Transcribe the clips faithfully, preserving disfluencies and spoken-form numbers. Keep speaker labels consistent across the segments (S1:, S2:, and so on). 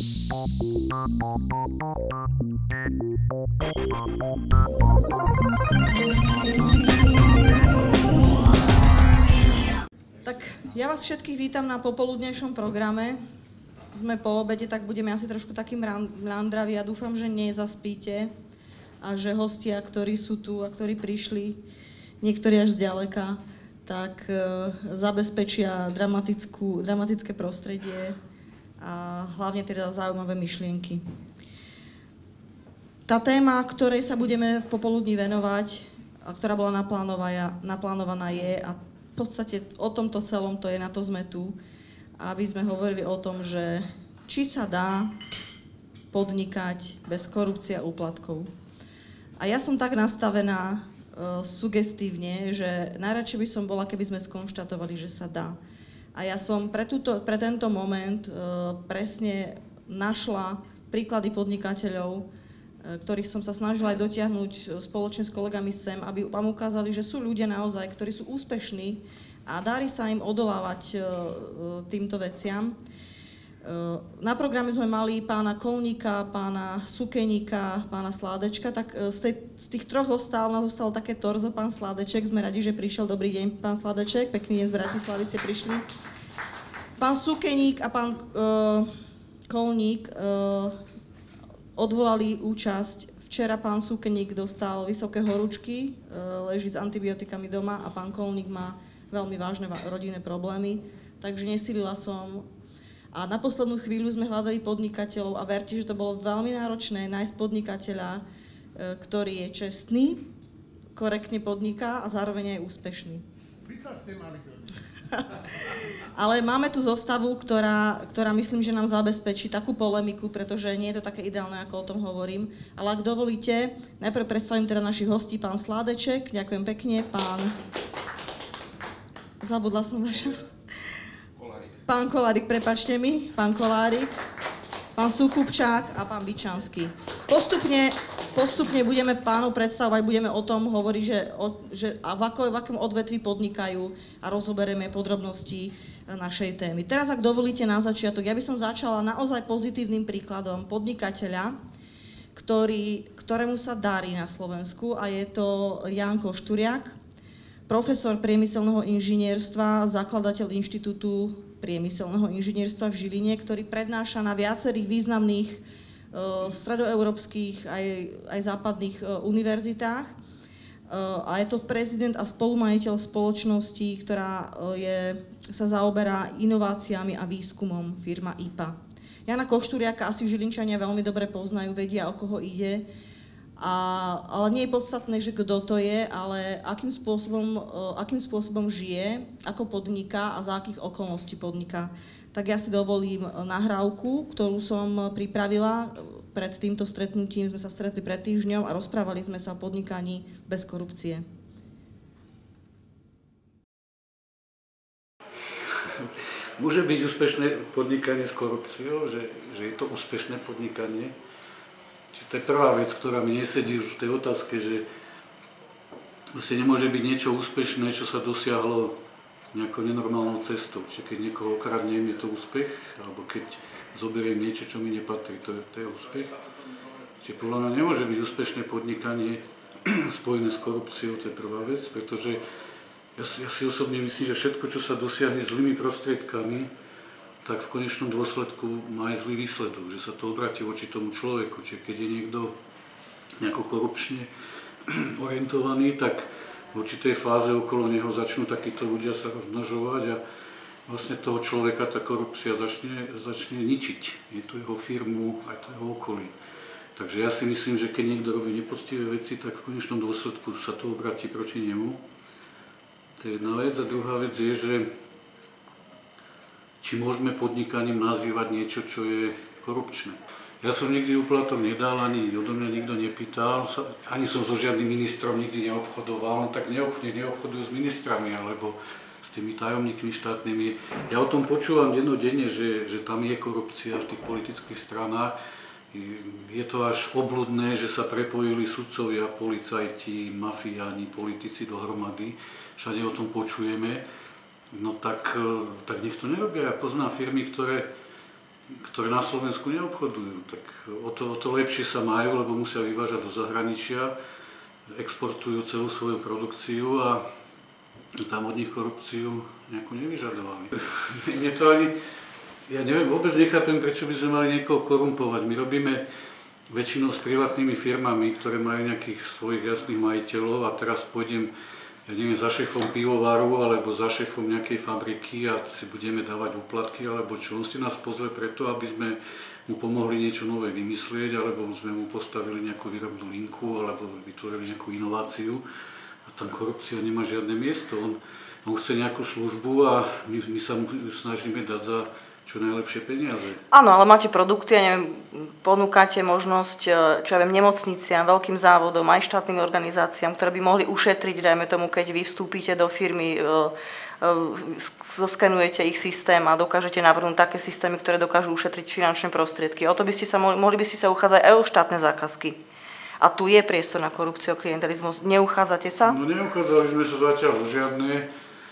S1: Tak ja vás všetkých vítam na popoludnejšom programe. Sme po obede, tak budeme asi trošku takí mlandraví a dúfam, že nezaspíte a že hostia, ktorí sú tu a ktorí prišli, niektorí až zďaleka, tak e, zabezpečia dramatickú, dramatické prostredie a hlavne teda zaujímavé myšlienky. Tá téma, ktorej sa budeme v popoludní venovať, a ktorá bola naplánovaná je, a v podstate o tomto celom to je, na to sme tu, aby sme hovorili o tom, že či sa dá podnikať bez korupcie a úplatkov. A ja som tak nastavená uh, sugestívne, že najradšej by som bola, keby sme skonštatovali, že sa dá. A ja som pre, túto, pre tento moment uh, presne našla príklady podnikateľov, uh, ktorých som sa snažila aj dotiahnuť spoločne s kolegami sem, aby vám ukázali, že sú ľudia naozaj, ktorí sú úspešní a darí sa im odolávať uh, týmto veciam. Na programe sme mali pána Kolníka, pána Sukeníka, pána Sládečka, tak z, tej, z tých troch ostáv nás ostalo také torzo, pán Sládeček, sme radi, že prišiel. Dobrý deň, pán Sládeček, pekný deň z Bratislavy ste prišli. Pán Sukeník a pán uh, Kolník uh, odvolali účasť. Včera pán Sukeník dostal vysoké horúčky, uh, leží s antibiotikami doma a pán Kolník má veľmi vážne rodinné problémy, takže nesilila som. A na poslednú chvíľu sme hľadali podnikateľov a verte, že to bolo veľmi náročné nájsť podnikateľa, ktorý je čestný, korektne podniká a zároveň aj úspešný. Ale máme tu zostavu, ktorá, ktorá myslím, že nám zabezpečí takú polemiku, pretože nie je to také ideálne, ako o tom hovorím. Ale ak dovolíte, najprv predstavím teda našich hostí, pán Sládeček, ďakujem pekne, pán... Zabudla som vaše... Pán Kolárik, prepáčte mi, pán Kolárik, pán Súkupčák a pán Byčanský. Postupne, postupne budeme pánov predstavovať, budeme o tom hovoriť, že, o, že a v, ako, v akom odvetví podnikajú a rozoberieme podrobnosti našej témy. Teraz, ak dovolíte na začiatok, ja by som začala naozaj pozitívnym príkladom podnikateľa, ktorý, ktorému sa darí na Slovensku a je to Ján Košturiak, profesor priemyselného inžinierstva, zakladateľ Inštitútu priemyselného inžinierstva v Žiline, ktorý prednáša na viacerých významných uh, stredoeurópskych aj, aj západných uh, univerzitách. Uh, a je to prezident a spolumajiteľ spoločnosti, ktorá uh, je, sa zaoberá inováciami a výskumom, firma í pé á. Jana Košturiaka asi Žilinčania veľmi dobre poznajú, vedia, o koho ide. A, ale nie je podstatné, že kto to je, ale akým spôsobom, akým spôsobom žije, ako podniká a za akých okolností podniká. Tak ja si dovolím nahrávku, ktorú som pripravila pred týmto stretnutím. Sme sa stretli pred týždňom a rozprávali sme sa o podnikaní bez korupcie.
S2: Môže byť úspešné podnikanie s korupciou, že, že je to úspešné podnikanie? Čiže to je prvá vec, ktorá mi nesedí už v tej otázke, že vlastne nemôže byť niečo úspešné, čo sa dosiahlo nejakou nenormálnou cestou. Čiže keď niekoho okradnem, je to úspech, alebo keď zoberiem niečo, čo mi nepatrí, to je, to je úspech. Čiže podľa mňa nemôže byť úspešné podnikanie spojené s korupciou, to je prvá vec, pretože ja si, ja si osobne myslím, že všetko, čo sa dosiahne zlými prostriedkami, tak v konečnom dôsledku má aj zlý výsledok, že sa to obratí voči tomu človeku. Čiže keď je niekto nejako korupčne orientovaný, tak v určitej fáze okolo neho začnú takíto ľudia sa rozmnožovať a vlastne toho človeka tá korupcia začne, začne ničiť. Je to jeho firmu, aj to jeho okolí. Takže ja si myslím, že keď niekto robí nepoctivé veci, tak v konečnom dôsledku sa to obratí proti nemu. To je jedna vec. A druhá vec je, že či môžeme podnikaním nazývať niečo, čo je korupčné. Ja som nikdy úplatok nedal, ani odo mňa nikto nepýtal, ani som so žiadnym ministrom nikdy neobchodoval, no tak neobchodujú, neobchodujú s ministrami alebo s tými tajomníkmi štátnymi. Ja o tom počúvam dennodenne, že, že tam je korupcia v tých politických stranách. Je to až obľudné, že sa prepojili sudcovia, policajti, mafiáni, politici dohromady. Všade o tom počujeme. No tak, tak nech to nerobia. Ja poznám firmy, ktoré ktoré na Slovensku neobchodujú. Tak o to, o to lepšie sa majú, lebo musia vyvážať do zahraničia, exportujú celú svoju produkciu a tam od nich korupciu nejakú nevyžadovali. Mne to ani, ja neviem, vôbec nechápem, prečo by sme mali niekoho korumpovať. My robíme väčšinou s privátnymi firmami, ktoré majú nejakých svojich jasných majiteľov a teraz pôjdem, ja neviem, za šéfom pivovaru alebo za šéfom nejakej fabriky a si budeme dávať úplatky alebo čo. On si nás pozve preto, aby sme mu pomohli niečo nové vymyslieť alebo sme mu postavili nejakú výrobnú linku alebo vytvorili nejakú inováciu a tam korupcia nemá žiadne miesto. On, on chce nejakú službu a my, my sa mu snažíme dať za čo najlepšie peniaze.
S3: Áno, ale máte produkty, ja neviem, ponúkate možnosť, čo ja viem, nemocniciam, veľkým závodom, aj štátnym organizáciám, ktoré by mohli ušetriť, dajme tomu, keď vy vstúpite do firmy, zoskenujete ich systém a dokážete navrhnúť také systémy, ktoré dokážu ušetriť finančné prostriedky. O to by ste sa mohli, mohli by ste sa uchádzať aj o štátne zákazky. A tu je priestor na korupciu a klientelizmus. Neuchádzate sa?
S2: No neuchádzali sme sa zatiaľ o žiadne.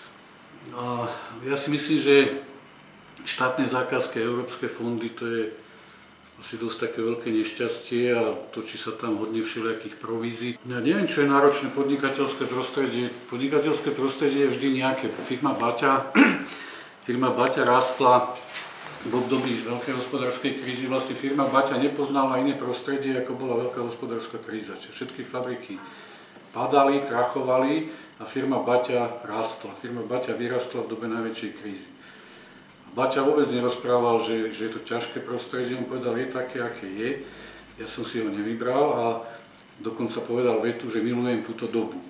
S2: A ja si myslím, že štátne zákazky, európske fondy, to je asi dosť také veľké nešťastie a točí sa tam hodne všelijakých provízií. Ja neviem, čo je náročné podnikateľské prostredie. Podnikateľské prostredie je vždy nejaké. Firma Baťa, firma Baťa rástla v období veľkej hospodárskej krízy. Vlastne firma Baťa nepoznala iné prostredie, ako bola veľká hospodárska kríza. Čiže všetky fabriky padali, krachovali a firma Baťa rástla. Firma Baťa vyrastla v dobe najväčšej krízy. Baťa vôbec nerozprával, že, že je to ťažké prostredie, on povedal, je také, aké je. Ja som si ho nevybral a dokonca povedal vetu, že milujem túto dobu.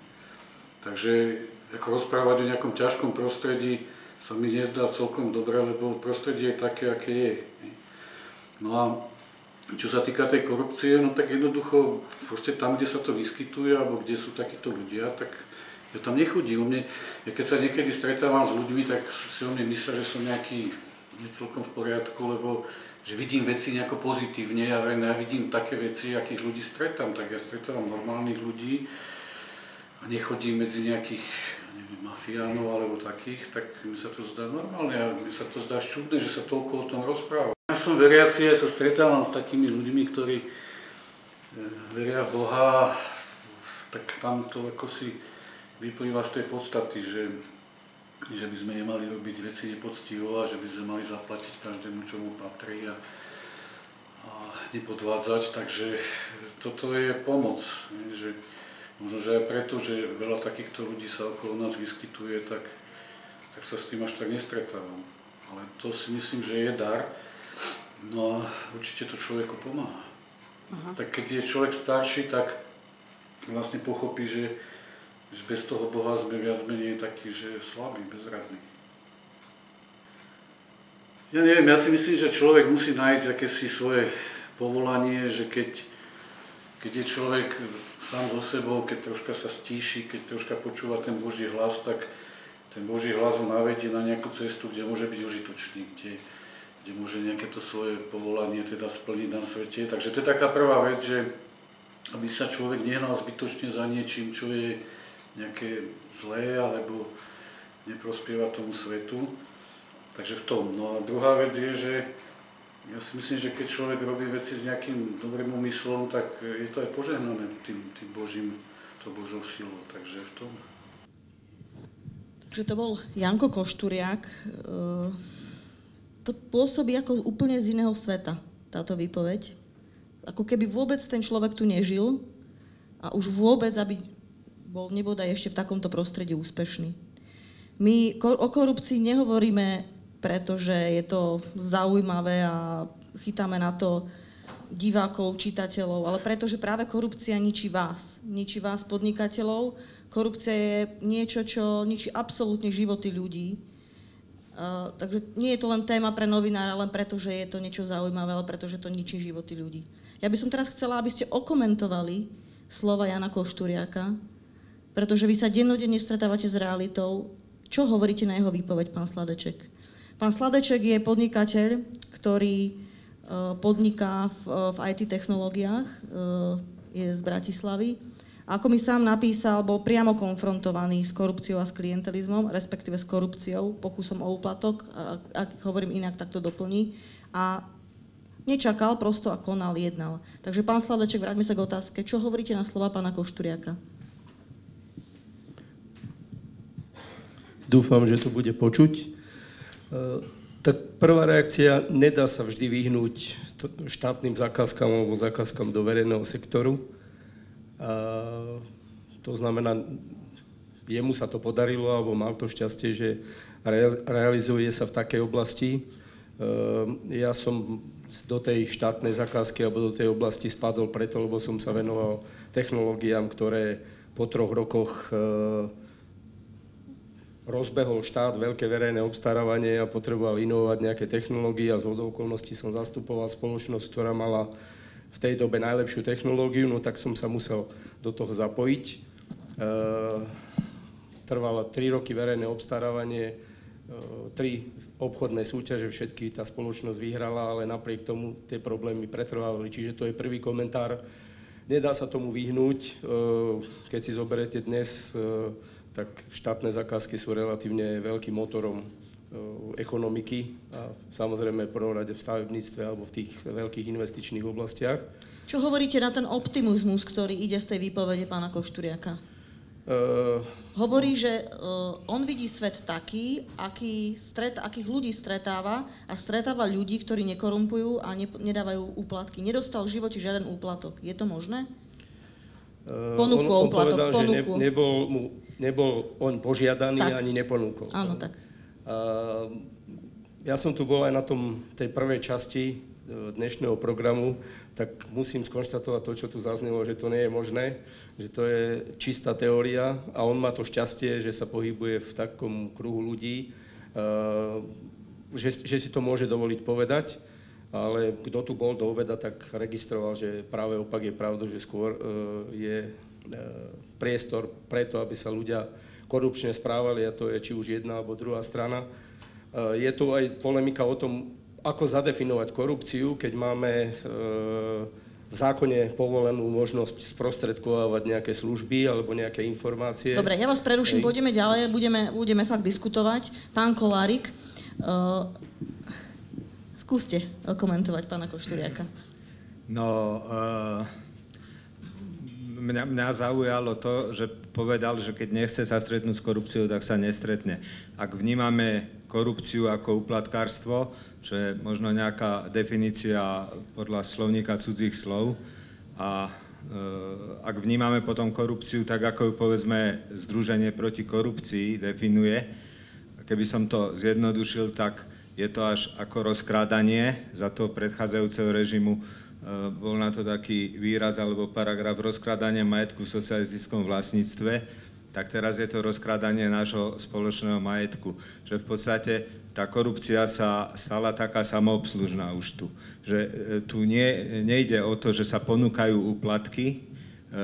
S2: Takže ako rozprávať o nejakom ťažkom prostredí sa mi nezdá celkom dobre, lebo prostredie je také, aké je. No a čo sa týka tej korupcie, no tak jednoducho proste tam, kde sa to vyskytuje, alebo kde sú takíto ľudia, tak ja tam nechodím. Mne, ja keď sa niekedy stretávam s ľuďmi, tak si o mne myslia, že som nejaký nie celkom v poriadku, lebo že vidím veci nejako pozitívne a ja vidím také veci, akých ľudí stretám. Tak ja stretávam normálnych ľudí a nechodím medzi nejakých, neviem, mafiánov alebo takých, tak mi sa to zdá normálne a mi sa to zdá čudné, že sa toľko o tom rozpráva. Ja som veriaci, ja sa stretávam s takými ľuďmi, ktorí veria v Boha, tak tam to ako si vyplýva z tej podstaty, že, že by sme nemali robiť veci nepoctivo a že by sme mali zaplatiť každému, čo mu patrí a, a nepodvádzať. Takže toto je pomoc. Že, možno, že aj preto, že veľa takýchto ľudí sa okolo nás vyskytuje, tak, tak sa s tým až tak nestretávam. Ale to si myslím, že je dar. No a určite to človeku pomáha. Aha. Tak keď je človek starší, tak vlastne pochopí, že že bez toho Boha sme viac menej takí, že slabí, bezradní. Ja neviem, ja si myslím, že človek musí nájsť akési svoje povolanie, že keď, keď je človek sám so sebou, keď troška sa stíši, keď troška počúva ten Boží hlas, tak ten Boží hlas ho navedie na nejakú cestu, kde môže byť užitočný, kde, kde môže nejaké to svoje povolanie teda splniť na svete. Takže to je taká prvá vec, že aby sa človek nehnal zbytočne za niečím, čo je nejaké zlé alebo neprospieva tomu svetu. Takže v tom. No a druhá vec je, že ja si myslím, že keď človek robí veci s nejakým dobrým úmyslom, tak je to aj požehnané tým, tým Božím, to Božou silou. Takže v tom.
S1: Takže to bol Janko Košturiak. To pôsobí ako úplne z iného sveta, táto výpoveď. Ako keby vôbec ten človek tu nežil a už vôbec, aby bol nebodaj ešte v takomto prostredí úspešný. My o korupcii nehovoríme, pretože je to zaujímavé a chytáme na to divákov, čitateľov, ale pretože práve korupcia ničí vás. Ničí vás, podnikateľov. Korupcia je niečo, čo ničí absolútne životy ľudí. Uh, takže nie je to len téma pre novinára, len preto, že je to niečo zaujímavé, ale pretože to ničí životy ľudí. Ja by som teraz chcela, aby ste okomentovali slova Jana Košturiaka, pretože vy sa dennodenne stretávate s realitou. Čo hovoríte na jeho výpoveď, pán Sladeček? Pán Sladeček je podnikateľ, ktorý uh, podniká v, v í té technológiách, uh, je z Bratislavy. A ako mi sám napísal, bol priamo konfrontovaný s korupciou a s klientelizmom, respektíve s korupciou, pokusom o úplatok, a ak hovorím inak, tak to doplní. a nečakal, prosto a konal, jednal. Takže pán Sladeček, vráťme sa k otázke. Čo hovoríte na slova pána Košturiaka?
S4: Dúfam, že to bude počuť. Tak prvá reakcia, nedá sa vždy vyhnúť štátnym zákazkám alebo zákazkám do verejného sektoru. A to znamená, jemu sa to podarilo, alebo mal to šťastie, že realizuje sa v takej oblasti. Ja som do tej štátnej zákazky alebo do tej oblasti spadol preto, lebo som sa venoval technológiám, ktoré po troch rokoch rozbehol štát, veľké verejné obstarávanie a potreboval inovovať nejaké technológie a zhodou okolností som zastupoval spoločnosť, ktorá mala v tej dobe najlepšiu technológiu, no tak som sa musel do toho zapojiť. E, trvalo tri roky verejné obstarávanie, e, tri obchodné súťaže, všetky tá spoločnosť vyhrala, ale napriek tomu tie problémy pretrvávali. Čiže to je prvý komentár. Nedá sa tomu vyhnúť, e, keď si zoberete dnes, e, tak štátne zákazky sú relatívne veľkým motorom ekonomiky a samozrejme v prvom rade v stavebníctve alebo v tých veľkých investičných oblastiach.
S1: Čo hovoríte na ten optimizmus, ktorý ide z tej výpovede pána Košturiaka? Uh, Hovorí, že uh, on vidí svet taký, aký stret, akých ľudí stretáva a stretáva ľudí, ktorí nekorumpujú a ne, nedávajú úplatky. Nedostal v živote žiaden úplatok. Je to možné?
S4: Ponuku on, on úplatok, povedal, ponuku. že ne, nebol, mu, nebol on požiadaný tak. ani neponúkol.
S1: Áno, tak.
S4: Uh, ja som tu bol aj na tom, tej prvej časti dnešného programu, tak musím skonštatovať to, čo tu zaznelo, že to nie je možné, že to je čistá teória a on má to šťastie, že sa pohybuje v takom kruhu ľudí, uh, že, že si to môže dovoliť povedať. Ale kto tu bol do obeda, tak registroval, že práve opak je pravda, že skôr uh, je uh, priestor preto, aby sa ľudia korupčne správali, a to je či už jedna alebo druhá strana. Uh, je tu aj polemika o tom, ako zadefinovať korupciu, keď máme uh, v zákone povolenú možnosť sprostredkovávať nejaké služby alebo nejaké informácie.
S1: Dobre, ja vás preruším, pôjdeme ďalej, budeme, budeme fakt diskutovať. Pán Kolárik, uh, skúste komentovať pána Košturiaka.
S5: No, uh, mňa, mňa zaujalo to, že povedal, že keď nechce sa stretnúť s korupciou, tak sa nestretne. Ak vnímame korupciu ako úplatkárstvo, čo je možno nejaká definícia podľa slovníka cudzích slov, a uh, ak vnímame potom korupciu tak, ako ju povedzme Združenie proti korupcii definuje, keby som to zjednodušil, tak je to až ako rozkrádanie. Za toho predchádzajúceho režimu bol na to taký výraz alebo paragraf rozkrádanie majetku v socialistickom vlastníctve, tak teraz je to rozkrádanie nášho spoločného majetku. Že v podstate tá korupcia sa stala taká samoobslužná už tu. Že tu nie, nejde o to, že sa ponúkajú úplatky e,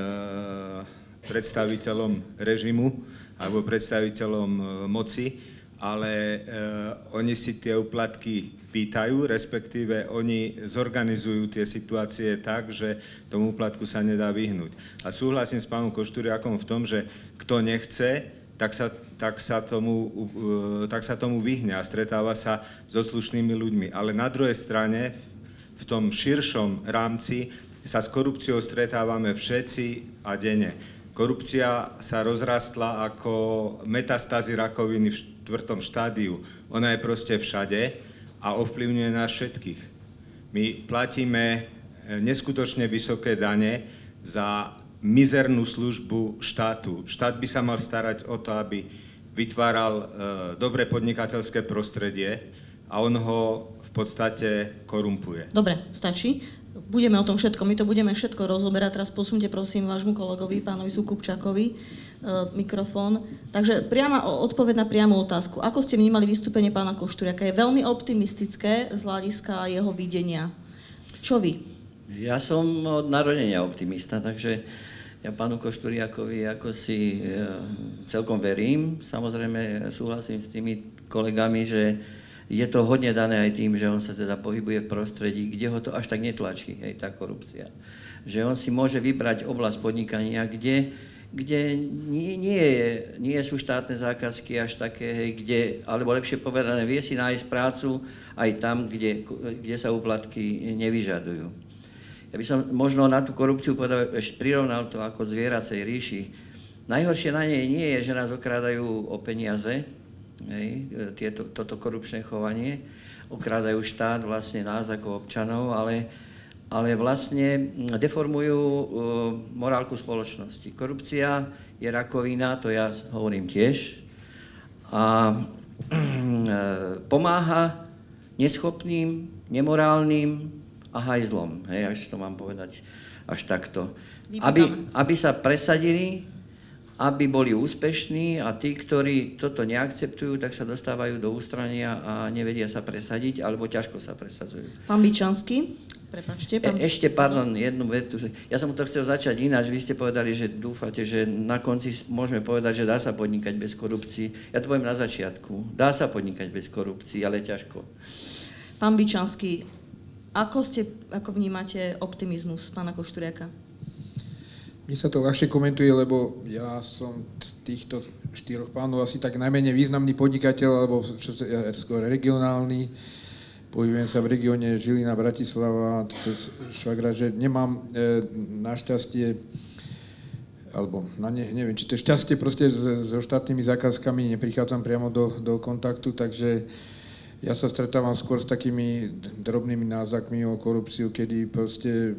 S5: predstaviteľom režimu alebo predstaviteľom e, moci, ale eh, oni si tie úplatky pýtajú, respektíve oni zorganizujú tie situácie tak, že tomu úplatku sa nedá vyhnúť. A súhlasím s pánom Košturiakom v tom, že kto nechce, tak sa, tak sa, tomu, uh, tak sa tomu vyhne a stretáva sa so slušnými ľuďmi. Ale na druhej strane, v tom širšom rámci, sa s korupciou stretávame všetci a denne. Korupcia sa rozrastla ako metastázy rakoviny v štvrtom štádiu. Ona je proste všade a ovplyvňuje nás všetkých. My platíme neskutočne vysoké dane za mizernú službu štátu. Štát by sa mal starať o to, aby vytváral e, dobré podnikateľské prostredie a on ho v podstate korumpuje.
S1: Dobre, stačí. Budeme o tom všetko, my to budeme všetko rozoberať. Teraz posunte prosím vášmu kolegovi, pánovi Súkupčákovi, e, mikrofón. Takže priama odpoveď na priamu otázku. Ako ste vnímali vystúpenie pána Košturiaka? Je veľmi optimistické z hľadiska jeho videnia. Čo vy?
S6: Ja som od narodenia optimista, takže ja pánu Košturiakovi ako si e, celkom verím. Samozrejme súhlasím s tými kolegami, že je to hodne dané aj tým, že on sa teda pohybuje v prostredí, kde ho to až tak netlačí, hej, tá korupcia. Že on si môže vybrať oblasť podnikania, kde, kde nie, nie, je, nie sú štátne zákazky až také, hej, kde, alebo lepšie povedané, vie si nájsť prácu aj tam, kde, kde sa úplatky nevyžadujú. Ja by som možno na tú korupciu povedal, ešte prirovnal to ako zvieracej ríši. Najhoršie na nej nie je, že nás okrádajú o peniaze, hej, tieto, toto korupčné chovanie, okrádajú štát, vlastne nás ako občanov, ale ale vlastne deformujú uh, morálku spoločnosti. Korupcia je rakovina, to ja hovorím tiež, a uh, pomáha neschopným, nemorálnym a hajzlom, hej, až to mám povedať až takto. Aby, aby sa presadili, aby boli úspešní a tí, ktorí toto neakceptujú, tak sa dostávajú do ústrania a nevedia sa presadiť, alebo ťažko sa presadzujú.
S1: Pán Byčanský? Prepačte, pán...
S6: E, ešte, pardon, jednu vetu. Ja som to chcel začať ináč. Vy ste povedali, že dúfate, že na konci môžeme povedať, že dá sa podnikať bez korupcií. Ja to poviem na začiatku. Dá sa podnikať bez korupcií, ale ťažko.
S1: Pán Byčanský, ako, ste, ako vnímate optimizmus pána Košturiaka?
S7: Mne sa to ľahšie komentuje, lebo ja som z týchto štyroch pánov asi tak najmenej významný podnikateľ, alebo skôr regionálny. Pohybujem sa v regióne Žilina, Bratislava, cez švagra, že nemám e, našťastie, alebo na ne, neviem, či to je šťastie proste so štátnymi zákazkami, neprichádzam priamo do, do kontaktu, takže ja sa stretávam skôr s takými drobnými náznakmi o korupciu, kedy proste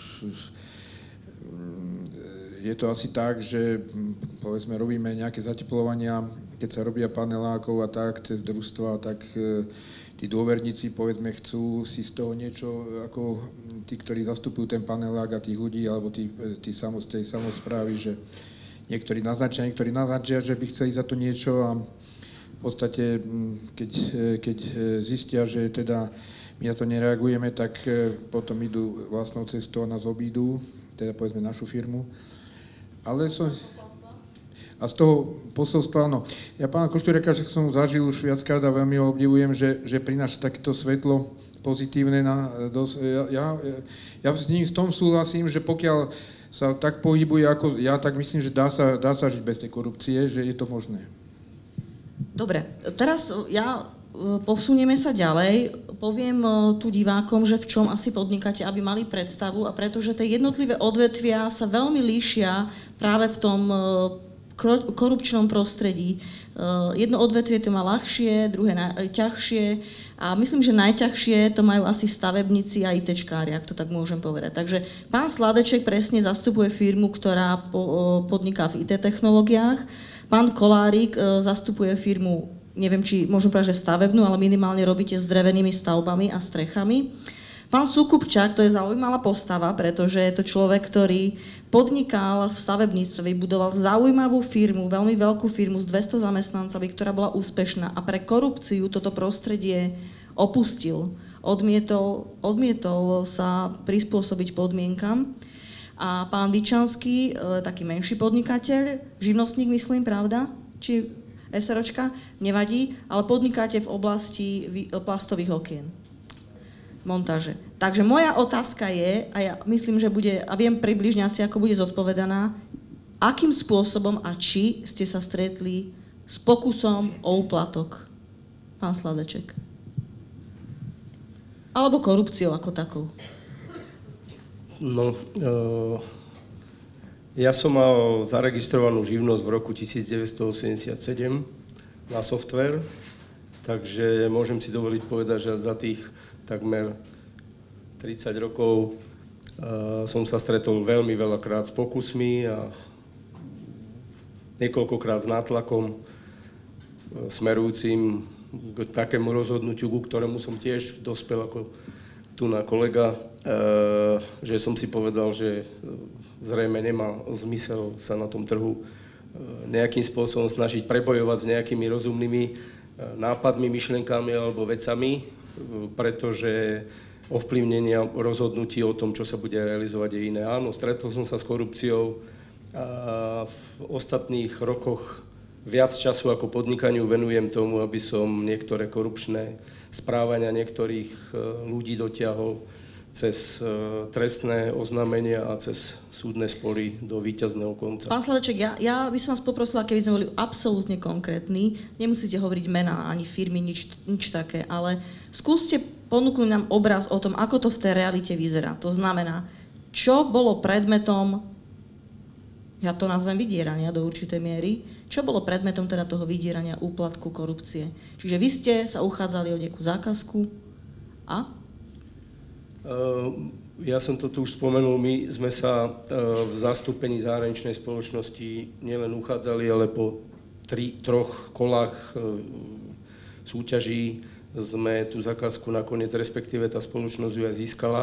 S7: je to asi tak, že povedzme robíme nejaké zateplovania, keď sa robia panelákov a tak, cez družstva, tak tí dôverníci, povedzme, chcú si z toho niečo, ako tí, ktorí zastupujú ten panelák a tých ľudí, alebo tí, tí samos, tej samosprávy, že niektorí naznačia, niektorí naznačia, že by chceli za to niečo a v podstate, keď, keď zistia, že teda my na to nereagujeme, tak potom idú vlastnou cestou a nás obídu, teda povedzme našu firmu. Ale som... A z toho posolstva, no, ja pána Košturiaka, že som zažil už viackrát a veľmi ho obdivujem, že, že prináša takéto svetlo pozitívne na... Dos, ja, ja, ja s ním v tom súhlasím, že pokiaľ sa tak pohybuje ako ja, tak myslím, že dá sa, dá sa žiť bez tej korupcie, že je to možné.
S1: Dobre, teraz ja posunieme sa ďalej. Poviem tu divákom, že v čom asi podnikáte, aby mali predstavu, a pretože tie jednotlivé odvetvia sa veľmi líšia práve v tom korupčnom prostredí. Jedno odvetvie to má ľahšie, druhé ťažšie a myslím, že najťažšie to majú asi stavebníci a ITčkári, ak to tak môžem povedať. Takže pán Sladeček presne zastupuje firmu, ktorá podniká v í té technológiách. Pán Kolárik zastupuje firmu, neviem, či môžem povedať, že stavebnú, ale minimálne robíte s drevenými stavbami a strechami. Pán Sukupčák, to je zaujímavá postava, pretože je to človek, ktorý podnikal v stavebníctve, vybudoval zaujímavú firmu, veľmi veľkú firmu s dvesto zamestnancami, ktorá bola úspešná a pre korupciu toto prostredie opustil. Odmietol, odmietol sa prispôsobiť podmienkam. A pán Byčanský, taký menší podnikateľ, živnostník myslím, pravda? Či SROčka? Nevadí, ale podnikáte v oblasti plastových okien. Montáže. Takže moja otázka je, a ja myslím, že bude, a viem približne asi, ako bude zodpovedaná, akým spôsobom a či ste sa stretli s pokusom o úplatok, pán Sladeček? Alebo korupciou ako takou?
S4: No, uh, ja som mal zaregistrovanú živnosť v roku devätnásťstoosemdesiatsedem na software, takže môžem si dovoliť povedať, že za tých takmer tridsať rokov uh, som sa stretol veľmi veľakrát s pokusmi a niekoľkokrát s nátlakom uh, smerujúcim k takému rozhodnutiu, ku ktorému som tiež dospel ako tu na kolega, uh, že som si povedal, že zrejme nemá zmysel sa na tom trhu uh, nejakým spôsobom snažiť prebojovať s nejakými rozumnými uh, nápadmi, myšlenkami alebo vecami, pretože ovplyvnenia rozhodnutí o tom, čo sa bude realizovať, je iné. Áno, stretol som sa s korupciou a v ostatných rokoch viac času ako podnikaniu venujem tomu, aby som niektoré korupčné správania niektorých ľudí dotiahol cez trestné oznámenia a cez súdne spory do víťazného konca.
S1: Pán Sladeček, ja, ja by som vás poprosila, keby sme boli absolútne konkrétni, nemusíte hovoriť mená ani firmy, nič, nič také, ale skúste ponúknuť nám obraz o tom, ako to v tej realite vyzerá. To znamená, čo bolo predmetom, ja to nazvem vydierania do určitej miery, čo bolo predmetom teda toho vydierania, úplatku, korupcie. Čiže vy ste sa uchádzali o nejakú zákazku a?
S4: Ja som to tu už spomenul, my sme sa v zastúpení zahraničnej spoločnosti nielen uchádzali, ale po tri, troch kolách súťaží sme tú zákazku nakoniec, respektíve tá spoločnosť ju aj získala.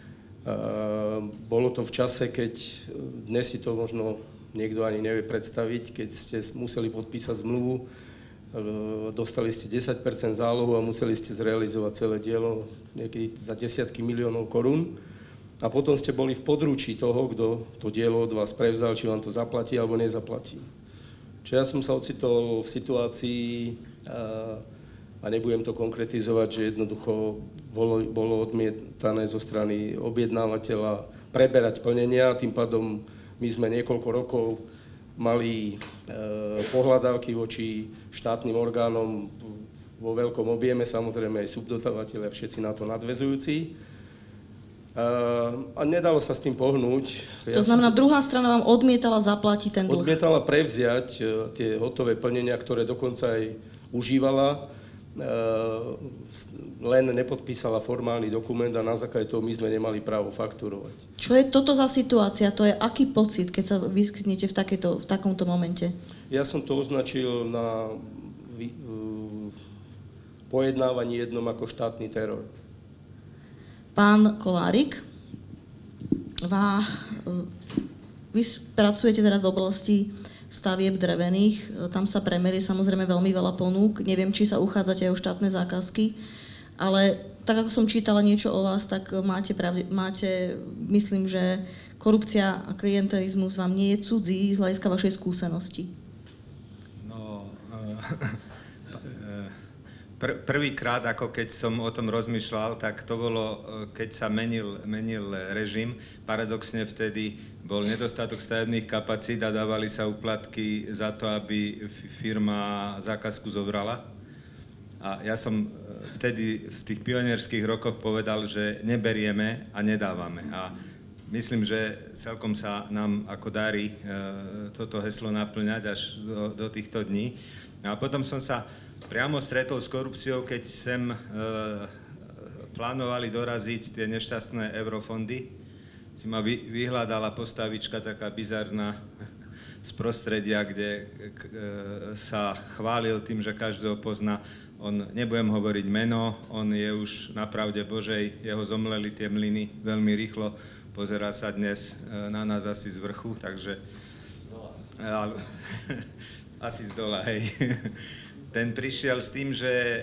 S4: Bolo to v čase, keď dnes si to možno niekto ani nevie predstaviť, keď ste museli podpísať zmluvu, dostali ste desať percent zálohu a museli ste zrealizovať celé dielo niekedy za desiatky miliónov korún. A potom ste boli v područí toho, kto to dielo od vás prevzal, či vám to zaplatí alebo nezaplatí. Čiže ja som sa ocitol v situácii, a, a nebudem to konkretizovať, že jednoducho bolo, bolo odmietané zo strany objednávateľa preberať plnenia, tým pádom my sme niekoľko rokov mali e, pohľadávky voči štátnym orgánom vo veľkom objeme, samozrejme aj subdodávateľe, všetci na to nadväzujúci. E, a nedalo sa s tým pohnúť.
S1: To ja znamená, som, druhá strana vám odmietala zaplatiť ten dlh?
S4: Odmietala prevziať e, tie hotové plnenia, ktoré dokonca aj užívala, len nepodpísala formálny dokument a na základe toho my sme nemali právo fakturovať. Čo
S1: je toto za situácia? To je aký pocit, keď sa vyskytnete v, takéto, v takomto momente?
S4: Ja som to označil na pojednávaní jednom ako štátny teror.
S1: Pán Kolárik, vá, vy pracujete teraz v oblasti stavieb drevených, tam sa premerí samozrejme veľmi veľa ponúk. Neviem, či sa uchádzate aj o štátne zákazky, ale tak ako som čítala niečo o vás, tak máte, pravde, máte myslím, že korupcia a klientelizmus vám nie je cudzí z hľadiska vašej skúsenosti.
S5: No, pr- prvýkrát, ako keď som o tom rozmýšľal, tak to bolo, keď sa menil, menil režim. Paradoxne vtedy bol nedostatok stavebných kapacít a dávali sa úplatky za to, aby firma zákazku zobrala. A ja som vtedy v tých pionierských rokoch povedal, že neberieme a nedávame. A myslím, že celkom sa nám ako darí e, toto heslo naplňať až do, do týchto dní. A potom som sa priamo stretol s korupciou, keď sem e, plánovali doraziť tie nešťastné eurofondy. Si ma vy, vyhľadala postavička taká bizarná z prostredia, kde k, e, sa chválil tým, že každého pozná. On, nebudem hovoriť meno, on je už na pravde Božej, jeho zomleli tie mlyny veľmi rýchlo, pozerá sa dnes e, na nás asi z vrchu, takže... Ale, asi z dola, hej. Ten prišiel s tým, že e,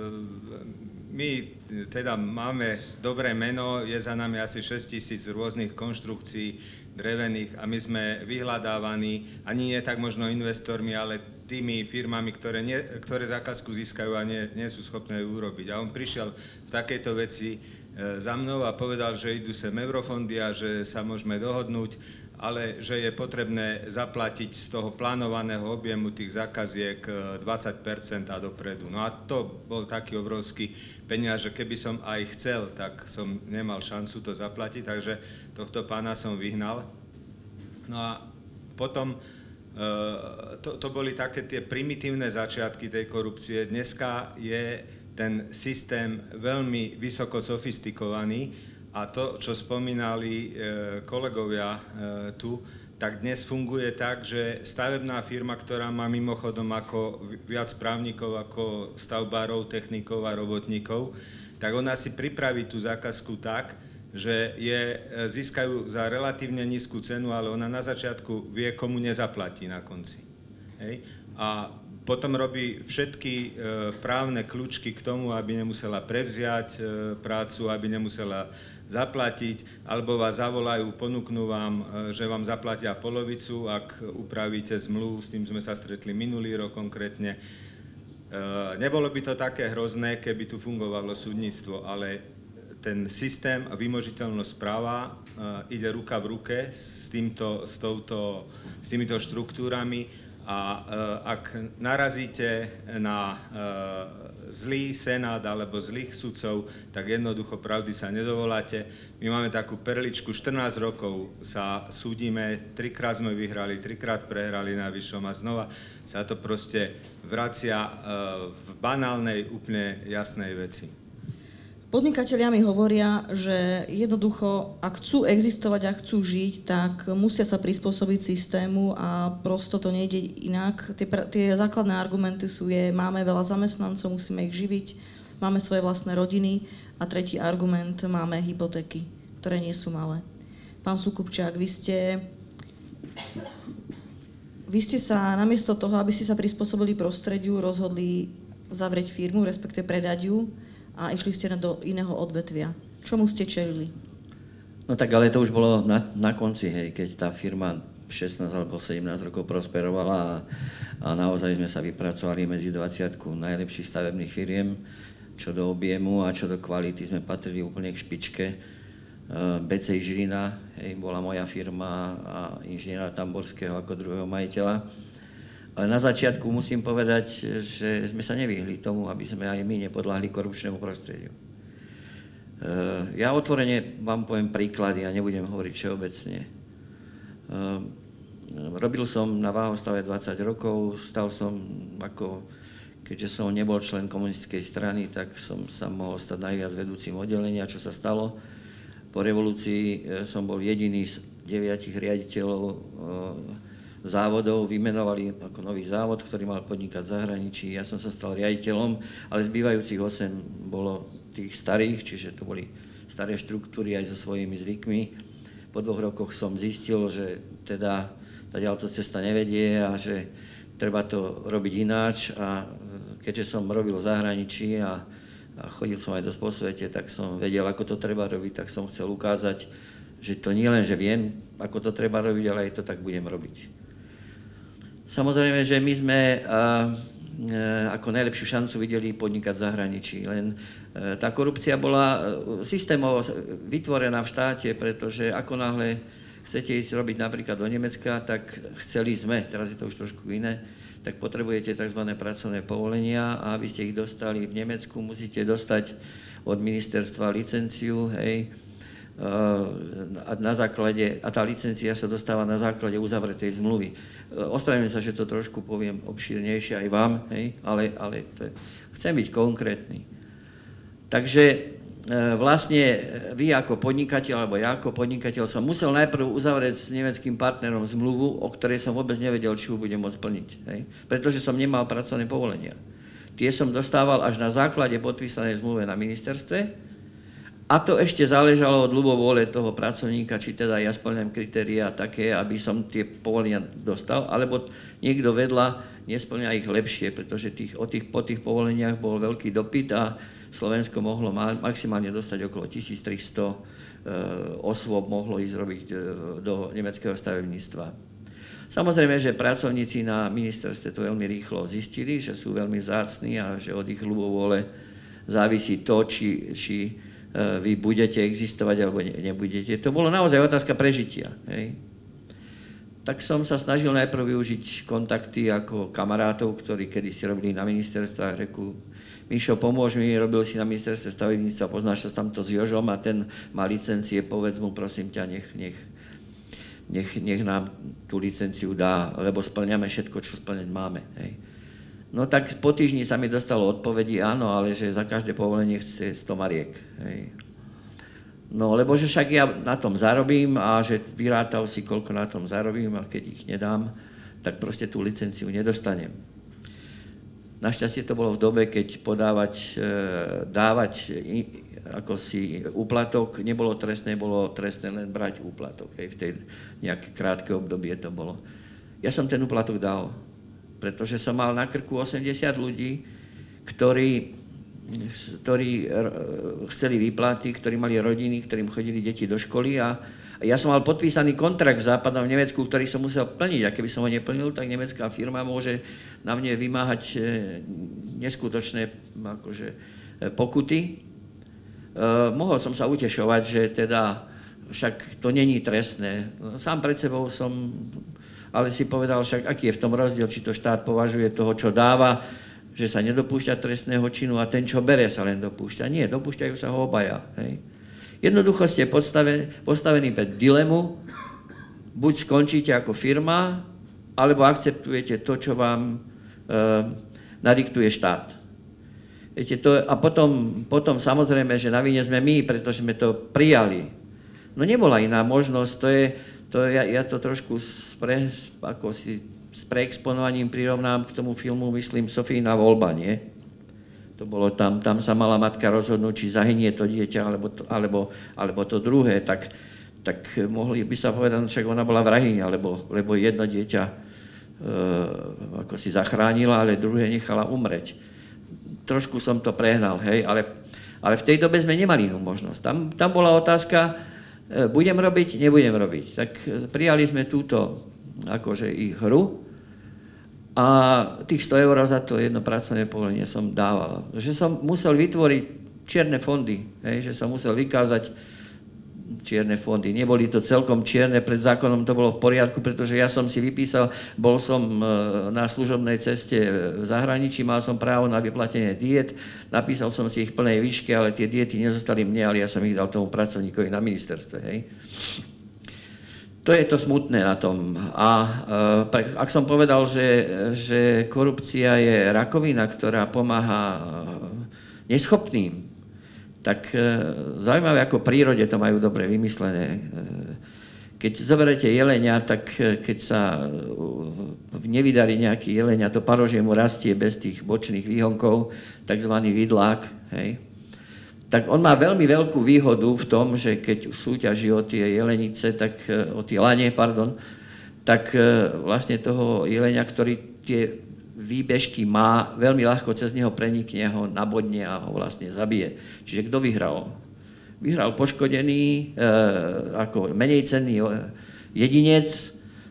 S5: my teda máme dobré meno, je za nami asi šesť tisíc rôznych konštrukcií drevených a my sme vyhľadávaní, ani nie tak možno investormi, ale tými firmami, ktoré, nie, ktoré zákazku získajú a nie, nie sú schopné ju urobiť. A on prišiel v takejto veci e, za mnou a povedal, že idú sem eurofondy a že sa môžeme dohodnúť, ale že je potrebné zaplatiť z toho plánovaného objemu tých zákaziek dvadsať percent a dopredu. No a to bol taký obrovský peniaz, že keby som aj chcel, tak som nemal šancu to zaplatiť, takže tohto pána som vyhnal. No a potom to, to boli také tie primitívne začiatky tej korupcie. Dneska je ten systém veľmi vysoko sofistikovaný, a to, čo spomínali kolegovia tu, tak dnes funguje tak, že stavebná firma, ktorá má mimochodom ako viac právnikov ako stavbárov, technikov a robotníkov, tak ona si pripraví tú zákazku tak, že je získajú za relatívne nízku cenu, ale ona na začiatku vie, komu nezaplatí na konci. Hej? A potom robí všetky e, právne kľúčky k tomu, aby nemusela prevziať e, prácu, aby nemusela zaplatiť, alebo vás zavolajú, ponúknú vám, e, že vám zaplatia polovicu, ak upravíte zmluvu, s tým sme sa stretli minulý rok konkrétne. E, nebolo by to také hrozné, keby tu fungovalo súdnictvo, ale ten systém a vymožiteľnosť práva ide ruka v ruke s, týmto, s, touto, s týmito štruktúrami a ak narazíte na zlý senát alebo zlých sudcov, tak jednoducho pravdy sa nedovoláte. My máme takú perličku, štrnásť rokov sa súdime, trikrát sme vyhrali, trikrát prehrali na vyššom a znova sa to proste vracia v banálnej, úplne jasnej veci.
S1: Podnikatelia mi hovoria, že jednoducho, ak chcú existovať a chcú žiť, tak musia sa prispôsobiť systému a prosto to nejde inak. Tie, tie základné argumenty sú je, máme veľa zamestnancov, musíme ich živiť, máme svoje vlastné rodiny a tretí argument, máme hypotéky, ktoré nie sú malé. Pán Sukupčák, vy ste, vy ste sa namiesto toho, aby ste sa prispôsobili prostrediu, rozhodli zavrieť firmu, respektíve predať ju, a išli ste do iného odvetvia. Čomu ste čelili?
S6: No tak ale to už bolo na, na konci, hej, keď tá firma šestnásť alebo sedemnásť rokov prosperovala a, a naozaj sme sa vypracovali medzi dvadsiatku najlepších stavebných firiem, čo do objemu a čo do kvality sme patrili úplne k špičke. bé cé Žilina, hej, bola moja firma a inžiniera Tamborského ako druhého majiteľa. Ale na začiatku musím povedať, že sme sa nevyhli tomu, aby sme aj my nepodľahli korupčnému prostrediu. Ja otvorene vám poviem príklady a nebudem hovoriť všeobecne. Robil som na Váhostave dvadsať rokov, stal som ako, keďže som nebol člen komunistickej strany, tak som sa mohol stať najviac vedúcim oddelenia, čo sa stalo. Po revolúcii som bol jediný z deviatich riaditeľov závodov, vymenovali ako nový závod, ktorý mal podnikať v zahraničí. Ja som sa stal riaditeľom, ale zbývajúcich osem bolo tých starých, čiže to boli staré štruktúry aj so svojimi zvykmi. Po dvoch rokoch som zistil, že teda táto cesta nevedie a že treba to robiť ináč. A keďže som robil v zahraničí a, a chodil som aj do posvete, tak som vedel, ako to treba robiť, tak som chcel ukázať, že to nie len, že viem, ako to treba robiť, ale aj to tak budem robiť. Samozrejme, že my sme a, a, ako najlepšiu šancu videli podnikať v zahraničí, len a, tá korupcia bola systémovo vytvorená v štáte, pretože ako náhle chcete ísť robiť napríklad do Nemecka, tak chceli sme, teraz je to už trošku iné, tak potrebujete tzv. Pracovné povolenia a aby ste ich dostali v Nemecku, musíte dostať od ministerstva licenciu, hej, a, na základe, a tá licencia sa dostáva na základe uzavretej zmluvy. Ospravedlňujem sa, že to trošku poviem obšírnejšie aj vám, hej, ale, ale to je, chcem byť konkrétny. Takže vlastne vy ako podnikateľ, alebo ja ako podnikateľ som musel najprv uzavrieť s nemeckým partnerom zmluvu, o ktorej som vôbec nevedel, či ju budem môcť plniť, hej, pretože som nemal pracovné povolenia. Tie som dostával až na základe podpísanej zmluve na ministerstve. A to ešte záležalo od ľubovôle toho pracovníka, či teda ja spĺňam kritériá také, aby som tie povolenia dostal, alebo niekto vedľa nespĺňa ich lepšie, pretože tých, o tých, po tých povoleniach bol veľký dopyt a Slovensko mohlo maximálne dostať okolo tisíctristo e, osôb, mohlo ísť robiť e, do nemeckého stavebníctva. Samozrejme, že pracovníci na ministerstve to veľmi rýchlo zistili, že sú veľmi vzácni a že od ich ľubovôle závisí to, či, či vy budete existovať alebo nebudete. To bolo naozaj otázka prežitia. Hej. Tak som sa snažil najprv využiť kontakty ako kamarátov, ktorí kedysi robili na ministerstvách. Reku, Mišo, pomôž mi, robil si na ministerstve stavebníctva, poznáš sa tamto s Jožom a ten má licencie, povedz mu, prosím ťa, nech, nech, nech, nech nám tú licenciu dá, lebo spĺňame všetko, čo spĺňať máme. Hej. No tak po týždni sa mi dostalo odpovedi, áno, ale že za každé povolenie chce sto mariek. Hej. No lebo že však ja na tom zarobím a že vyrátal si, koľko na tom zarobím a keď ich nedám, tak proste tú licenciu nedostanem. Našťastie to bolo v dobe, keď podávať, dávať ako si úplatok, nebolo trestné, bolo trestné len brať úplatok. Hej. V tej nejaké krátke obdobie to bolo. Ja som ten úplatok dal, pretože som mal na krku osemdesiat ľudí, ktorí, ktorí chceli výplaty, ktorí mali rodiny, ktorým chodili deti do školy a ja som mal podpísaný kontrakt v západnom Nemecku, ktorý som musel plniť a keby som ho neplnil, tak nemecká firma môže na mne vymáhať neskutočné akože, pokuty. mohol som sa utešovať, že teda však to není trestné. Sám pred sebou som ale si povedal však, aký je v tom rozdiel, či to štát považuje toho, čo dáva, že sa nedopúšťa trestného činu a ten, čo bere, sa len dopúšťa. Nie, dopúšťajú sa ho obaja. Hej. Jednoducho ste postavení, postavení pred dilemu, buď skončíte ako firma, alebo akceptujete to, čo vám e, nadiktuje štát. Viete, to, a potom, potom samozrejme, že na vine sme my, pretože sme to prijali. No nebola iná možnosť, to je, to je ja, ja to trošku spre, ako si, s preexponovaním prirovnám k tomu filmu, myslím, Sofína voľba, nie? To bolo tam, tam sa mala matka rozhodnúť, či zahynie to dieťa, alebo to, alebo, alebo to druhé, tak, tak mohli by sa povedať, však ona bola vrahyňa, lebo, lebo jedno dieťa e, ako si zachránila, ale druhé nechala umreť. Trošku som to prehnal, hej, ale, ale v tej dobe sme nemali inú možnosť. Tam, tam bola otázka, e, budem robiť, nebudem robiť. Tak prijali sme túto akože ich hru a tých sto eur za to jedno pracovné povolenie som dával. Že som musel vytvoriť čierne fondy, hej, že som musel vykázať čierne fondy. Neboli to celkom čierne, pred zákonom to bolo v poriadku, pretože ja som si vypísal, bol som na služobnej ceste v zahraničí, mal som právo na vyplatenie diét, napísal som si ich v plnej výške, ale tie diety nezostali mne, ale ja som ich dal tomu pracovníkovi na ministerstve. Hej. To je to smutné na tom. A ak som povedal, že, že korupcia je rakovina, ktorá pomáha neschopným, tak zaujímavé, ako v prírode to majú dobre vymyslené. Keď zoberete jelenia, tak keď sa nevydarí nejaký jelenia, to parožie mu rastie bez tých bočných výhonkov, takzvaný vidlák, hej, tak on má veľmi veľkú výhodu v tom, že keď súťaží o tie jelenice, tak o tie lane, pardon, tak vlastne toho jelenia, ktorý tie výbežky má, veľmi ľahko cez neho prenikne, ho nabodne a ho vlastne zabije. Čiže kto vyhral? Vyhral poškodený, e, ako menej cenný jedinec, e,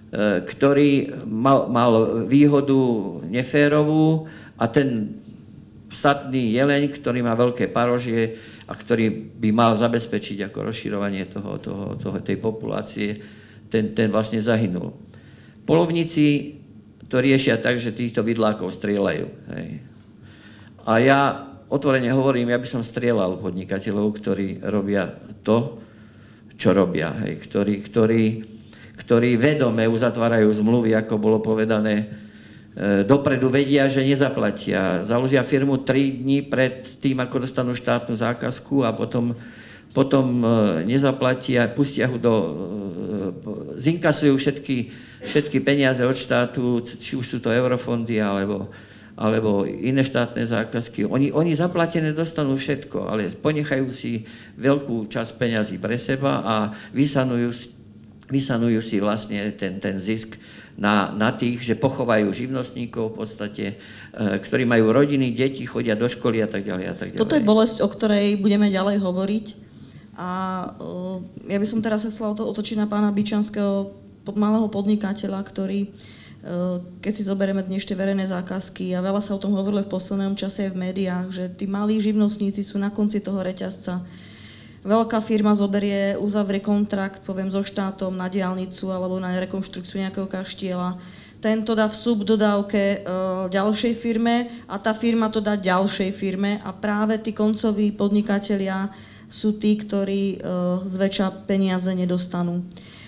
S6: ktorý mal, mal výhodu neférovú a ten statný jeleň, ktorý má veľké parožie a ktorý by mal zabezpečiť ako rozširovanie toho, toho, toho, tej populácie, ten, ten vlastne zahynul. Polovníci to riešia tak, že týchto vidlákov strieľajú. Hej. A ja otvorene hovorím, ja by som strieľal podnikateľov, ktorí robia to, čo robia. Hej. Ktorí, ktorí, ktorí vedome uzatvárajú zmluvy, ako bolo povedané, e, dopredu vedia, že nezaplatia. Založia firmu tri dni pred tým, ako dostanú štátnu zákazku a potom, potom e, nezaplatia, pustia ho do... E, zinkasujú všetky všetky peniaze od štátu, či už sú to eurofondy, alebo, alebo iné štátne zákazky. Oni, oni zaplatené dostanú všetko, ale ponechajú si veľkú časť peňazí pre seba a vysanujú, vysanujú si vlastne ten, ten zisk na, na tých, že pochovajú živnostníkov v podstate, e, ktorí majú rodiny, deti, chodia do školy a tak ďalej a tak ďalej.
S1: Toto je bolesť, o ktorej budeme ďalej hovoriť. A e, ja by som teraz sa chcela otočiť na pána Byčanského, malého podnikateľa, ktorý, keď si zoberieme dnešné verejné zákazky, a veľa sa o tom hovorilo v poslednom čase v médiách, že tí malí živnostníci sú na konci toho reťazca. Veľká firma zoberie, uzavrie kontrakt, poviem, so štátom na diaľnicu alebo na rekonštrukciu nejakého kaštieľa. Tento dá v subdodávke ďalšej firme a tá firma to dá ďalšej firme a práve tí koncoví podnikatelia sú tí, ktorí zväčša peniaze nedostanú.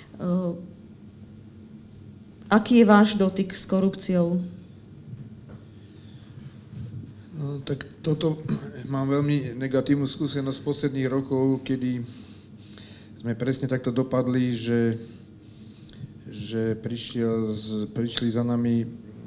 S1: Aký je váš dotyk s korupciou?
S7: No, tak toto mám veľmi negatívnu skúsenosť z posledných rokov, kedy sme presne takto dopadli, že, že prišiel z, prišli za nami,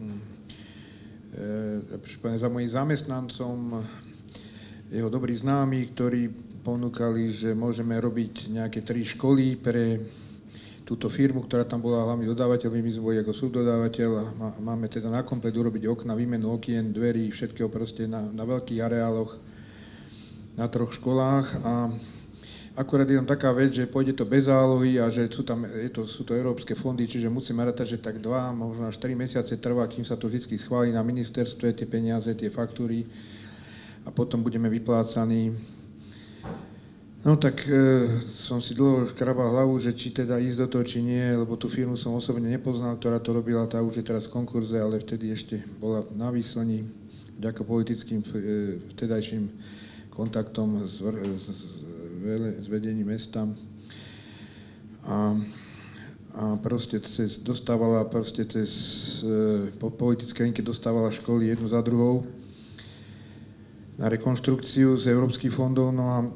S7: e, za mojím zamestnancom jeho dobrí známi, ktorí ponúkali, že môžeme robiť nejaké tri školy pre túto firmu, ktorá tam bola hlavný dodávateľ, my sme boli ako subdodávateľ a máme teda na komplet urobiť okna, výmenu okien, dverí, všetkého proste na, na veľkých areáloch, na troch školách a akurát je tam taká vec, že pôjde to bez zálohy a že sú tam, je to, sú to európske fondy, čiže musíme rátať, že tak dva, možno až tri mesiace trvá, kým sa to vždy schválí na ministerstve, tie peniaze, tie faktúry a potom budeme vyplácaní. No tak e, som si dlho škrabal hlavu, že či teda ísť do toho, či nie, lebo tú firmu som osobne nepoznal, ktorá to robila, tá už je teraz v konkurze, ale vtedy ešte bola na výslení vďaka politickým e, vtedajším kontaktom s, s, s vedením mesta. A, a proste cez, dostávala proste cez e, po politické linke dostávala školy jednu za druhou na rekonštrukciu z európskych fondov, no a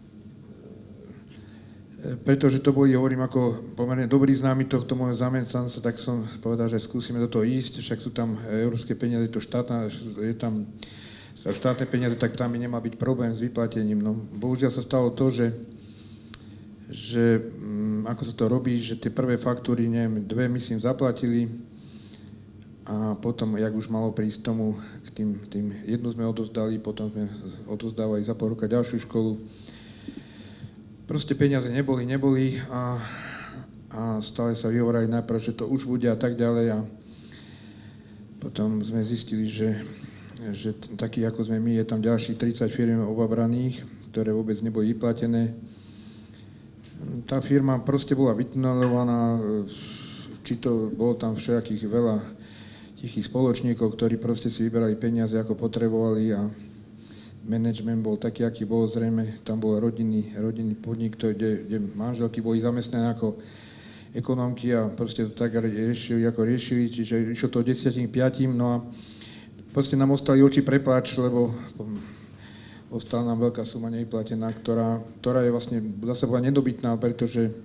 S7: pretože to boli, hovorím, ako pomerne dobrý známy tohto môjho zamestnanca, tak som povedal, že skúsime do toho ísť, však sú tam európske peniaze, to štátna, je tam štátne peniaze, tak tam by nemal byť problém s vyplatením. No, bohužiaľ sa stalo to, že, že um, ako sa to robí, že tie prvé faktúry, neviem, dve myslím zaplatili a potom, jak už malo prísť tomu, k tým, tým jednu sme odozdali, potom sme odozdávali za pol roka ďalšiu školu. Proste peniaze neboli, neboli a, a stále sa vyhovorali najprv, že to už bude a tak ďalej a potom sme zistili, že, že taký ako sme my, je tam ďalších tridsať firiem obabraných, ktoré vôbec neboli vyplatené. Tá firma proste bola vytunelovaná, či to bolo tam všelijakých veľa tichých spoločníkov, ktorí proste si vyberali peniaze, ako potrebovali a management bol taký, aký bol, zrejme tam bol rodinný, rodinný podnik, kde, kde manželky boli zamestnané ako ekonómky a proste to tak riešili, ako riešili, čiže išlo to desať päť, no a proste nám ostali oči prepláč, lebo ostala nám veľká suma nevyplatená, ktorá, ktorá je vlastne zase bola nedobytná, pretože e,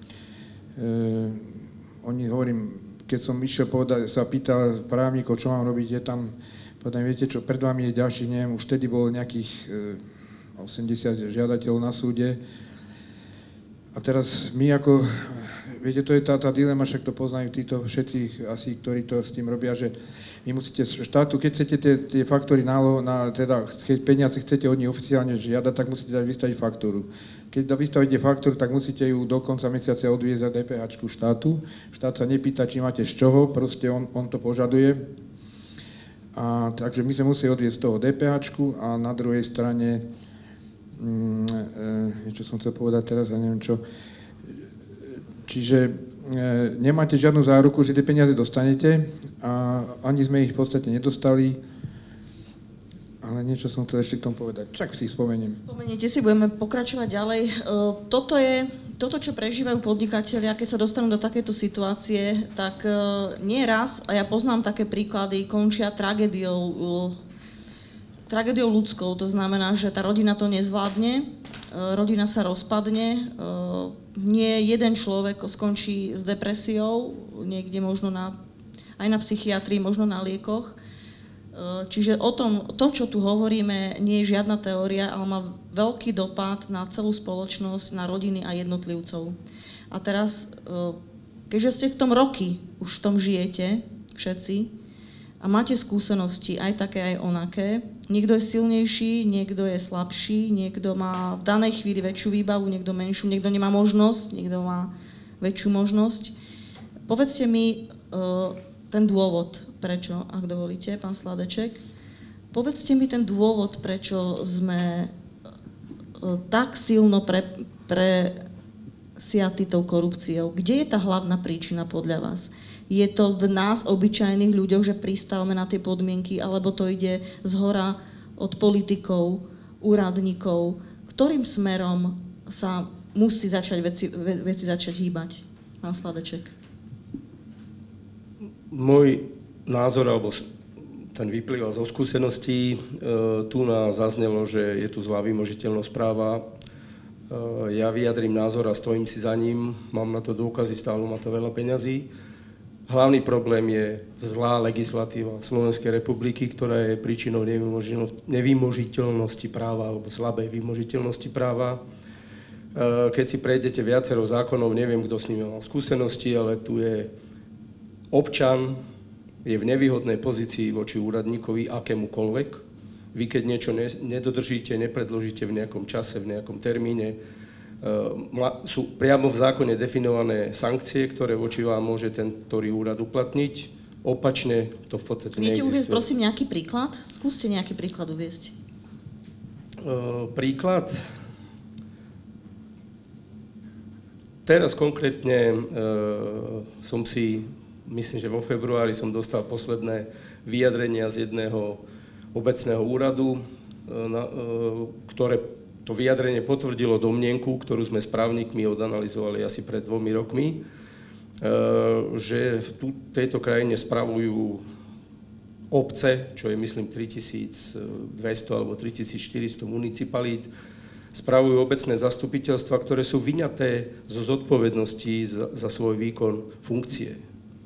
S7: oni, hovorím, keď som išiel povedať, sa pýtal právnikov, čo mám robiť, je tam potom viete čo, pred vami je ďalších, neviem, už vtedy bolo nejakých e, osemdesiat žiadateľov na súde. A teraz my ako, viete, to je tá, tá dilema, však to poznajú títo všetci asi, ktorí to s tým robia, že vy musíte štátu, keď chcete tie, tie faktory nálo, na, teda keď peniaze chcete od nich oficiálne žiadať, tak musíte dať vystaviť faktúru. Keď vystavíte faktúru, tak musíte ju do konca mesiaca odviezť za dé pé háčku štátu. Štát sa nepýta, či máte z čoho, proste on, on to požaduje. A, takže my sme museli odviesť z toho dé pé háčku a na druhej strane, mm, e, čo som chcel povedať teraz, ja neviem čo, čiže e, nemáte žiadnu záruku, že tie peniaze dostanete a ani sme ich v podstate nedostali, ale niečo som chcel ešte k tomu povedať, čak si spomeniem.
S1: Spomeniete si, budeme pokračovať ďalej. E, toto je... Toto, čo prežívajú podnikatelia, keď sa dostanú do takéto situácie, tak uh, nie raz, a ja poznám také príklady, končia tragédiou, uh, tragédiou ľudskou. To znamená, že tá rodina to nezvládne, uh, rodina sa rozpadne, uh, nie jeden človek skončí s depresiou, niekde možno na, aj na psychiatrii, možno na liekoch. Čiže o tom, to, čo tu hovoríme, nie je žiadna teória, ale má veľký dopad na celú spoločnosť, na rodiny a jednotlivcov. A teraz, keďže ste v tom roky, už v tom žijete, všetci, a máte skúsenosti aj také, aj onaké, niekto je silnejší, niekto je slabší, niekto má v danej chvíli väčšiu výbavu, niekto menšiu, niekto nemá možnosť, niekto má väčšiu možnosť. Povedzte mi, ten dôvod, prečo, ak dovolíte, pán Sladeček, povedzte mi ten dôvod, prečo sme tak silno pre, presiatí tou korupciou. Kde je tá hlavná príčina podľa vás? Je to v nás, obyčajných ľuďoch, že pristávame na tie podmienky, alebo to ide zhora od politikov, úradníkov? Ktorým smerom sa musí začať veci, veci začať hýbať? Pán Sladeček.
S4: Môj názor, alebo ten vyplýva zo skúseností, e, tu nás zaznelo, že je tu zlá vymožiteľnosť práva. E, ja vyjadrím názor a stojím si za ním, mám na to dôkazy, stálo ma to veľa peňazí. Hlavný problém je zlá legislatíva Slovenskej republiky, ktorá je príčinou nevymožiteľnosti práva alebo slabej vymožiteľnosti práva. E, keď si prejdete viacero zákonov, neviem, kto s nimi mal skúsenosti, ale tu je občan, je v nevýhodnej pozícii voči úradníkovi akémukoľvek. Vy keď niečo nedodržíte, nepredložíte v nejakom čase, v nejakom termíne, sú priamo v zákone definované sankcie, ktoré voči vám môže ten, ktorý úrad uplatniť. Opačne to v podstate neexistuje.
S1: Viete uviesť, prosím, nejaký príklad? Skúste nejaký príklad uviesť.
S4: Uh, príklad? teraz konkrétne e, som si, myslím, že vo februári som dostal posledné vyjadrenia z jedného obecného úradu, e, na, e, ktoré to vyjadrenie potvrdilo domnienku, ktorú sme s právnikmi odanalizovali asi pred dvomi rokmi, e, že v tu, tejto krajine spravujú obce, čo je myslím tritisícdvesto alebo tritisícštyristo municipalít, spravujú obecné zastupiteľstva, ktoré sú vyňaté zo zodpovednosti za, za svoj výkon funkcie. E,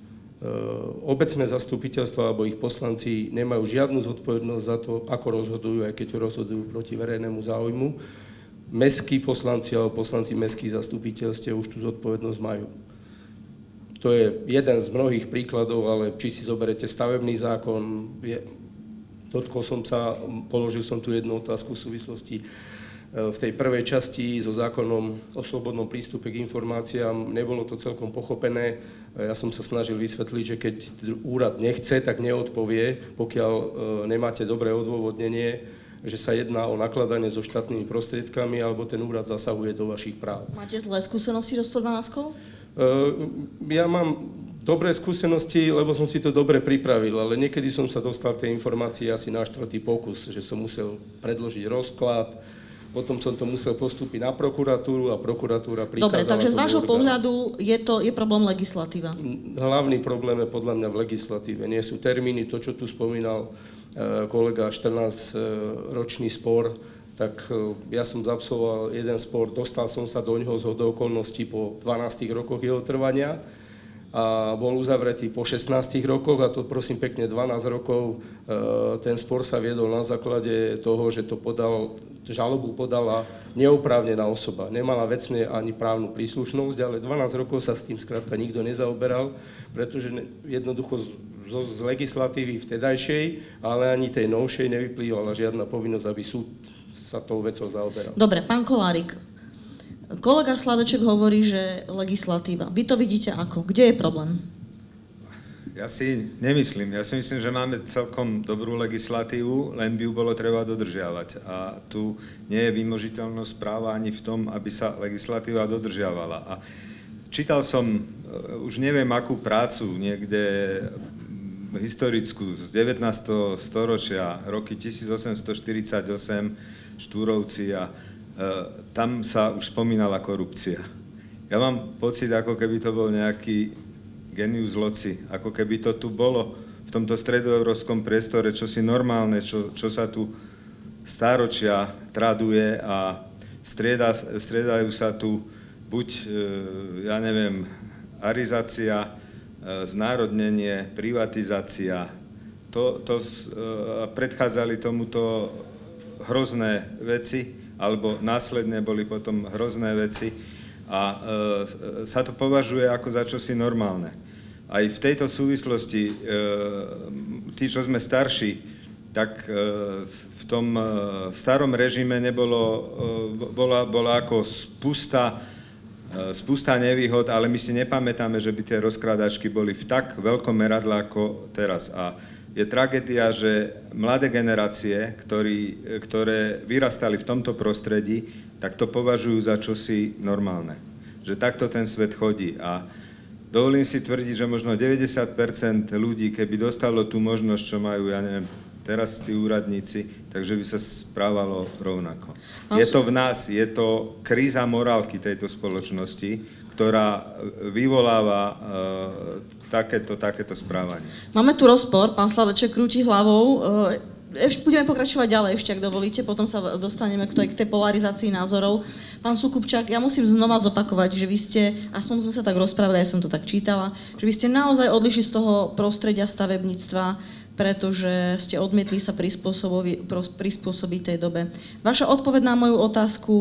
S4: obecné zastupiteľstva alebo ich poslanci nemajú žiadnu zodpovednosť za to, ako rozhodujú, aj keď rozhodujú proti verejnému záujmu. Mestskí poslanci alebo poslanci mestských zastupiteľstiev už tú zodpovednosť majú. To je jeden z mnohých príkladov, ale či si zoberete stavebný zákon, je, dotkol som sa, položil som tu jednu otázku v súvislosti v tej prvej časti so zákonom o slobodnom prístupe k informáciám. Nebolo to celkom pochopené. Ja som sa snažil vysvetliť, že keď úrad nechce, tak neodpovie, pokiaľ nemáte dobré odôvodnenie, že sa jedná o nakladanie so štátnymi prostriedkami, alebo ten úrad zasahuje do vašich práv.
S1: Máte zlé skúsenosti so stodvanásťkou?
S4: Ja mám dobré skúsenosti, lebo som si to dobre pripravil, ale niekedy som sa dostal k tej informácii asi na štvrtý pokus, že som musel predložiť rozklad, potom som to musel postúpiť na prokuratúru a prokuratúra prikázala.
S1: Dobre, takže z vášho
S4: orgánu.
S1: pohľadu je to je problém legislatíva?
S4: Hlavný problém je podľa mňa v legislatíve. Nie sú termíny, to, čo tu spomínal kolega, štrnásťročný spor, tak ja som zabsolvoval jeden spor, dostal som sa do ňoho zhodou okolností po dvanástich rokoch jeho trvania a bol uzavretý po šestnástich rokoch a to prosím pekne dvanásť rokov. Ten spor sa viedol na základe toho, že to podal, žalobu podala neoprávnená osoba. Nemala vecne ani právnu príslušnosť, ale dvanásť rokov sa s tým skrátka nikto nezaoberal, pretože jednoducho z, z legislatívy vtedajšej, ale ani tej novšej nevyplývala žiadna povinnosť, aby súd sa tou vecou zaoberal.
S1: Dobre, pán Kolárik, kolega Sladoček hovorí, že legislatíva. Vy to vidíte ako? Kde je problém?
S5: Ja si nemyslím. Ja si myslím, že máme celkom dobrú legislatívu, len by ju bolo treba dodržiavať. A tu nie je vymožiteľnosť práva ani v tom, aby sa legislatíva dodržiavala. A čítal som, už neviem akú prácu, niekde historickú z devätnásteho storočia, roky tisícosemstoštyridsaťosem, Štúrovci a e, tam sa už spomínala korupcia. Ja mám pocit, ako keby to bol nejaký genius loci, ako keby to tu bolo v tomto stredoeurópskom priestore čosi normálne, čo, čo sa tu stáročia traduje a strieda, striedajú sa tu buď, e, ja neviem, arizácia, e, znárodnenie, privatizácia. To, to e, predchádzali tomuto hrozné veci, alebo následne boli potom hrozné veci a e, sa to považuje ako za čosi normálne. Aj v tejto súvislosti, e, tí, čo sme starší, tak e, v tom e, starom režime nebolo, e, bola, bola ako spusta, e, spusta nevýhod, ale my si nepamätáme, že by tie rozkrádačky boli v tak veľkom meradle ako teraz. A je tragédia, že mladé generácie, ktorí, ktoré vyrastali v tomto prostredí, tak to považujú za čosi normálne. Že takto ten svet chodí. A dovolím si tvrdiť, že možno deväťdesiat percent ľudí, keby dostalo tú možnosť, čo majú, ja neviem, teraz tí úradníci, takže by sa správalo rovnako. Je to v nás, je to kríza morálky tejto spoločnosti, ktorá vyvoláva e, takéto, takéto správanie.
S1: Máme tu rozpor, pán Sladoček krúti hlavou. E, ešte budeme pokračovať ďalej, ešte ak dovolíte, potom sa dostaneme k tej, k tej polarizácii názorov. Pán Súkupčák, ja musím znova zopakovať, že vy ste, aspoň sme sa tak rozprávali, ja som to tak čítala, že vy ste naozaj odlišli z toho prostredia stavebníctva, pretože ste odmietli sa prispôsobiť tej dobe. Vaša odpoveď na moju otázku,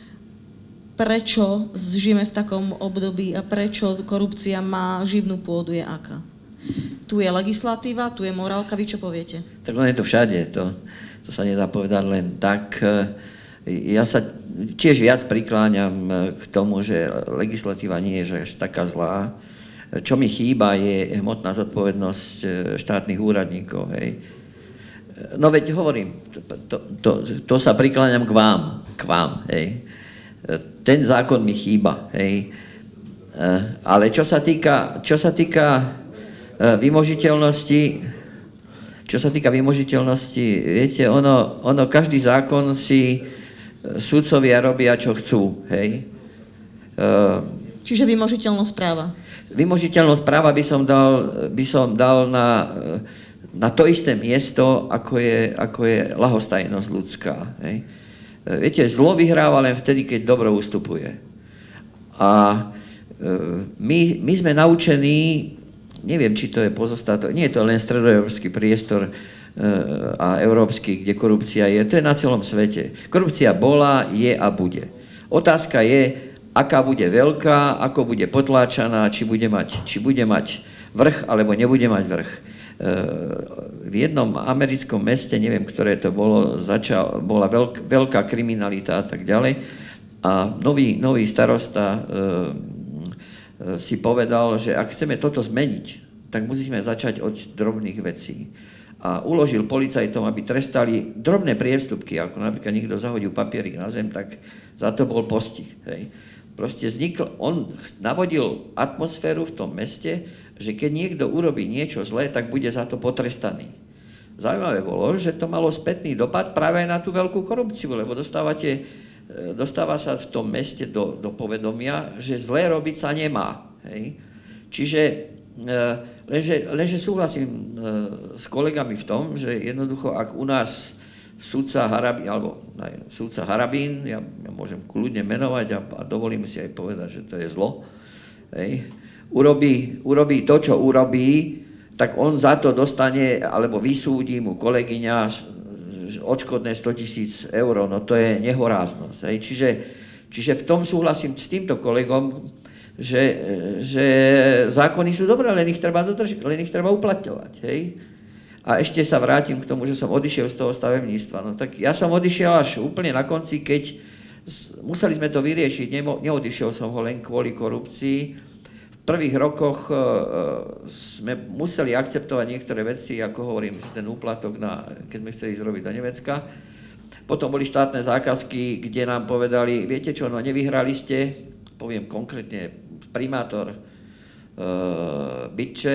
S1: prečo žijeme v takom období a prečo korupcia má živnú pôdu, je aká? Tu je legislatíva, tu je morálka, vy čo poviete? Tak
S6: len je to všade, to, to sa nedá povedať len tak. Ja sa tiež viac prikláňam k tomu, že legislatíva nie je až taká zlá. Čo mi chýba, je hmotná zodpovednosť štátnych úradníkov. Hej. No veď hovorím, to, to, to, to sa prikláňam k vám, k vám, hej. Ten zákon mi chýba, hej. Ale čo sa týka, čo sa týka vymožiteľnosti, čo sa týka vymožiteľnosti, viete, ono, ono každý zákon si sudcovia robia, čo chcú, hej.
S1: Čiže vymožiteľnosť práva.
S6: Vymožiteľnosť práva by som dal, by som dal na, na to isté miesto, ako je, ako je ľahostajnosť ľudská, hej. Viete, zlo vyhráva len vtedy, keď dobro ustupuje. A my, my sme naučení, neviem, či to je pozostatok, nie je to len stredoeurópsky priestor a európsky, kde korupcia je, to je na celom svete. Korupcia bola, je a bude. Otázka je, aká bude veľká, ako bude potláčaná, či bude mať, či bude mať vrch, alebo nebude mať vrch. V jednom americkom meste, neviem, ktoré to bolo, začal, bola veľk, veľká kriminalita a tak ďalej. A nový, nový starosta e, e, si povedal, že ak chceme toto zmeniť, tak musíme začať od drobných vecí. A uložil policajtom, aby trestali drobné priestupky, ako napríklad niekto zahodil papierik na zem, tak za to bol postih. Hej. Proste vznikl, on navodil atmosféru v tom meste, že keď niekto urobí niečo zlé, tak bude za to potrestaný. Zaujímavé bolo, že to malo spätný dopad práve aj na tú veľkú korupciu, lebo dostávate, dostáva sa v tom meste do, do povedomia, že zlé robiť sa nemá. Hej. Čiže lenže, lenže súhlasím s kolegami v tom, že jednoducho, ak u nás sudca Harabín, alebo aj, sudca Harabín, ja, ja môžem kľudne menovať a, a dovolím si aj povedať, že to je zlo, hej, urobí, urobí to, čo urobí, tak on za to dostane, alebo vysúdi mu kolegyňa odškodné sto tisíc eur, no to je nehoráznosť. Hej. Čiže, čiže v tom súhlasím s týmto kolegom, že, že zákony sú dobré, len ich treba dodržiť, len ich treba uplatňovať. Hej. A ešte sa vrátim k tomu, že som odišiel z toho stavebníctva. No tak ja som odišiel až úplne na konci, keď museli sme to vyriešiť, neodišiel som ho len kvôli korupcii. V prvých rokoch sme museli akceptovať niektoré veci, ako hovorím, že ten úplatok, na, keď sme chceli ísť robiť do Nemecka. Potom boli štátne zákazky, kde nám povedali, viete čo, no nevyhrali ste, poviem konkrétne, primátor uh, Bytče,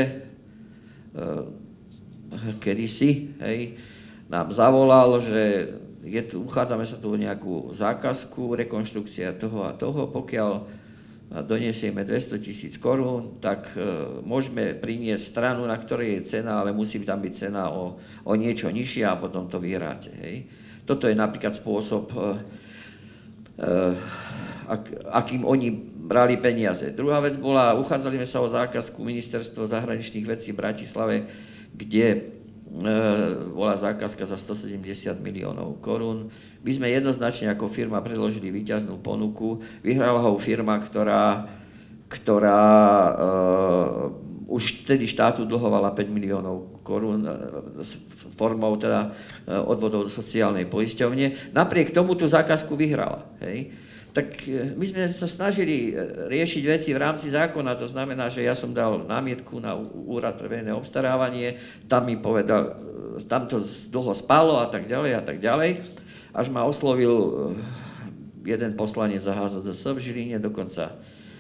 S6: uh, kedysi, hej, nám zavolal, že je tu, uchádzame sa tu o nejakú zákazku, rekonštrukcia toho a toho, pokiaľ donesieme dvesto tisíc korún, tak uh, môžeme priniesť stranu, na ktorej je cena, ale musí tam byť cena o, o niečo nižšia a potom to vyhráte. Hej. Toto je napríklad spôsob, uh, uh, ak, akým oni brali peniaze. Druhá vec bola, uchádzali sme sa o zákazku Ministerstvo zahraničných vecí v Bratislave, kde e, bola zákazka za stosedemdesiat miliónov korún. My sme jednoznačne ako firma predložili víťaznú ponuku. Vyhrala ho firma, ktorá, ktorá e, už vtedy štátu dlhovala päť miliónov korún e, s formou teda e, odvodov do sociálnej poisťovne. Napriek tomu tú zákazku vyhrala. Hej. Tak my sme sa snažili riešiť veci v rámci zákona, to znamená, že ja som dal námietku na úrad pre verejné obstarávanie, tam mi povedal, tam to dlho spalo a tak ďalej a tak ďalej, až ma oslovil jeden poslanec za há zet es v Žiline, dokonca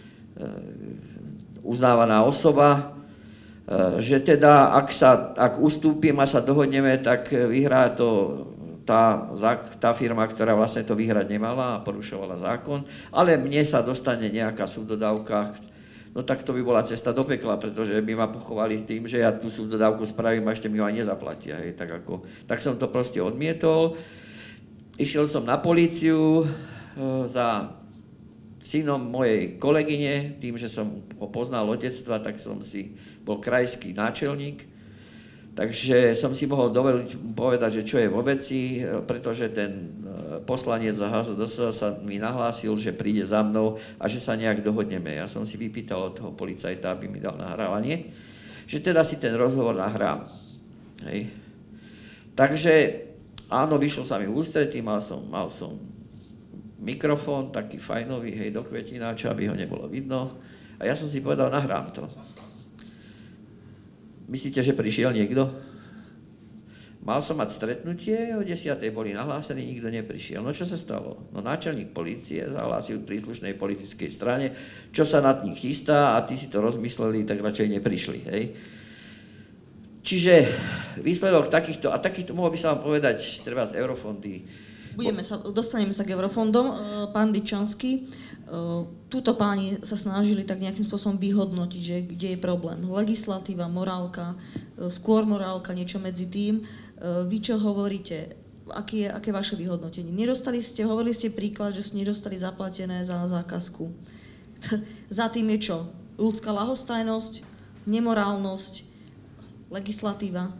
S6: uznávaná osoba, že teda ak, sa, ak ustúpim a sa dohodneme, tak vyhrá to Tá, tá firma, ktorá vlastne to vyhrať nemala a porušovala zákon, ale mne sa dostane nejaká subdodávka, no tak to by bola cesta do pekla, pretože by ma pochovali tým, že ja tú subdodávku spravím a ešte mi ho aj nezaplatia. Hej, tak, ako, tak som to proste odmietol. Išiel som na políciu e, za synom mojej kolegyne, tým, že som ho poznal od detstva, tak som si bol krajský náčelník. Takže som si mohol dovoliť povedať, že čo je vo veci, pretože ten poslanec za há zet es sa mi nahlásil, že príde za mnou a že sa nejak dohodneme. Ja som si vypýtal od toho policajta, aby mi dal nahrávanie, že teda si ten rozhovor nahrám. Hej. Takže áno, vyšlo sa mi v ústretí, mal som, mal som mikrofón, taký fajnový, hej, do kvetináča, aby ho nebolo vidno. A ja som si povedal, nahrám to. Myslíte, že prišiel niekto? Mal som mať stretnutie, o desiatej boli nahlásení, nikto neprišiel. No čo sa stalo? No náčelník polície zahlásil príslušnej politickej strane, čo sa nad nich chystá a tí si to rozmysleli, tak radšej neprišli. Hej? Čiže výsledok takýchto, a takýchto mohol by sa vám povedať, treba z eurofondy.
S1: Budeme sa, dostaneme sa k eurofondom. Pán Byčanský, túto páni sa snažili tak nejakým spôsobom vyhodnotiť, že kde je problém. Legislatíva, morálka, skôr morálka, niečo medzi tým. Vy čo hovoríte? Aké je, aké je vaše vyhodnotenie? Nedostali ste, hovorili ste príklad, že ste nedostali zaplatené za zákazku. Za tým je čo? Ľudská ľahostajnosť, nemorálnosť, legislatíva?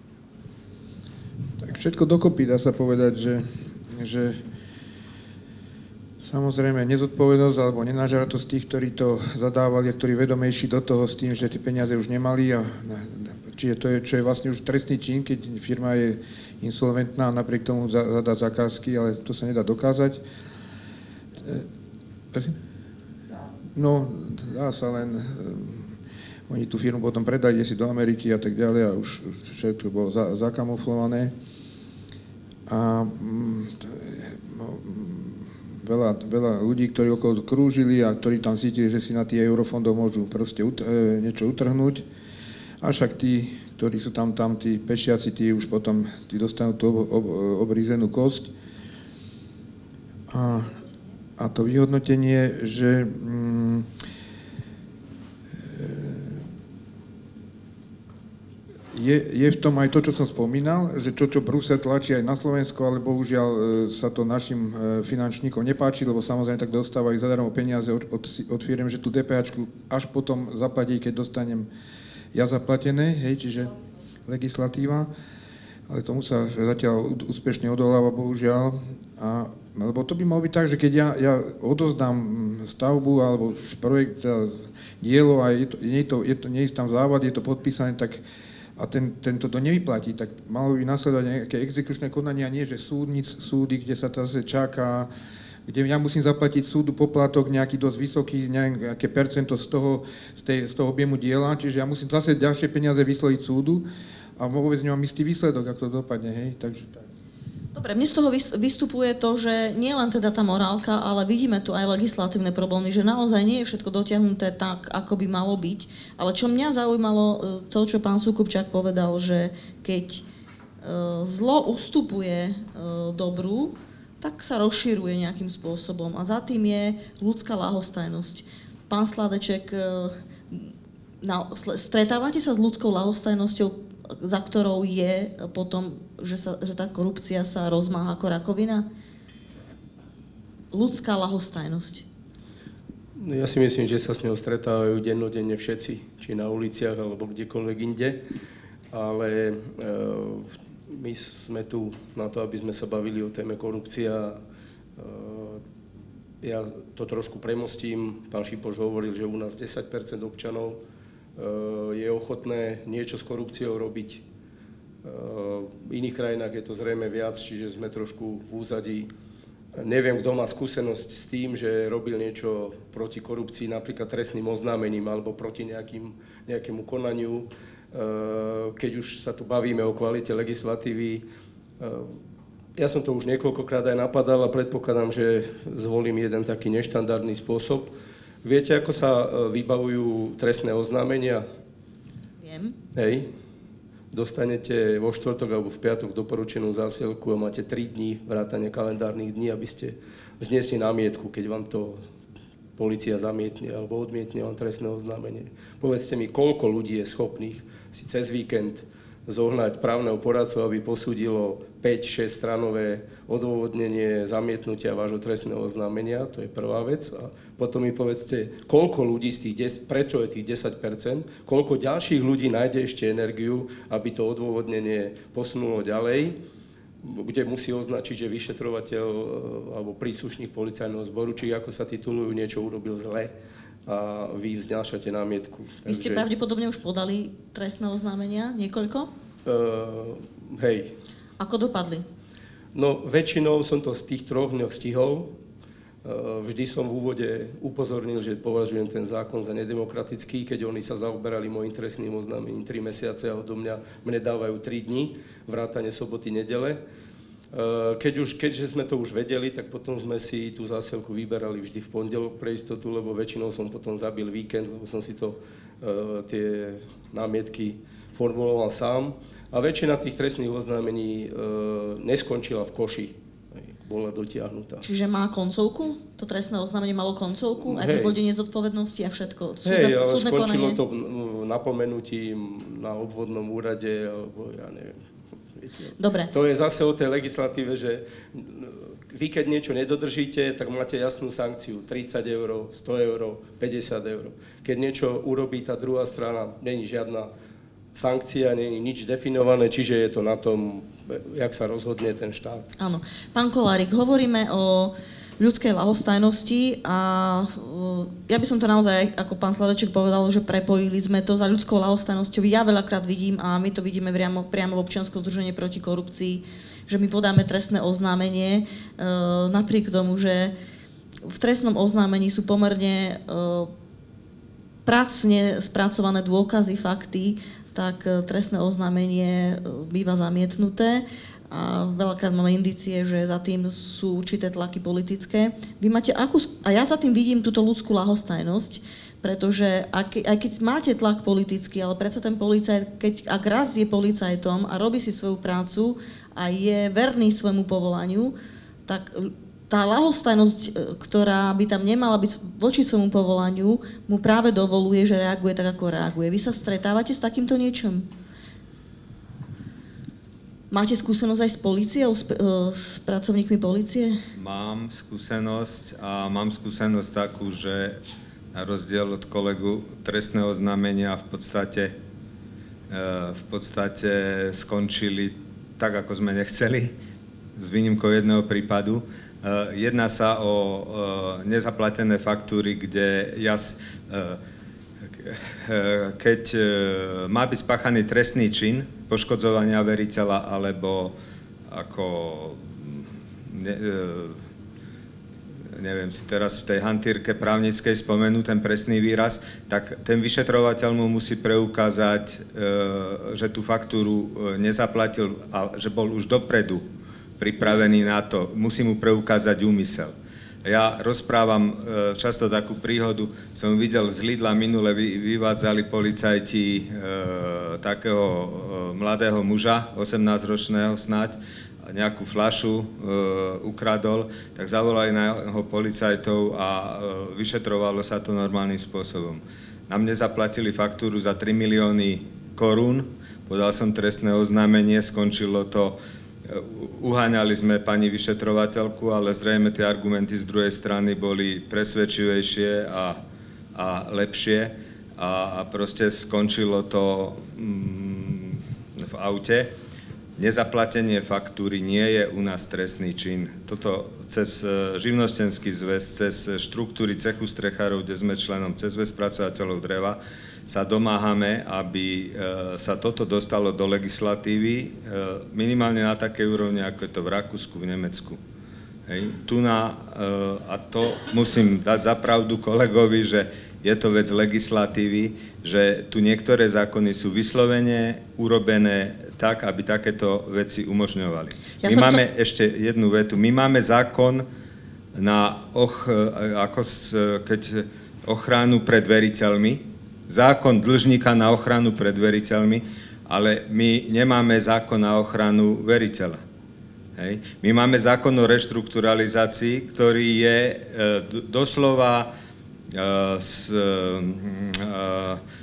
S7: Tak všetko dokopy dá sa povedať, že, že samozrejme nezodpovednosť alebo nenažratosť tých, ktorí to zadávali a ktorí vedomejší do toho s tým, že tie peniaze už nemali. A, čiže to je, čo je vlastne už trestný čin, keď firma je insolventná a napriek tomu zadá zakázky, ale to sa nedá dokázať. No, dá sa len... Oni tú firmu potom predali si do Ameriky a tak ďalej a už všetko bolo za, zakamuflované. A no, veľa, veľa ľudí, ktorí okolo krúžili a ktorí tam cítili, že si na tých eurofondov môžu proste ut, e, niečo utrhnúť. A však tí, ktorí sú tam, tam tí pešiaci, tí už potom tí dostanú tú ob, ob, obrízenú kosť. A, a to vyhodnotenie, že mm, Je, je v tom aj to, čo som spomínal, že čo, čo Brusel tlačí aj na Slovensko, ale bohužiaľ sa to našim finančníkom nepáči, lebo samozrejme tak dostávajú zadarmo peniaze od, od, od firiem, že tú DPAčku až potom zaplatí, keď dostanem ja zaplatené, hej, čiže legislatíva, ale tomu sa zatiaľ úspešne odoláva, bohužiaľ. A, lebo to by malo byť tak, že keď ja, ja odozdám stavbu alebo projekt, dielo a je, to, je, to, je, to, nie je tam závad, je to podpísané, tak a ten, tento to nevyplatí, tak malo by nasledovať nejaké exekučné konania, nie že súdnic, súdy, kde sa to zase čaká, kde ja musím zaplatiť súdu poplatok nejaký dosť vysoký, nejaké percento z toho, z, tej, z toho objemu diela, čiže ja musím zase ďalšie peniaze vysloviť súdu a vôbec nemám istý výsledok, ako to dopadne, hej, takže tak.
S1: Dobre, mne z toho vystupuje to, že nie len teda tá morálka, ale vidíme tu aj legislatívne problémy, že naozaj nie je všetko dotiahnuté tak, ako by malo byť. Ale čo mňa zaujímalo, to, čo pán Súkupčák povedal, že keď zlo ustupuje dobru, tak sa rozširuje nejakým spôsobom. A za tým je ľudská ľahostajnosť. Pán Sladeček, stretávate sa s ľudskou ľahostajnosťou, za ktorou je potom, že, sa, že tá korupcia sa rozmáha ako rakovina? Ľudská ľahostajnosť.
S4: No ja si myslím, že sa s ňou stretávajú dennodenne všetci, či na uliciach, alebo kdekoľvek inde. Ale e, my sme tu na to, aby sme sa bavili o téme korupcia. E, ja to trošku premostím. Pán Šipoš hovoril, že u nás desať percent občanov je ochotné niečo s korupciou robiť. V iných krajinách je to zrejme viac, čiže sme trošku v úzadí. Neviem, kto má skúsenosť s tým, že robil niečo proti korupcii, napríklad trestným oznámením alebo proti nejakým, nejakému konaniu. Keď už sa tu bavíme o kvalite legislatívy, ja som to už niekoľkokrát aj napadal a predpokladám, že zvolím jeden taký neštandardný spôsob. Viete, ako sa vybavujú trestné oznámenia?
S1: Viem.
S4: Hej. Dostanete vo štvrtok alebo v piatok doporučenú zásielku a máte tri dní, vrátane kalendárnych dní, aby ste vznesli námietku, keď vám to polícia zamietne alebo odmietne vám trestné oznámenie. Povedzte mi, koľko ľudí je schopných si cez víkend zohnať právneho poradcu, aby posúdilo päť šesť stranové odôvodnenie zamietnutia vášho trestného oznámenia, to je prvá vec. A potom mi povedzte, koľko ľudí z tých desať, prečo je tých desať percent, koľko ďalších ľudí nájde ešte energiu, aby to odôvodnenie posunulo ďalej, kde musí označiť, že vyšetrovateľ alebo príslušník policajného zboru, či ako sa titulujú, niečo urobil zle a vy vznášate námietku.
S1: Vy ste Takže... pravdepodobne už podali trestné oznámenia, niekoľko?
S4: Uh, hej.
S1: Ako dopadli?
S4: No väčšinou som to z tých troch dňoch stihol. Vždy som v úvode upozornil, že považujem ten zákon za nedemokratický, keď oni sa zaoberali môjim trestným oznámením tri mesiace a odo mňa mne dávajú tri dni, vrátane soboty, nedele. Keď už, keďže sme to už vedeli, tak potom sme si tú zásielku vyberali vždy v pondelok pre istotu, lebo väčšinou som potom zabil víkend, lebo som si to, tie námietky formuloval sám. A väčšina tých trestných oznámení neskončila v koši. Bola dotiahnutá.
S1: Čiže má koncovku? To trestné oznámenie malo koncovku? Aj vyvodenie zodpovednosti a všetko?
S4: Hej, ale skončilo to napomenutím na obvodnom úrade, alebo ja neviem. Viete.
S1: Dobre.
S4: To je zase o tej legislatíve, že vy keď niečo nedodržíte, tak máte jasnú sankciu. tridsať eur, sto eur, päťdesiat eur. Keď niečo urobí tá druhá strana, není žiadna sankcia, nie je nič definované, čiže je to na tom, jak sa rozhodne ten štát.
S1: Áno. Pán Kolárik, hovoríme o ľudskej ľahostajnosti a ja by som to naozaj, ako pán Sladeček povedal, že prepojili sme to za ľudskou ľahostajnosťou. Ja veľakrát vidím, a my to vidíme priamo, priamo v občianskom združení proti korupcii, že my podáme trestné oznámenie, napriek tomu, že v trestnom oznámení sú pomerne pracne spracované dôkazy, fakty, tak trestné oznámenie býva zamietnuté a veľakrát máme indície, že za tým sú určité tlaky politické. Vy máte akú, a ja za tým vidím túto ľudskú ľahostajnosť, pretože ak, aj keď máte tlak politický, ale predsa ten policajt, keď, ak raz je policajtom a robí si svoju prácu a je verný svojmu povolaniu, tak tá ľahostajnosť, ktorá by tam nemala byť voči svojmu povolaniu, mu práve dovoluje, že reaguje tak, ako reaguje. Vy sa stretávate s takýmto niečom? Máte skúsenosť aj s políciou, s, s pracovníkmi polície?
S5: Mám skúsenosť a mám skúsenosť takú, že na rozdiel od kolegu trestné oznámenia v podstate, v podstate skončili tak, ako sme nechceli, s výnimkou jedného prípadu. Jedná sa o nezaplatené faktúry, kde jas, keď má byť spáchaný trestný čin poškodzovania veriteľa alebo ako ne, neviem si teraz v tej hantírke právnickej spomenú ten presný výraz, tak ten vyšetrovateľ mu musí preukázať, že tú faktúru nezaplatil a že bol už dopredu pripravený na to, musí mu preukázať úmysel. Ja rozprávam často takú príhodu, som videl z Lidla minule, vyvádzali policajti e, takého e, mladého muža, osemnásťročného snáď, nejakú fľašu e, ukradol, tak zavolali na jeho policajtov a e, vyšetrovalo sa to normálnym spôsobom. Na mne zaplatili faktúru za tri milióny korún, podal som trestné oznámenie, skončilo to. Uháňali sme pani vyšetrovateľku, ale zrejme tie argumenty z druhej strany boli presvedčivejšie a, a lepšie a, a proste skončilo to mm, v aute. Nezaplatenie faktúry nie je u nás trestný čin. Toto cez živnostenský zväz, cez štruktúry cechu strechárov, kde sme členom, cez zväz spracovateľov dreva, sa domáhame, aby sa toto dostalo do legislatívy, minimálne na takej úrovni, ako je to v Rakúsku, v Nemecku. Hej. Tu na, a to musím dať za pravdu kolegovi, že je to vec legislatívy, že tu niektoré zákony sú vyslovene urobené tak, aby takéto veci umožňovali. Ja My máme to... ešte jednu vetu. My máme zákon na och, ako keď ochranu pred veriteľmi, zákon dlžníka na ochranu pred veriteľmi, ale my nemáme zákon na ochranu veriteľa. Hej. My máme zákon o reštrukturalizácii, ktorý je e, doslova e, s, e, e,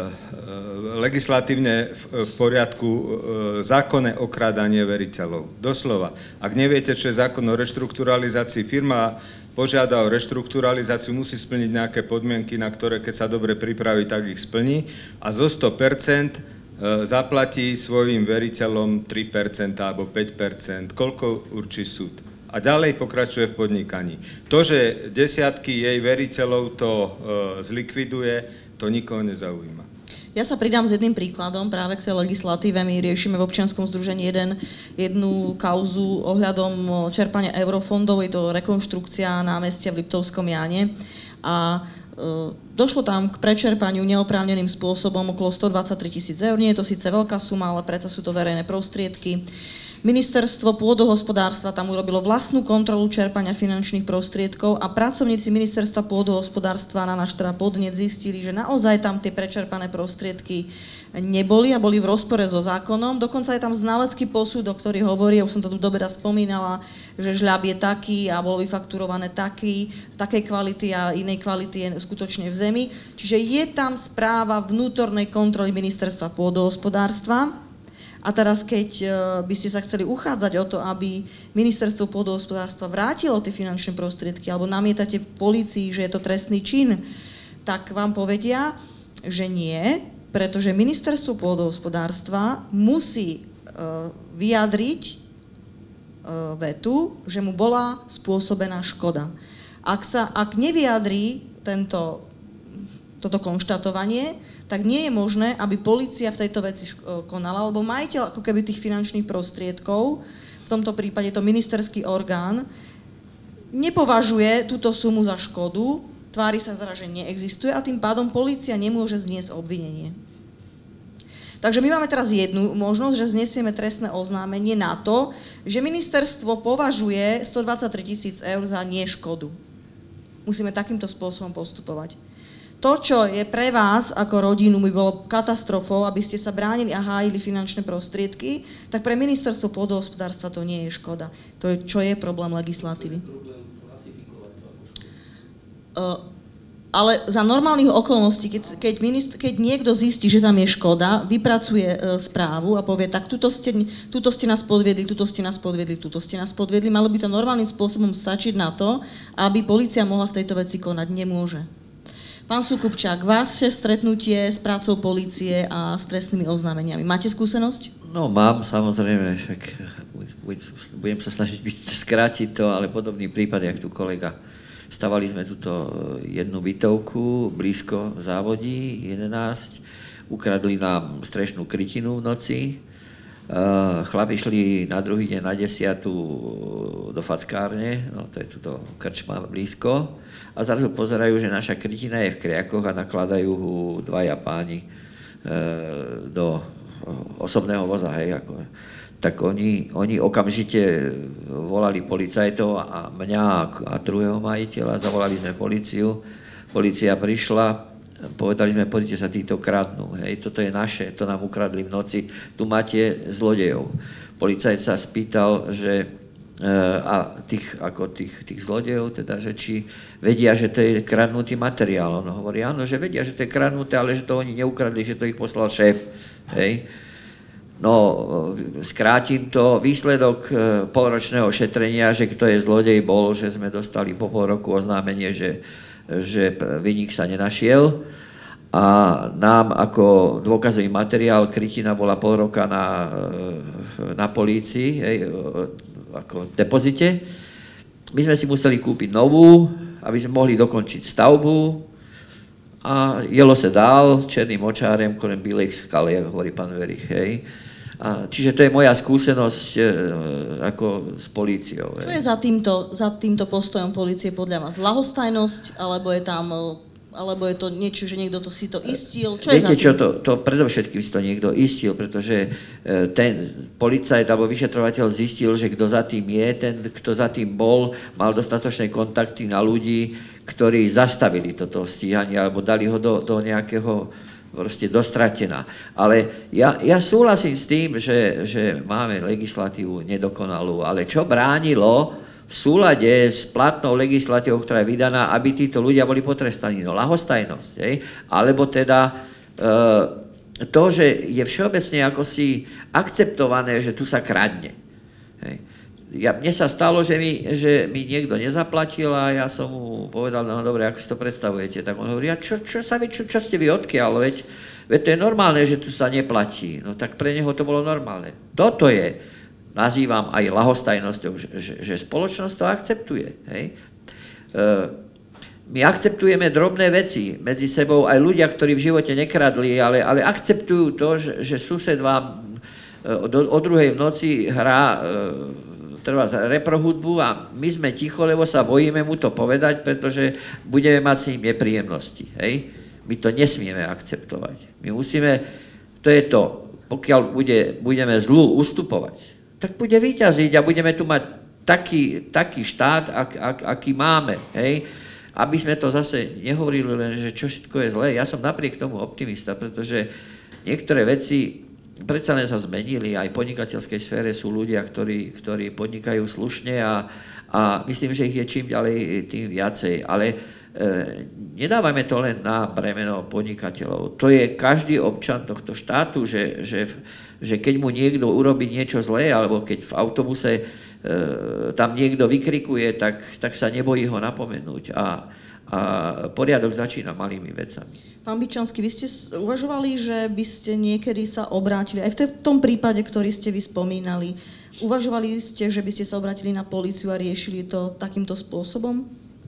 S5: legislatívne v, v poriadku e, zákonné okrádanie veriteľov. Doslova. Ak neviete, čo je zákon o reštrukturalizácii, firma požiada o reštrukturalizáciu, musí splniť nejaké podmienky, na ktoré, keď sa dobre pripraví, tak ich splní a zo sto percent zaplatí svojim veriteľom tri percentá alebo päť percent, koľko určí súd. A ďalej pokračuje v podnikaní. To, že desiatky jej veriteľov to zlikviduje, to nikoho nezaujíma.
S1: Ja sa pridám s jedným príkladom, práve k tej legislatíve. My riešime v občianskom združení jeden, jednu kauzu ohľadom čerpania eurofondov, je to rekonštrukcia námestia v Liptovskom Jáne. A e, došlo tam k prečerpaniu neoprávneným spôsobom okolo stodvadsaťtri tisíc eur. Nie je to síce veľká suma, ale predsa sú to verejné prostriedky. Ministerstvo pôdohospodárstva tam urobilo vlastnú kontrolu čerpania finančných prostriedkov a pracovníci ministerstva pôdohospodárstva na náš teda podnet zistili, že naozaj tam tie prečerpané prostriedky neboli a boli v rozpore so zákonom. Dokonca je tam znalecký posudok, ktorý hovorí, ja už som to tu dobre spomínala, že žľab je taký a bolo vyfakturované taký, takej kvality a inej kvality je skutočne v zemi. Čiže je tam správa vnútornej kontroly ministerstva pôdohospodárstva. A teraz, keď by ste sa chceli uchádzať o to, aby ministerstvo pôdohospodárstva vrátilo tie finančné prostriedky alebo namietate polícii, že je to trestný čin, tak vám povedia, že nie, pretože ministerstvo pôdohospodárstva musí vyjadriť vetu, že mu bola spôsobená škoda. Ak sa, ak nevyjadrí tento, toto konštatovanie, tak nie je možné, aby polícia v tejto veci konala, lebo majiteľ ako keby tých finančných prostriedkov, v tomto prípade to ministerský orgán, nepovažuje túto sumu za škodu, tvári sa teda, že neexistuje a tým pádom polícia nemôže zniesť obvinenie. Takže my máme teraz jednu možnosť, že znesieme trestné oznámenie na to, že ministerstvo považuje stodvadsaťtri tisíc eur za neškodu. Musíme takýmto spôsobom postupovať. To, čo je pre vás ako rodinu, by bolo katastrofou, aby ste sa bránili a hájili finančné prostriedky, tak pre ministerstvo pôdohospodárstva to nie je škoda. To je, čo je problém legislatívy. Uh, ale za normálnych okolností, keď, keď, ministr, keď niekto zistí, že tam je škoda, vypracuje uh, správu a povie, tak tuto ste, tuto ste nás podviedli, tuto ste nás podviedli, tuto ste nás podviedli, malo by to normálnym spôsobom stačiť na to, aby polícia mohla v tejto veci konať. Nemôže. Pán Sukupčák, vaše stretnutie s prácou polície a s trestnými oznámeniami. Máte skúsenosť?
S6: No mám, samozrejme, však budem sa snažiť byť, skrátiť to, ale podobný prípad, jak tu kolega. Stavali sme túto jednu bytovku blízko závodí, jedenásť, ukradli nám strešnú krytinu v noci, chlapi šli na druhý deň na desiatu do fackárne, no to je tu do krčma blízko, a zrazu pozerajú, že naša krytina je v kriakoch a nakladajú dvaja páni e, do osobného voza, hej, ako. Tak oni, oni okamžite volali policajtov a mňa a druhého majiteľa, zavolali sme políciu, polícia prišla, povedali sme, pozrite sa, títo kradnú, hej, toto je naše, to nám ukradli v noci, tu máte zlodejov. Policajt sa spýtal, že a tých, ako tých, tých zlodejov, teda, že či vedia, že to je kradnutý materiál. On hovorí, áno, že vedia, že to je kradnuté, ale že to oni neukradli, že to ich poslal šéf. Hej. No, skrátim to, výsledok polročného šetrenia, že kto je zlodej, bol, že sme dostali po pol roku oznámenie, že, že vinník sa nenašiel. A nám ako dôkazový materiál krytina bola pol roka na, na polícii, hej, ako depozite. My sme si museli kúpiť novú, aby sme mohli dokončiť stavbu a jelo sa dál černým očárem kolem bílej skaly, ako hovorí pán Verich, hej. A, čiže to je moja skúsenosť e, ako s políciou.
S1: Čo je za týmto, za týmto postojom polície podľa vás? Ľahostajnosť, alebo je tam... alebo je to niečo, že niekto to si to istil? Čo
S6: Viete
S1: je za
S6: čo, to, to predovšetkým si to niekto istil, pretože ten policajt alebo vyšetrovateľ zistil, že kto za tým je, ten, kto za tým bol, mal dostatočné kontakty na ľudí, ktorí zastavili toto stíhanie alebo dali ho do, do nejakého proste dostratená. Ale ja, ja súhlasím s tým, že, že máme legislatívu nedokonalú, ale čo bránilo v súlade s platnou legislatívou, ktorá je vydaná, aby títo ľudia boli potrestaní. No, ľahostajnosť, hej? Alebo teda e, to, že je všeobecne ako si akceptované, že tu sa kradne. Hej? Ja, mne sa stalo, že mi, že mi niekto nezaplatil a ja som mu povedal, no dobre, ako si to predstavujete? Tak on hovorí, a čo, čo, sa, čo, čo ste vy odkiaľ? Veď, veď to je normálne, že tu sa neplatí. No tak pre neho to bolo normálne. Toto je, nazývam aj ľahostajnosťou, že, že, že spoločnosť to akceptuje. Hej? E, my akceptujeme drobné veci medzi sebou, aj ľudia, ktorí v živote nekradli, ale, ale akceptujú to, že, že sused vám do, o druhej v noci hrá trvá reprohudbu a my sme ticho, lebo sa bojíme mu to povedať, pretože budeme mať s ním nepríjemnosti. Hej? My to nesmieme akceptovať. My musíme, to je to, pokiaľ bude, budeme zlu ustupovať, tak bude vyťaziť a budeme tu mať taký, taký štát, ak, ak, aký máme. Hej? Aby sme to zase nehovorili len, že čo všetko je zlé. Ja som napriek tomu optimista, pretože niektoré veci predsa len sa zmenili, aj v podnikateľskej sfére sú ľudia, ktorí, ktorí podnikajú slušne a, a myslím, že ich je čím ďalej, tým viacej. Ale e, nedávajme to len na bremeno podnikateľov. To je každý občan tohto štátu, že, že, že keď mu niekto urobí niečo zlé, alebo keď v autobuse e, tam niekto vykrikuje, tak, tak sa nebojí ho napomenúť. A, a poriadok začína malými vecami.
S1: Pán Byčanský, vy ste uvažovali, že by ste niekedy sa obrátili, aj v tom prípade, ktorý ste vy spomínali, uvažovali ste, že by ste sa obrátili na políciu a riešili to takýmto spôsobom?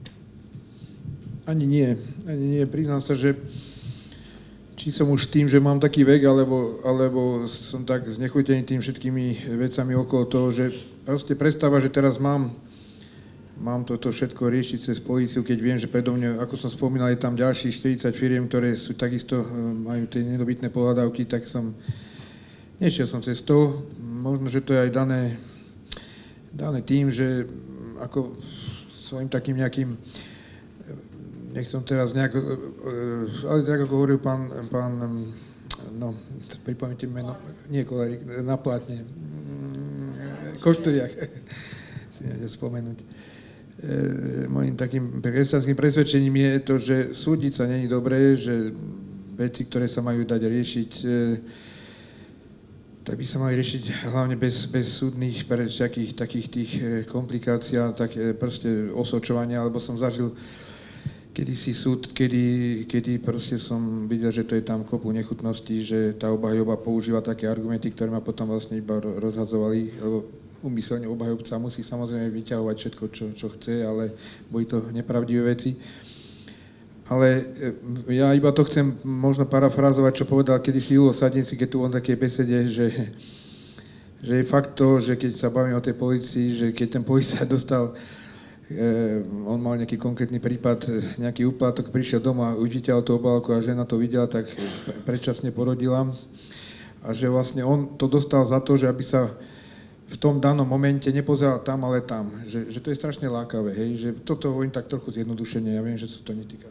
S7: Ani nie. Ani nie. Priznám sa, že či som už tým, že mám taký vek, alebo, alebo som tak znechutený tým všetkými vecami okolo toho, že proste predstava, že teraz mám Mám toto všetko riešiť cez políciu, keď viem, že predo mňa, ako som spomínal, je tam ďalších štyridsať firiem, ktoré sú takisto, majú tie nedobytné pohľadávky, tak som, nešiel som cez to. Možno, že to je aj dané, dané tým, že ako svojím takým nejakým, nechcem teraz nejak, ale tak ako hovoril pán, pán no, pripamäťte meno, nie Kolárik, na Plátne, Košturiak, si neviem spomenúť. E, mojím takým kresťanským presvedčením je to, že súdiť sa není dobré, že veci, ktoré sa majú dať riešiť, e, tak by sa mali riešiť hlavne bez, bez súdnych všakých takých tých komplikácií a tak proste osočovania, alebo som zažil kedysi súd, kedy, kedy proste som videl, že to je tam kopu nechutností, že tá obhajoba používa také argumenty, ktoré ma potom vlastne iba rozhadzovali, lebo umyselne obhajobca musí samozrejme vyťahovať všetko, čo, čo chce, ale boli to nepravdivé veci. Ale ja iba to chcem možno parafrázovať, čo povedal kedysi Julo Sadnici, keď tu on také besede, že, že je fakt to, že keď sa bavíme o tej policii, že keď ten policajt dostal, eh, on mal nejaký konkrétny prípad, nejaký úplatok, prišiel doma, vyťahol tú obálku a žena to videla, tak predčasne porodila. A že vlastne on to dostal za to, že aby sa v tom danom momente nepozeral tam, ale tam. Že, že to je strašne lákavé, hej? Že toto hovorím tak trochu zjednodušene, ja viem, že sa to netýka.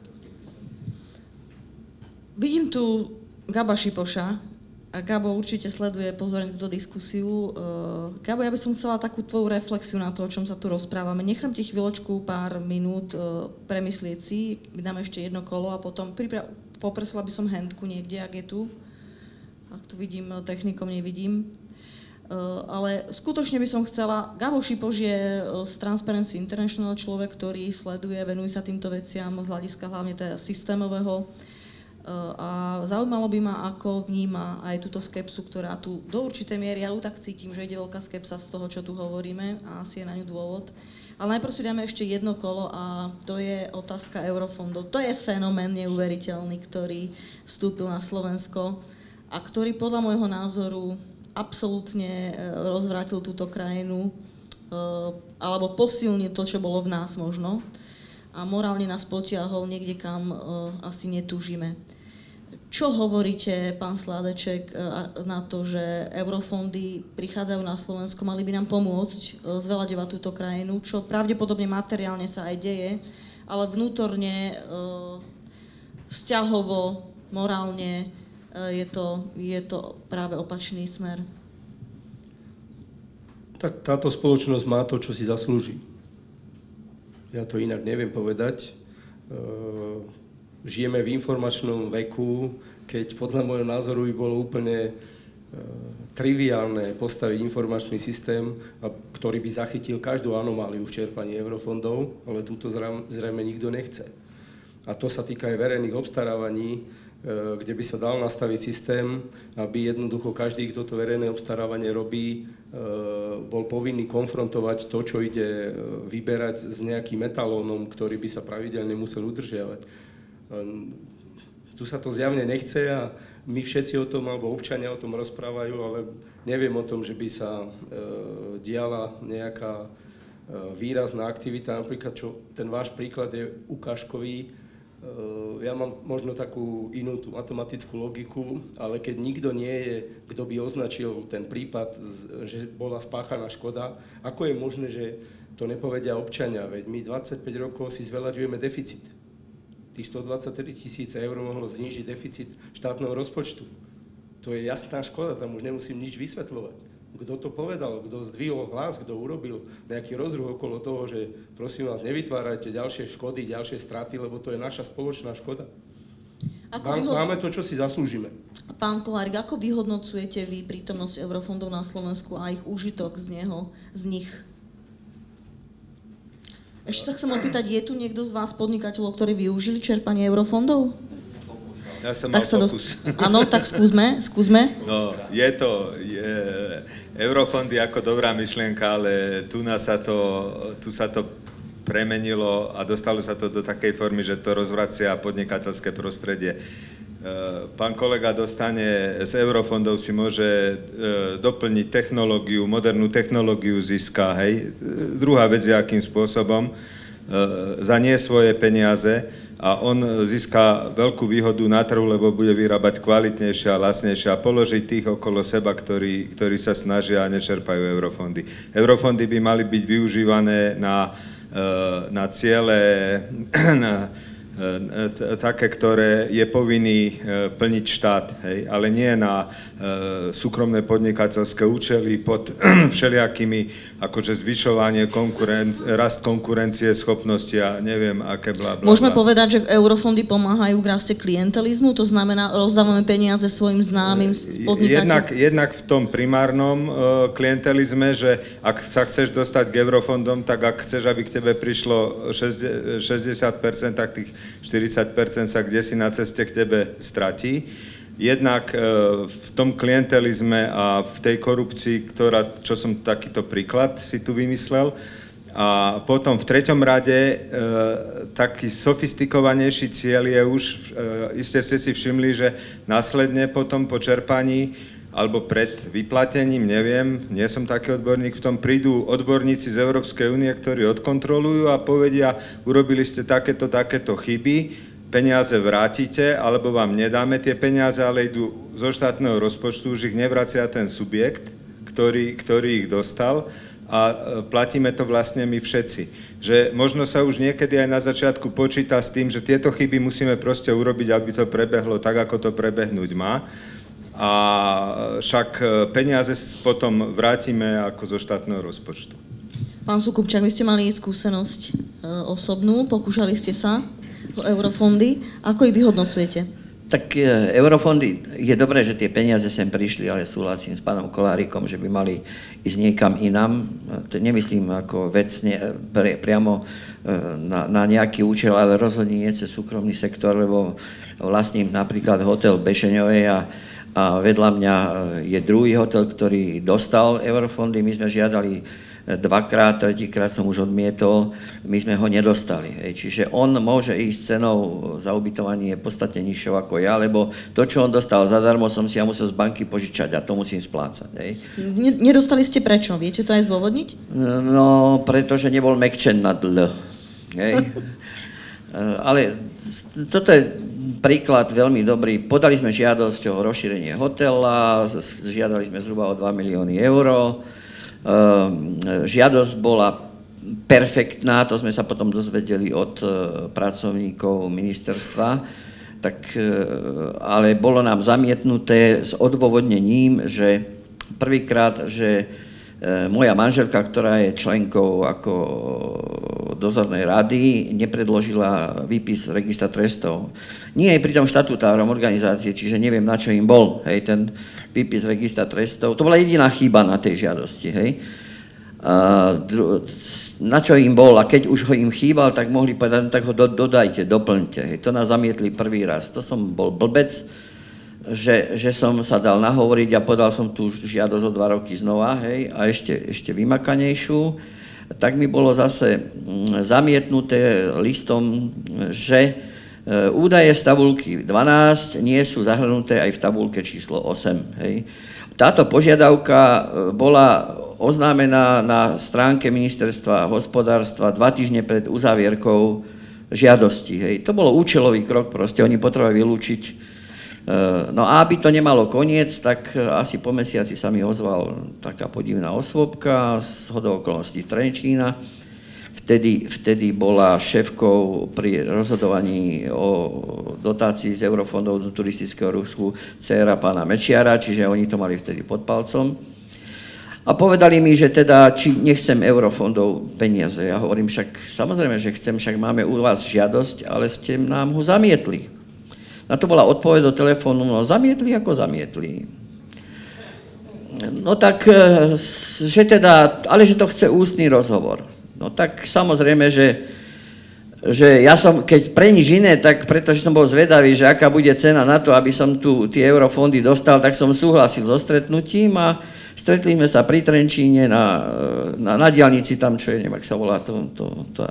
S1: Vidím tu Gaba Šipoša a Gabo určite sleduje pozorne túto diskusiu. Gabo, ja by som chcela takú tvoju reflexiu na to, o čom sa tu rozprávame. Nechám ti chvíľočku, pár minút premyslieť si, dám ešte jedno kolo a potom pripra- poprosila by som handku niekde, ak je tu. Ak tu vidím, technikom nevidím. Ale skutočne by som chcela, Gabo Šipoš je z Transparency International človek, ktorý sleduje, venuje sa týmto veciam z hľadiska hlavne teda systémového a zaujímalo by ma, ako vníma aj túto skepsu, ktorá tu do určitej miery, ja ju tak cítim, že ide veľká skepsa z toho, čo tu hovoríme a asi je na ňu dôvod. Ale najprv si dáme ešte jedno kolo a to je otázka eurofondov. To je fenomén neuveriteľný, ktorý vstúpil na Slovensko a ktorý podľa môjho názoru absolútne rozvrátil túto krajinu alebo posilnil to, čo bolo v nás možno a morálne nás potiahol niekde, kam asi netúžime. Čo hovoríte, pán Sládeček, na to, že eurofondy prichádzajú na Slovensko, mali by nám pomôcť zveľaďovať túto krajinu, čo pravdepodobne materiálne sa aj deje, ale vnútorne, vzťahovo, morálne Je to, je to práve opačný smer.
S4: Tak táto spoločnosť má to, čo si zaslúži. Ja to inak neviem povedať. Žijeme v informačnom veku, keď podľa môjho názoru by bolo úplne triviálne postaviť informačný systém, ktorý by zachytil každú anomáliu v čerpaní eurofondov, ale túto zrejme nikto nechce. A to sa týka aj verejných obstarávaní, kde by sa dal nastaviť systém, aby jednoducho každý, kto to verejné obstarávanie robí, bol povinný konfrontovať to, čo ide vyberať s nejakým etalónom, ktorý by sa pravidelne musel udržiavať. Tu sa to zjavne nechce a my všetci o tom, alebo občania o tom rozprávajú, ale neviem o tom, že by sa diala nejaká výrazná aktivita, napríklad čo ten váš príklad je ukážkový. Ja mám možno takú inú tú matematickú logiku, ale keď nikto nie je, kto by označil ten prípad, že bola spáchaná škoda, ako je možné, že to nepovedia občania? Veď my dvadsaťpäť rokov si zveľaďujeme deficit. Tých stodvadsaťtri tisíc eur mohlo znížiť deficit štátneho rozpočtu. To je jasná škoda, tam už nemusím nič vysvetľovať. Kto to povedal, kto zdvihol hlas, kto urobil nejaký rozruch okolo toho, že prosím vás, nevytvárajte ďalšie škody, ďalšie straty, lebo to je naša spoločná škoda. Ako vyhod... Máme to, čo si zaslúžime.
S1: Pán Kolárik, ako vyhodnocujete vy prítomnosť eurofondov na Slovensku a ich úžitok z neho, z nich? Ešte sa chcem opýtať, je tu niekto z vás podnikateľov, ktorí využili čerpanie eurofondov?
S5: Ja som mal pokus.
S1: Áno, tak skúsme, skúsme.
S5: No, je to, je, eurofondy ako dobrá myšlienka, ale tu, na sa to, tu sa to premenilo a dostalo sa to do takej formy, že to rozvracia podnikateľské prostredie. Pán kolega dostane z eurofondov, si môže doplniť technológiu, modernú technológiu získa, hej. Druhá vec je, akým spôsobom za nie svoje peniaze, a on získa veľkú výhodu na trhu, lebo bude vyrábať kvalitnejšie a lacnejšie a položiť tých okolo seba, ktorí, ktorí sa snažia a nečerpajú eurofondy. Eurofondy by mali byť využívané na, na ciele, na, také, ktoré je povinný plniť štát, hej, ale nie na súkromné podnikateľské účely pod všelijakými, akože zvyšovanie, konkurenc- rast konkurencie, schopnosti a neviem, aké bla, bla, bla.
S1: Môžeme povedať, že eurofondy pomáhajú v raste klientelizmu, to znamená, rozdávame peniaze svojim známym podnikateľom?
S5: Jednak, jednak v tom primárnom uh, klientelizme, že ak sa chceš dostať k eurofondom, tak ak chceš, aby k tebe prišlo šesťdesiat percent, tak tých štyridsať percent sa kdesi na ceste k tebe stratí. Jednak v tom klientelizme a v tej korupcii, ktorá, čo som takýto príklad si tu vymyslel. A potom v treťom rade taký sofistikovanejší cieľ je už, iste ste si všimli, že následne potom po čerpaní alebo pred vyplatením, neviem, nie som taký odborník, v tom prídu odborníci z Európskej únie, ktorí odkontrolujú a povedia, urobili ste takéto, takéto chyby, peniaze vrátite, alebo vám nedáme tie peniaze, ale idú zo štátneho rozpočtu, už ich nevracia ten subjekt, ktorý, ktorý ich dostal a platíme to vlastne my všetci. Že možno sa už niekedy aj na začiatku počíta s tým, že tieto chyby musíme proste urobiť, aby to prebehlo tak, ako to prebehnúť má. A však peniaze potom vrátime ako zo štátneho rozpočtu.
S1: Pán Súkupčák, vy ste mali skúsenosť e, osobnú, pokúšali ste sa o eurofondy. Ako ich vyhodnocujete?
S6: Tak e, eurofondy, je dobré, že tie peniaze sem prišli, ale súhlasím s pánom Kolárikom, že by mali ísť niekam inám. To nemyslím ako vecne, pre, priamo e, na, na nejaký účel, ale rozhodne nie cez súkromný sektor, lebo vlastním napríklad hotel v Bešeňovej a A vedľa mňa je druhý hotel, ktorý dostal eurofondy. My sme žiadali dvakrát, tretíkrát som už odmietol, my sme ho nedostali. Hej. Čiže on môže ísť cenou za ubytovanie podstatne nižšou ako ja, lebo to, čo on dostal zadarmo, som si ja musel z banky požičať a to musím splácať. Hej.
S1: Nedostali ste prečo? Viete to aj zdôvodniť?
S6: No, pretože nebol mekčen na dl. Hej. Ale toto je príklad veľmi dobrý. Podali sme žiadosť o rozšírenie hotela, žiadali sme zhruba o dva milióny eur. Žiadosť bola perfektná, to sme sa potom dozvedeli od pracovníkov ministerstva, tak, ale bolo nám zamietnuté s odôvodnením, že prvýkrát, že moja manželka, ktorá je členkou ako dozornej rady, nepredložila výpis registra trestov. Nie je pritom štatutárom organizácie, čiže neviem, na čo im bol, hej, ten výpis registra trestov. To bola jediná chyba na tej žiadosti, hej. na čo im bol a keď už ho im chýbal, tak mohli povedať, no tak ho do, dodajte, doplňte. Hej. To nás zamietli prvý raz. To som bol blbec, že, že som sa dal nahovoriť a podal som tú žiadosť o dva roky znova, hej, a ešte, ešte vymakanejšiu. Tak mi bolo zase zamietnuté listom, že údaje z tabulky dvanásť nie sú zahrnuté aj v tabulke číslo osem. Hej. Táto požiadavka bola oznámená na stránke ministerstva hospodárstva dva týždne pred uzávierkou žiadosti. Hej. To bolo účelový krok, proste oni potrebovali vylúčiť. No a aby to nemalo koniec, tak asi po mesiaci sa mi ozval taká podivná osôbka z hodou okolností Trenčína. Vtedy, vtedy bola šéfkou pri rozhodovaní o dotácii z eurofondov do turistického ruchu dcéra pána Mečiara, čiže oni to mali vtedy pod palcom. A povedali mi, že teda, či nechcem eurofondov peniaze. Ja hovorím, však samozrejme, že chcem, však máme u vás žiadosť, ale ste nám ho zamietli. Na to bola odpoveď do telefónu, no zamietli ako zamietli. No tak, že teda, ale že to chce ústny rozhovor. No tak samozrejme, že, že ja som, keď pre nič iné, tak pretože som bol zvedavý, že aká bude cena na to, aby som tu tie eurofondy dostal, tak som súhlasil so stretnutím a stretli sme sa pri Trenčíne na, na, na diaľnici tam, čo je, neviem, ak sa volá to, to, to,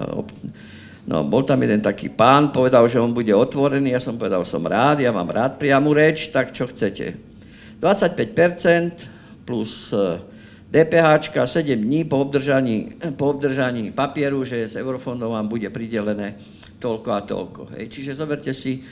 S6: no, bol tam jeden taký pán, povedal, že on bude otvorený, ja som povedal, som rád, ja mám rád priamu reč, tak čo chcete? dvadsaťpäť percent plus DPHčka, sedem dní po obdržaní, po obdržaní papieru, že z eurofondov vám bude pridelené toľko a toľko. Hej. Čiže zoberte si,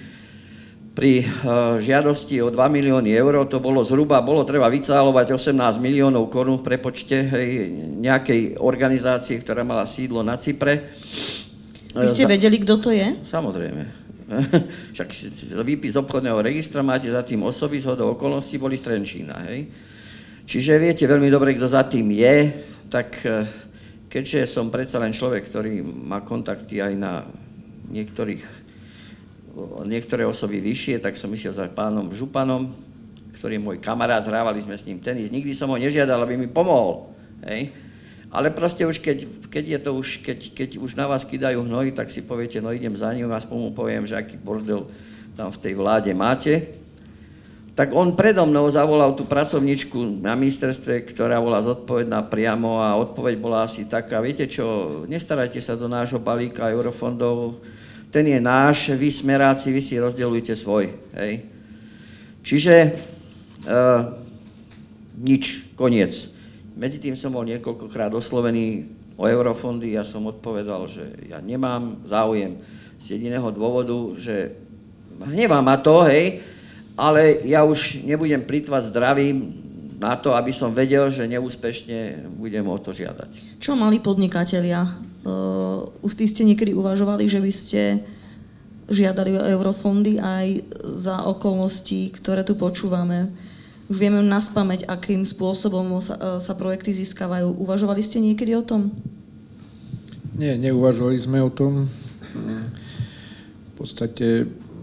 S6: pri uh, žiadosti o dva milióny eur, to bolo zhruba, bolo treba vycálovať osemnásť miliónov korún v prepočte hej, nejakej organizácie, ktorá mala sídlo na Cypre.
S1: Vy ste vedeli, kto to je?
S6: Samozrejme. Však výpis obchodného registra máte za tým osoby, z hodou okolností boli z Trenčína. Hej. Čiže viete veľmi dobre, kto za tým je, tak keďže som predsa len človek, ktorý má kontakty aj na niektorých niektoré osoby vyššie, tak som išiel za pánom Županom, ktorý je môj kamarát, hrávali sme s ním tenis. Nikdy som ho nežiadal, aby mi pomohol. Hej. Ale proste už keď, keď je to už, keď, keď už na vás kydajú hnoji, tak si poviete, no idem za ním a aspoň mu poviem, že aký bordel tam v tej vláde máte. Tak on predo mnou zavolal tú pracovničku na ministerstve, ktorá bola zodpovedná priamo a odpoveď bola asi taká, viete čo, nestarajte sa do nášho balíka eurofondov, ten je náš, vy smeráci, vy si rozdeľujte svoj. Hej. Čiže uh, nič, koniec. Medzi tým som bol niekoľkokrát oslovený o eurofondy, ja som odpovedal, že ja nemám záujem z jediného dôvodu, že hnevá ma to, hej, ale ja už nebudem plýtvať zdravím na to, aby som vedel, že neúspešne budem o to žiadať.
S1: Čo mali podnikatelia? Uh, už ste niekedy uvažovali, že by ste žiadali o eurofondy aj za okolnosti, ktoré tu počúvame? Už vieme naspamäť, akým spôsobom sa, sa projekty získavajú. Uvažovali ste niekedy o tom?
S7: Nie, neuvažovali sme o tom. V podstate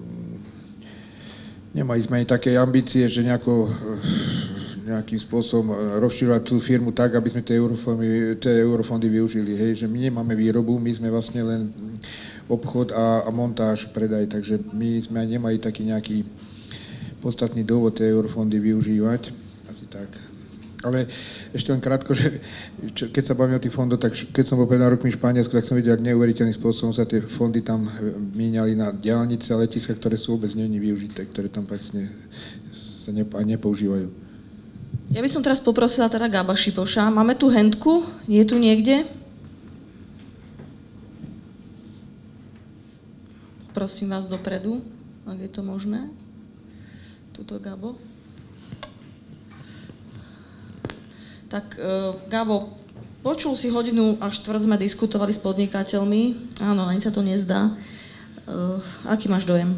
S7: nemali sme aj také ambície, že nejako nejakým spôsobom rozširovať tú firmu tak, aby sme tie eurofondy, tie eurofondy využili. Hej, že my nemáme výrobu, my sme vlastne len obchod a, a montáž, predaj, takže my sme aj nemali taký nejaký podstatný dôvod tie eurofondy využívať. Asi tak. Ale ešte len krátko, že čo, keď sa bavíme o tých fondoch, tak keď som bol pred rokmi v Španielsku, tak som videl, ak neuveriteľným spôsobom sa tie fondy tam míňali na diaľnice a letiska, ktoré sú vôbec není využité, ktoré tam vlastne sa nepoužívajú.
S1: Ja by som teraz poprosila teda Gába Šipoša. Máme tu Hentku? Je tu niekde? Prosím vás dopredu, ak je to možné. Tuto Gabo. Tak, Gabo, počul si hodinu a štvrť sme diskutovali s podnikateľmi. Áno, ani sa to nezdá. Aký máš dojem?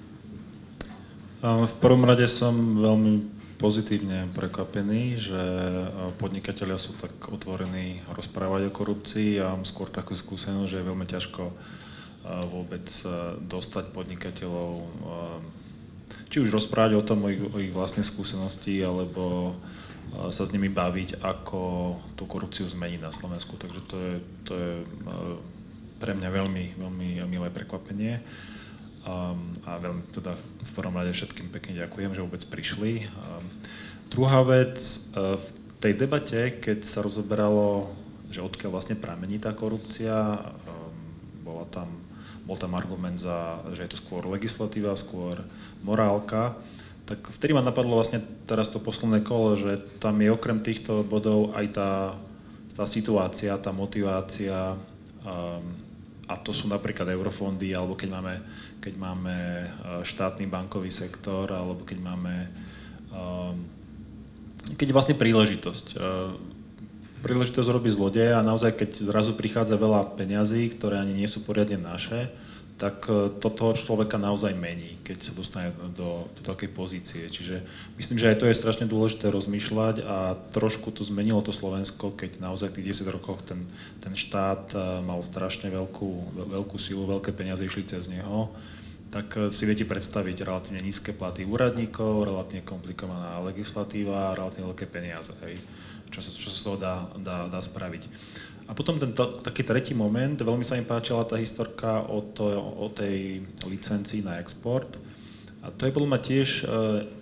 S8: V prvom rade som veľmi pozitívne prekvapený, že podnikatelia sú tak otvorení rozprávať o korupcii. Ja mám skôr takú skúsenosť, že je veľmi ťažko vôbec dostať podnikateľov či už rozprávať o tom, o ich, o ich vlastnej skúsenosti, alebo sa s nimi baviť, ako tú korupciu zmeniť na Slovensku. Takže to je, to je pre mňa veľmi, veľmi milé prekvapenie. Um, a veľmi teda v prvom rade všetkým pekne ďakujem, že vôbec prišli. Um, druhá vec, uh, v tej debate, keď sa rozoberalo, že odkiaľ vlastne pramení tá korupcia, um, bola tam, bol tam argument za, že je to skôr legislatíva, skôr morálka, tak vtedy ma napadlo vlastne teraz to posledné kolo, že tam je okrem týchto bodov aj tá, tá situácia, tá motivácia, um, a to sú napríklad eurofondy, alebo keď máme, keď máme štátny bankový sektor, alebo keď máme, um, keď je vlastne príležitosť. Uh, príležitosť robiť zlodeja a naozaj, keď zrazu prichádza veľa peňazí, ktoré ani nie sú poriadne naše, tak to toho človeka naozaj mení, keď sa dostane do, do takej pozície. Čiže myslím, že aj to je strašne dôležité rozmýšľať a trošku to zmenilo to Slovensko, keď naozaj v tých desať rokoch ten, ten štát mal strašne veľkú, veľkú silu, veľké peniaze išli cez neho, tak si viete predstaviť relatívne nízke platy úradníkov, relatívne komplikovaná legislatíva, relatívne veľké peniaze, hej, čo sa, čo sa z toho dá, dá, dá spraviť. A potom ten taký tretí moment, veľmi sa mi páčila tá historka o, to, o tej licencii na export. A to je podľa mňa tiež e,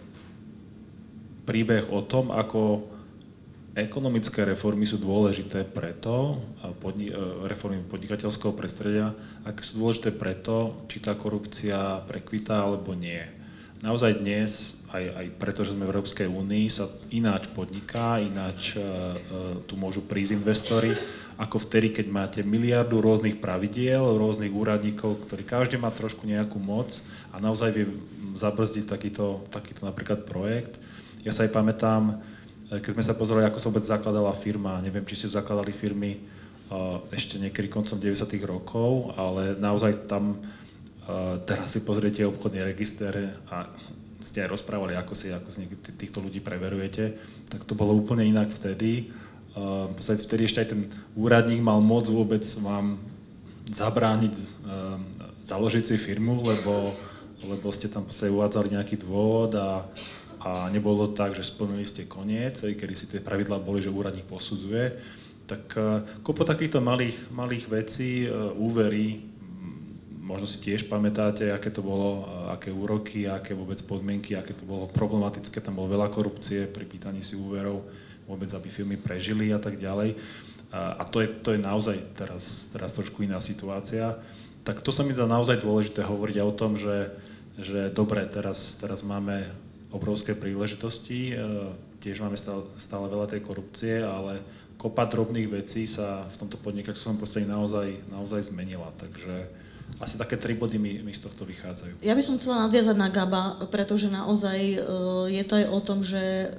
S8: príbeh o tom, ako ekonomické reformy sú dôležité preto, podni- reformy podnikateľského prostredia, aké sú dôležité preto, či tá korupcia prekvitá alebo nie. Naozaj dnes, aj, aj preto, že sme v Európskej únii, sa ináč podniká, ináč e, e, tu môžu prísť investori, ako vtedy, keď máte miliardu rôznych pravidiel, rôznych úradníkov, ktorí každý má trošku nejakú moc a naozaj vie zabrzdiť takýto, takýto napríklad projekt. Ja sa aj pamätám, keď sme sa pozreli, ako sa vôbec zakladala firma, neviem, či ste zakladali firmy uh, ešte niekedy koncom deväťdesiatych rokov, ale naozaj tam uh, teraz si pozriete obchodný register a ste aj rozprávali, ako si, ako si týchto ľudí preverujete, tak to bolo úplne inak vtedy. Uh, vtedy ešte aj ten úradník mal moc vôbec vám zabrániť uh, založiť si firmu, lebo, lebo ste tam uvádzali nejaký dôvod a, a nebolo tak, že splnili ste koniec, kedy si tie pravidlá boli, že úradník posudzuje. Tak uh, kopo takýchto malých, malých vecí, uh, úvery, možno si tiež pamätáte, aké to bolo, uh, aké úroky, aké vôbec podmienky, aké to bolo problematické, tam bolo veľa korupcie pri pýtaní si úverov, vôbec, aby firmy prežili a tak ďalej. A to je, to je naozaj teraz, teraz trošku iná situácia. Tak to sa mi dá naozaj dôležité hovoriť o tom, že, že dobre, teraz, teraz máme obrovské príležitosti, tiež máme stále, stále veľa tej korupcie, ale kopa drobných vecí sa v tomto podnikateľskom prostredí naozaj, naozaj zmenila. Takže asi také tri body mi, mi z tohto vychádzajú.
S1: Ja by som chcela nadviazať na Gaba, pretože naozaj je to aj o tom, že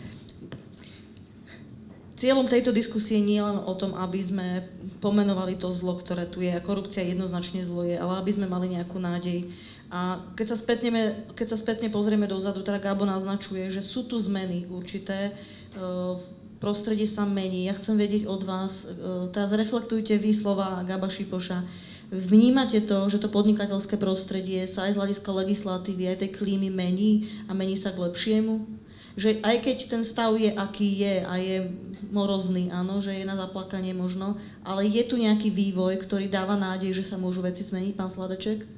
S1: cieľom tejto diskusie nie len o tom, aby sme pomenovali to zlo, ktoré tu je, a korupcia jednoznačne zlo je, ale aby sme mali nejakú nádej. A keď sa spätne, keď sa spätne pozrieme dozadu, teda Gabo naznačuje, že sú tu zmeny určité, prostredie sa mení. Ja chcem vedieť od vás, teraz reflektujte vy slova Gaba Šipoša. Vnímate to, že to podnikateľské prostredie sa aj z hľadiska legislatívy, aj tej klímy mení a mení sa k lepšiemu? Že aj keď ten stav je, aký je a je morozný, áno, že je na zaplakanie možno, ale je tu nejaký vývoj, ktorý dáva nádej, že sa môžu veci zmeniť, pán Sladeček?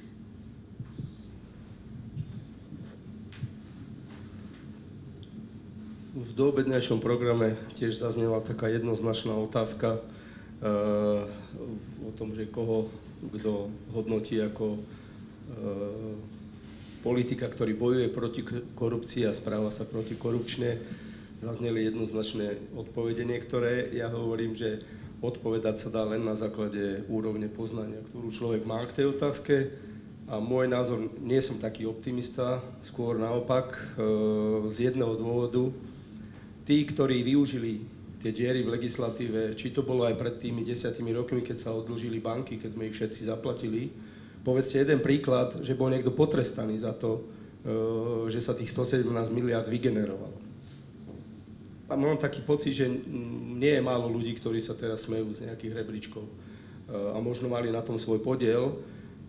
S4: V doobednejšom programe tiež zaznela taká jednoznačná otázka uh, o tom, že koho kto hodnotí ako uh, politika, ktorý bojuje proti korupcii a správa sa protikorupčne. Zazneli jednoznačné odpovede niektoré. Ja hovorím, že odpovedať sa dá len na základe úrovne poznania, ktorú človek má k tej otázke. A môj názor, nie som taký optimista, skôr naopak, z jedného dôvodu. Tí, ktorí využili tie diery v legislatíve, či to bolo aj pred tými desiatimi rokmi, keď sa odlžili banky, keď sme ich všetci zaplatili, povedzte jeden príklad, že bol niekto potrestaný za to, že sa tých stosedemnásť miliárd vygenerovalo. A mám taký pocit, že nie je málo ľudí, ktorí sa teraz smejú z nejakých rebríčkov a možno mali na tom svoj podiel. A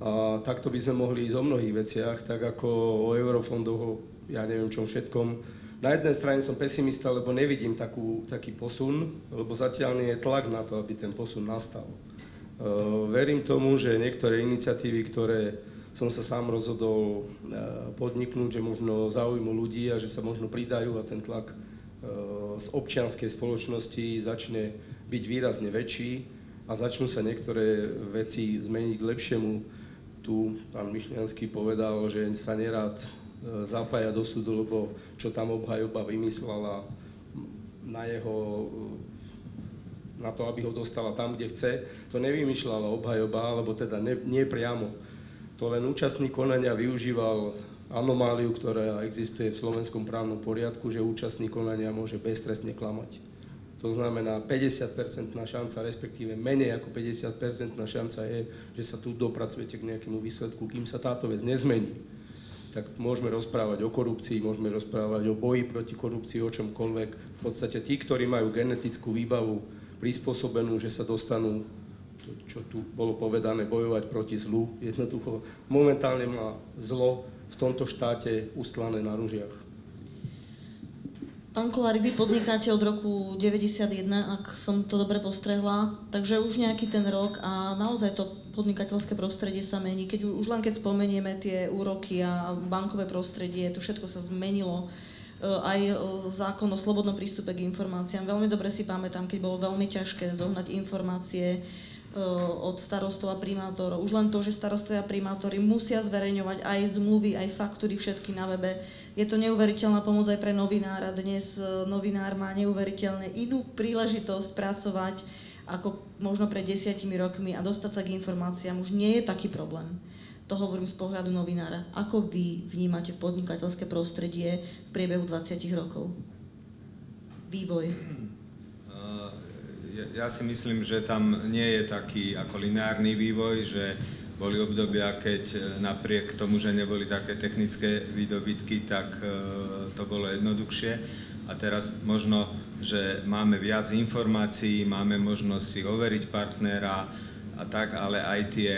S4: A takto by sme mohli ísť o mnohých veciach, tak ako o eurofondoch, o ja neviem čom všetkom. Na jednej strane som pesimista, lebo nevidím takú, taký posun, lebo zatiaľ nie je tlak na to, aby ten posun nastal. Uh, verím tomu, že niektoré iniciatívy, ktoré som sa sám rozhodol uh, podniknúť, že možno záujmu ľudí a že sa možno pridajú a ten tlak uh, z občianskej spoločnosti začne byť výrazne väčší a začnú sa niektoré veci zmeniť k lepšiemu. Tu pán Myšliansky povedal, že sa nerád zapája do súdu, lebo čo tam obhajoba vymyslela na jeho, na to, aby ho dostala tam, kde chce, to nevymýšľala obhajoba, alebo teda ne, nie priamo. To len účastník konania využíval anomáliu, ktorá existuje v slovenskom právnom poriadku, že účastník konania môže beztrestne klamať. To znamená, päťdesiatpercentná šanca, respektíve menej ako päťdesiatpercentná šanca je, že sa tu dopracujete k nejakému výsledku, kým sa táto vec nezmení. Tak môžeme rozprávať o korupcii, môžeme rozprávať o boji proti korupcii, o čomkoľvek. V podstate tí, ktorí majú genetickú výbavu prispôsobenú, že sa dostanú, to, čo tu bolo povedané, bojovať proti zlu, jednoducho momentálne má zlo v tomto štáte ustlané na ružiach.
S1: Pán Kolárik, vy podnikáte od roku deväťdesiatjeden, ak som to dobre postrehla, takže už nejaký ten rok a naozaj to podnikateľské prostredie sa mení. Keď už len keď spomenieme tie úroky a bankové prostredie, to všetko sa zmenilo. Aj zákon o slobodnom prístupe k informáciám. Veľmi dobre si pamätám, keď bolo veľmi ťažké zohnať informácie od starostov a primátorov. Už len to, že starostovia a primátori musia zverejňovať aj zmluvy, aj faktúry, všetky na webe. Je to neuveriteľná pomoc aj pre novinára. Dnes novinár má neuveriteľne inú príležitosť pracovať ako možno pred desiatimi rokmi a dostať sa k informáciám už nie je taký problém. To hovorím z pohľadu novinára. Ako vy vnímate v podnikateľské prostredie v priebehu dvadsať rokov? Vývoj.
S5: Ja si myslím, že tam nie je taký ako lineárny vývoj, že boli obdobia, keď napriek tomu, že neboli také technické výdobytky, tak to bolo jednoduchšie. A teraz možno, že máme viac informácií, máme možnosť si overiť partnera a tak, ale aj tie,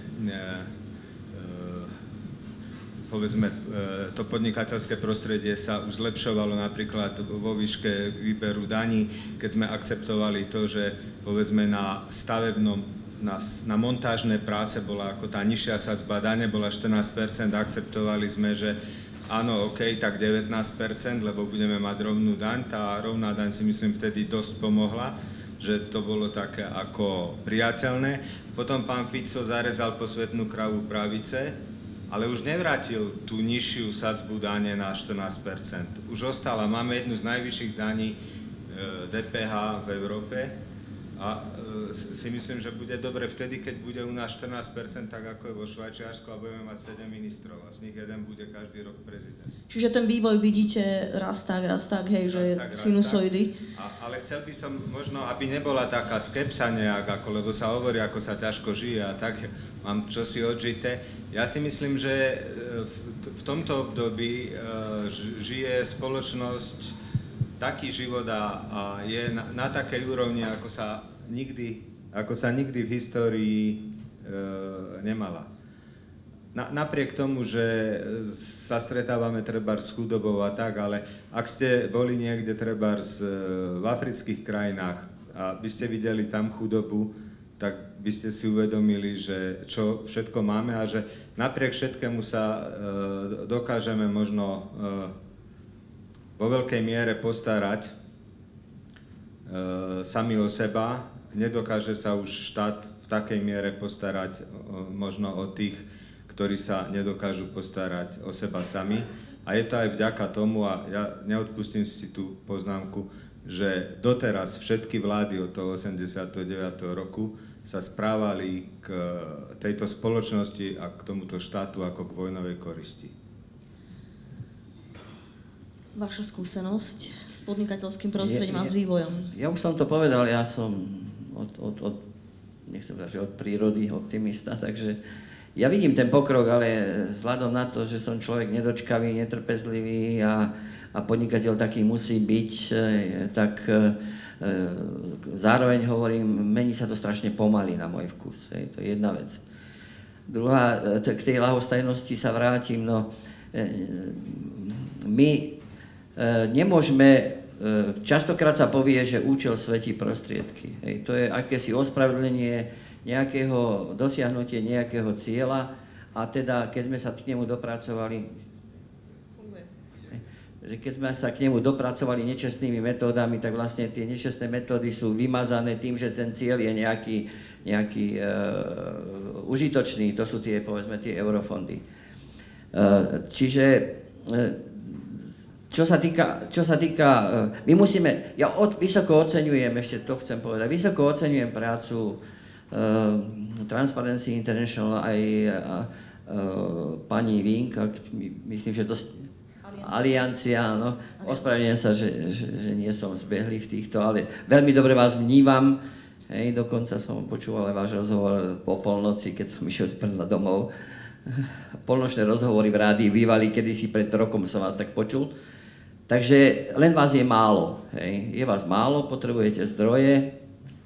S5: povedzme, to podnikateľské prostredie sa už zlepšovalo napríklad vo výške výberu daní, keď sme akceptovali to, že povedzme na stavebnom, na, na montážne práce bola ako tá nižšia sadzba dane, bola štrnásť percent, akceptovali sme, že áno, OK, tak devätnásť percent, lebo budeme mať rovnú daň. Tá rovná daň si myslím vtedy dosť pomohla, že to bolo také ako priateľné. Potom pán Fico zarezal posvetnú kravu pravice, ale už nevrátil tú nižšiu sadzbu dane na štrnásť percent. Už ostala, máme jednu z najvyšších daní dé pé há v Európe a si myslím, že bude dobre vtedy, keď bude u nás štrnásť percent, tak ako je vo Švajčiarsku a budeme mať sedem ministrov a z nich jeden bude každý rok prezident.
S1: Čiže ten vývoj vidíte raz tak, raz tak, hej, že
S5: tak,
S1: sinusoidy.
S5: A, ale chcel by som možno, aby nebola taká skepsa nejak, ako, lebo sa hovorí, ako sa ťažko žije a tak, mám čosi odžité. Ja si myslím, že v, v tomto období žije spoločnosť taký život a je na, na takej úrovni, ako sa nikdy, ako sa nikdy v histórii e, nemala. Na, napriek tomu, že sa stretávame trebárs s chudobou a tak, ale ak ste boli niekde trebárs v afrických krajinách a by ste videli tam chudobu, tak by ste si uvedomili, že čo všetko máme a že napriek všetkému sa e, dokážeme možno e, vo veľkej miere postarať e, sami o seba. Nedokáže sa už štát v takej miere postarať o, možno o tých, ktorí sa nedokážu postarať o seba sami. A je to aj vďaka tomu, a ja neodpustím si tú poznámku, že doteraz všetky vlády od toho osemdesiateho deviateho roku sa správali k tejto spoločnosti a k tomuto štátu ako k vojnovej koristi.
S1: Vaša skúsenosť s podnikateľským prostredím a s vývojom?
S6: Ja už som to povedal, ja som od, od, od, nechcem povedať, že od prírody optimista, takže ja vidím ten pokrok, ale vzhľadom na to, že som človek nedočkavý, netrpezlivý a, a podnikateľ taký musí byť, tak zároveň hovorím, mení sa to strašne pomaly na môj vkus. Hej, to je jedna vec. druhá, k tej ľahostajnosti sa vrátim. No, my nemôžeme, častokrát sa povie, že účel svätí prostriedky. Hej, to je akési ospravedlnenie nejakého dosiahnutie nejakého cieľa a teda keď sme sa k nemu dopracovali, že keď sme sa k nemu dopracovali nečestnými metódami, tak vlastne tie nečestné metódy sú vymazané tým, že ten cieľ je nejaký, nejaký uh, užitočný, to sú tie, povedzme, tie eurofondy. Uh, čiže uh, čo sa týka, čo sa týka uh, my musíme, ja od, vysoko oceňujem, ešte to chcem povedať, vysoko oceňujem prácu uh, Transparency International aj uh, uh, pani Vink, myslím, že to Aliancia, áno. Ospravedlňujem sa, že, že, že nie som zbehlý v týchto, ale veľmi dobre vás vnímam. Hej, dokonca som počúval aj váš rozhovor po polnoci, keď som išiel z Brna domov. Polnočné rozhovory v rádii bývali, kedysi pred rokom som vás tak počul. Takže len vás je málo. Hej. Je vás málo, potrebujete zdroje.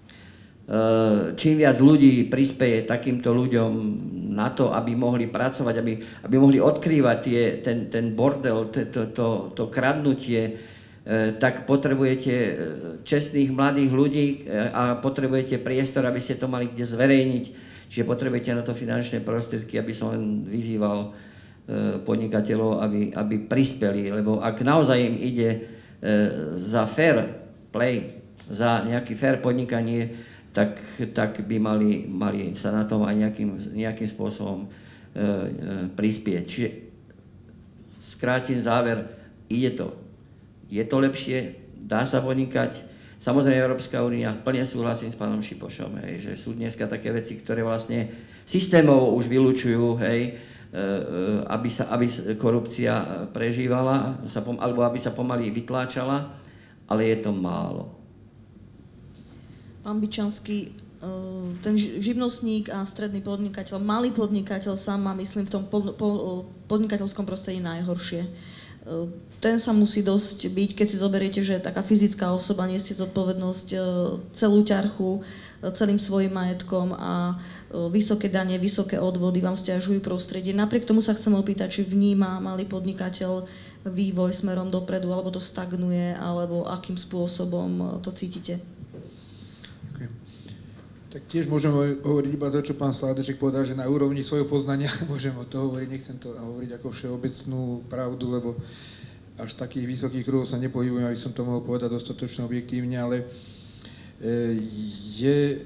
S6: Čím viac ľudí prispeje takýmto ľuďom na to, aby mohli pracovať, aby, aby mohli odkrývať tie, ten, ten bordel, to, to, to, to kradnutie, tak potrebujete čestných mladých ľudí a potrebujete priestor, aby ste to mali kde zverejniť. Čiže potrebujete na to finančné prostriedky, aby som len vyzýval podnikateľov, aby, aby prispeli, lebo ak naozaj im ide za fair play, za nejaký fair podnikanie, Tak, tak by mali, mali sa na tom aj nejakým, nejakým spôsobom e, e, prispieť. Čiže skrátim záver, ide to. Je to lepšie, dá sa podnikať. Samozrejme Európska únia, plne súhlasím s pánom Šipošom, hej, že sú dneska také veci, ktoré vlastne systémovo už vylučujú, hej, e, aby, sa, aby korupcia prežívala, sa pom, alebo aby sa pomaly vytláčala, ale je to málo.
S1: Pán Byčanský, ten živnostník a stredný podnikateľ, malý podnikateľ sám má, myslím, v tom podnikateľskom prostredí najhoršie. Ten sa musí dosť byť, keď si zoberiete, že taká fyzická osoba nesie zodpovednosť celú ťarchu, celým svojim majetkom a vysoké dane, vysoké odvody vám sťažujú prostredie. Napriek tomu sa chcem opýtať, či vníma malý podnikateľ vývoj smerom dopredu, alebo to stagnuje, alebo akým spôsobom to cítite?
S7: Tak tiež môžem hovoriť iba to, čo pán Sládeček povedal, že na úrovni svojho poznania môžem o to hovoriť, nechcem to hovoriť ako všeobecnú pravdu, lebo až takých vysokých kruhov sa nepohybujem, aby som to mohol povedať dostatočne objektívne, ale je,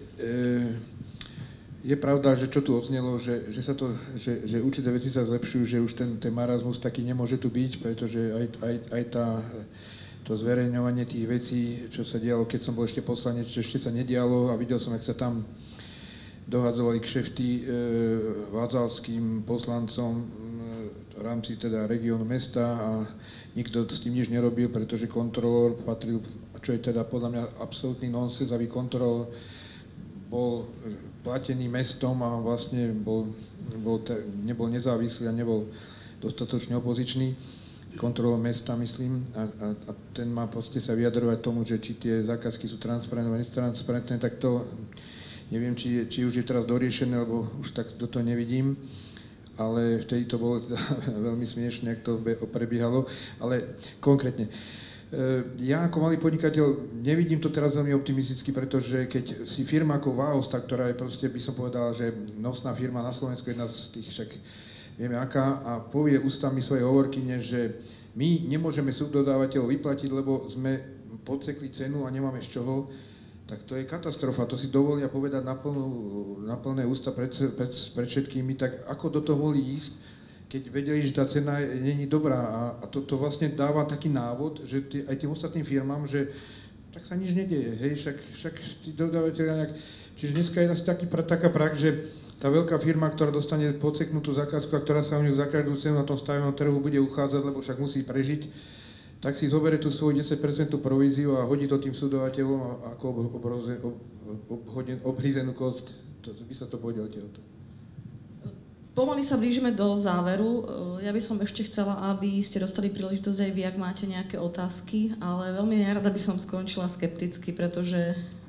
S7: je pravda, že čo tu odznelo, že, že, sa to, že, že určité veci sa zlepšujú, že už ten, ten marazmus taký nemôže tu byť, pretože aj, aj, aj tá to zverejňovanie tých vecí, čo sa dialo, keď som bol ešte poslanec, čo ešte sa nedialo a videl som, jak sa tam dohadzovali kšefty e, vádzalským poslancom e, v rámci teda regiónu mesta a nikto s tým nič nerobil, pretože kontrolór patril, čo je teda podľa mňa absolútny nonsens, aby kontrolór bol platený mestom a vlastne bol, bol te, nebol nezávislý a nebol dostatočne opozičný. Kontrolou mesta, myslím, a, a, a ten má proste sa vyjadrovať tomu, že či tie zákazky sú transparentné, netransparentné, tak to neviem, či, či už je teraz doriešené, lebo už tak do toho nevidím, ale vtedy to bolo veľmi smiešné, ak to prebiehalo, ale konkrétne. Ja ako malý podnikateľ nevidím to teraz veľmi optimisticky, pretože keď si firma ako Váosta, ktorá je proste, by som povedal, že nosná firma na Slovensku, jedna z tých však vieme aká, a povie ústami svojej hovorkyne, že my nemôžeme subdodávateľov vyplatiť, lebo sme podsekli cenu a nemáme z čoho, tak to je katastrofa. To si dovolia povedať na, plnú, na plné ústa pred, pred, pred všetkými, tak ako do toho mohli ísť, keď vedeli, že tá cena není dobrá. A, a to, to vlastne dáva taký návod, že tý, aj tým ostatným firmám, že tak sa nič nedieje, hej, však, však tí dodávateľia nejak... Čiže dneska je asi taký, taká prax, že tá veľká firma, ktorá dostane podseknutú zákazku a ktorá sa o ňu za každú cenu na tom stavenom trhu bude uchádzať, lebo však musí prežiť, tak si zoberie tú svoju desať percent províziu a hodí to tým sudovateľom ako obroze, ob, ob, obhryzenú kosť. To, vy sa to podelte o to.
S1: Pomaly sa blížime do záveru. Ja by som ešte chcela, aby ste dostali príležitosť aj vy, ak máte nejaké otázky, ale veľmi nerada by som skončila skepticky, pretože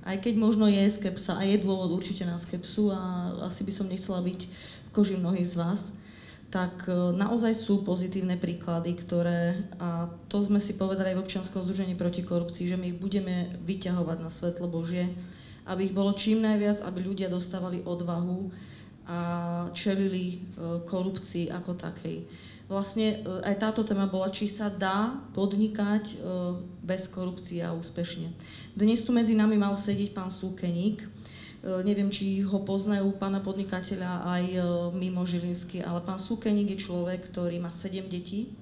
S1: aj keď možno je skepsa a je dôvod určite na skepsu a asi by som nechcela byť v koži mnohých z vás, tak naozaj sú pozitívne príklady, ktoré, a to sme si povedali aj v občianskom združení proti korupcii, že my ich budeme vyťahovať na svetlo Božie, aby ich bolo čím najviac, aby ľudia dostávali odvahu a čelili korupcii ako takej. Vlastne aj táto téma bola, či sa dá podnikať bez korupcie a úspešne. Dnes tu medzi nami mal sedieť pán Súkeník. Neviem, či ho poznajú pána podnikateľa aj mimo Žilinsky, ale pán Súkeník je človek, ktorý má sedem detí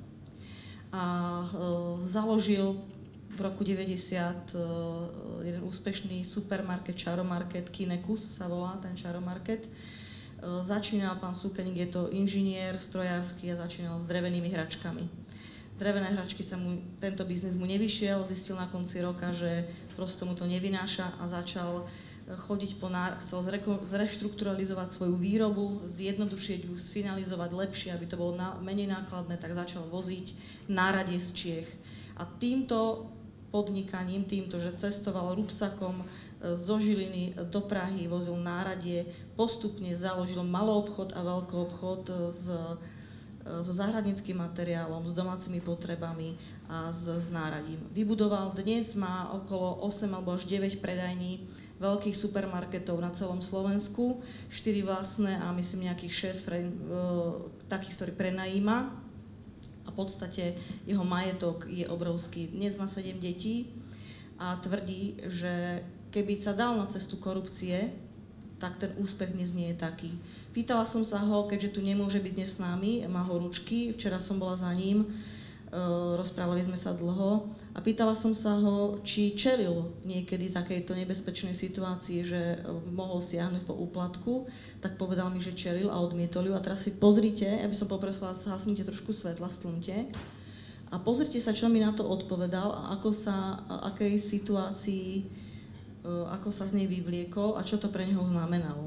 S1: a založil v roku deväťdesiat jeden úspešný supermarket, čaromarket, Kinekus sa volá ten čaromarket. Začínal pán Súkeník, je to inžinier strojársky a začínal s drevenými hračkami. Drevené hračky sa mu, tento biznis mu nevyšiel, zistil na konci roka, že prosto mu to nevynáša a začal chodiť po nára, chcel zreko, zreštrukturalizovať svoju výrobu, zjednodušiť ju, sfinalizovať lepšie, aby to bolo na, menej nákladné, tak začal voziť náradie z Čiech. A týmto podnikaním, týmto, že cestoval rúbsakom zo Žiliny do Prahy, vozil náradie, postupne založil maloobchod a veľkoobchod s, so záhradníckym materiálom, s domácimi potrebami a s, s náradím. Vybudoval, dnes má okolo osem alebo až deväť predajní veľkých supermarketov na celom Slovensku, štyri vlastné a myslím nejakých šesť e, takých, ktorý prenajíma. A v podstate jeho majetok je obrovský. Dnes má sedem detí a tvrdí, že keby sa dal na cestu korupcie, tak ten úspech dnes nie je taký. Pýtala som sa ho, keďže tu nemôže byť dnes s nami, má horúčky, včera som bola za ním, e, rozprávali sme sa dlho a pýtala som sa ho, či čelil niekedy takejto nebezpečnej situácii, že mohol siahnuť po úplatku, tak povedal mi, že čelil a odmietol ju. A teraz si pozrite, ja by som poprosila, zhasnite trošku svetla, stlmte. A pozrite sa, čo mi na to odpovedal a ako sa, a akej situácii ako sa z nej vyvliekol a čo to pre neho znamenalo.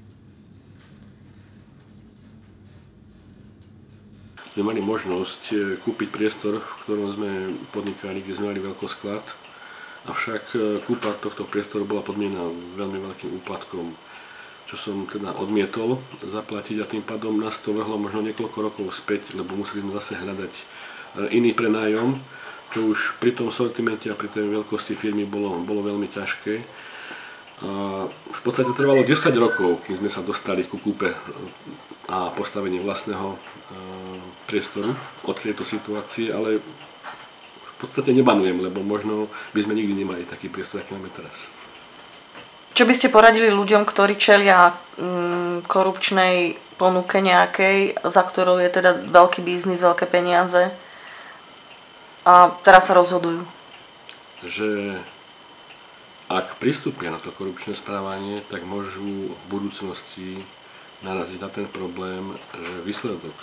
S9: Sme mali možnosť kúpiť priestor, v ktorom sme podnikali, kde sme mali veľkosklad, avšak kúpa tohto priestoru bola podmienená veľmi veľkým úplatkom, čo som teda odmietol zaplatiť a tým pádom nás to vrhlo možno niekoľko rokov späť, lebo museli sme zase hľadať iný prenájom, čo už pri tom sortimente a pri tej veľkosti firmy bolo, bolo veľmi ťažké. A v podstate trvalo desať rokov, kým sme sa dostali ku kúpe a postavení vlastného priestoru od tejto situácie, ale v podstate nebanujem, lebo možno by sme nikdy nemali taký priestor, aký máme teraz.
S3: Čo by ste poradili ľuďom, ktorí čelia mm, korupčnej ponuke nejakej, za ktorou je teda veľký biznis, veľké peniaze? A teraz sa rozhodujú.
S9: Že ak pristúpia na to korupčné správanie, tak môžu v budúcnosti naraziť na ten problém, že výsledok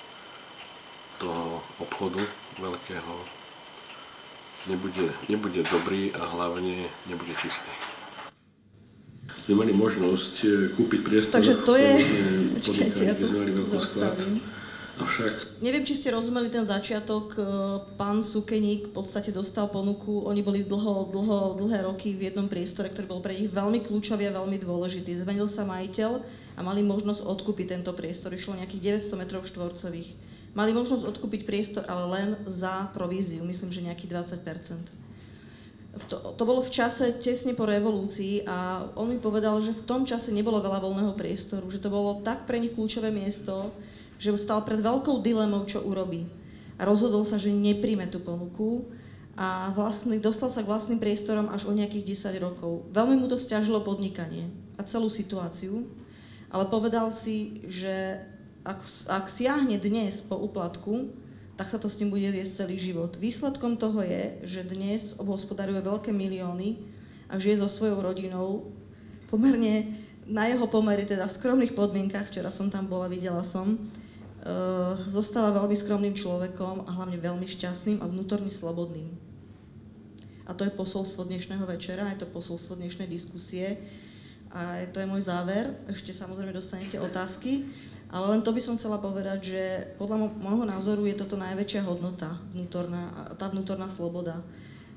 S9: toho obchodu veľkého nebude, nebude dobrý a hlavne nebude čistý. Sme mali možnosť kúpiť priestor,
S1: takže to je...
S9: Počkajte, ja to zastavím. Avšak...
S1: Neviem, či ste rozumeli ten začiatok. Pán Súkeník v podstate dostal ponuku. Oni boli dlho, dlho, dlhé roky v jednom priestore, ktorý bol pre nich veľmi kľúčový a veľmi dôležitý. Zmenil sa majiteľ a mali možnosť odkúpiť tento priestor. Išlo nejakých deväťsto metrov štvorcových. Mali možnosť odkúpiť priestor, ale len za províziu. Myslím, že nejakých dvadsať percent. To, to bolo v čase tesne po revolúcii a on mi povedal, že v tom čase nebolo veľa voľného priestoru, že to bolo tak pre nich kľúčové miesto, že stal pred veľkou dilemou, čo urobí. A rozhodol sa, že nepríjme tú ponuku a vlastný, dostal sa k vlastným priestorom až o nejakých desať rokov. Veľmi mu to sťažilo podnikanie a celú situáciu, ale povedal si, že ak, ak siahne dnes po úplatku, tak sa to s tým bude viesť celý život. Výsledkom toho je, že dnes obhospodaruje veľké milióny a žije so svojou rodinou pomerne na jeho pomery, teda v skromných podmienkach, včera som tam bola, videla som, Uh, zostáva veľmi skromným človekom a hlavne veľmi šťastným a vnútorne slobodným. A to je posolstvo dnešného večera, je to posolstvo dnešnej diskusie a to je môj záver. Ešte samozrejme dostanete otázky, ale len to by som chcela povedať, že podľa môjho názoru je toto najväčšia hodnota, vnútorná, tá vnútorná sloboda.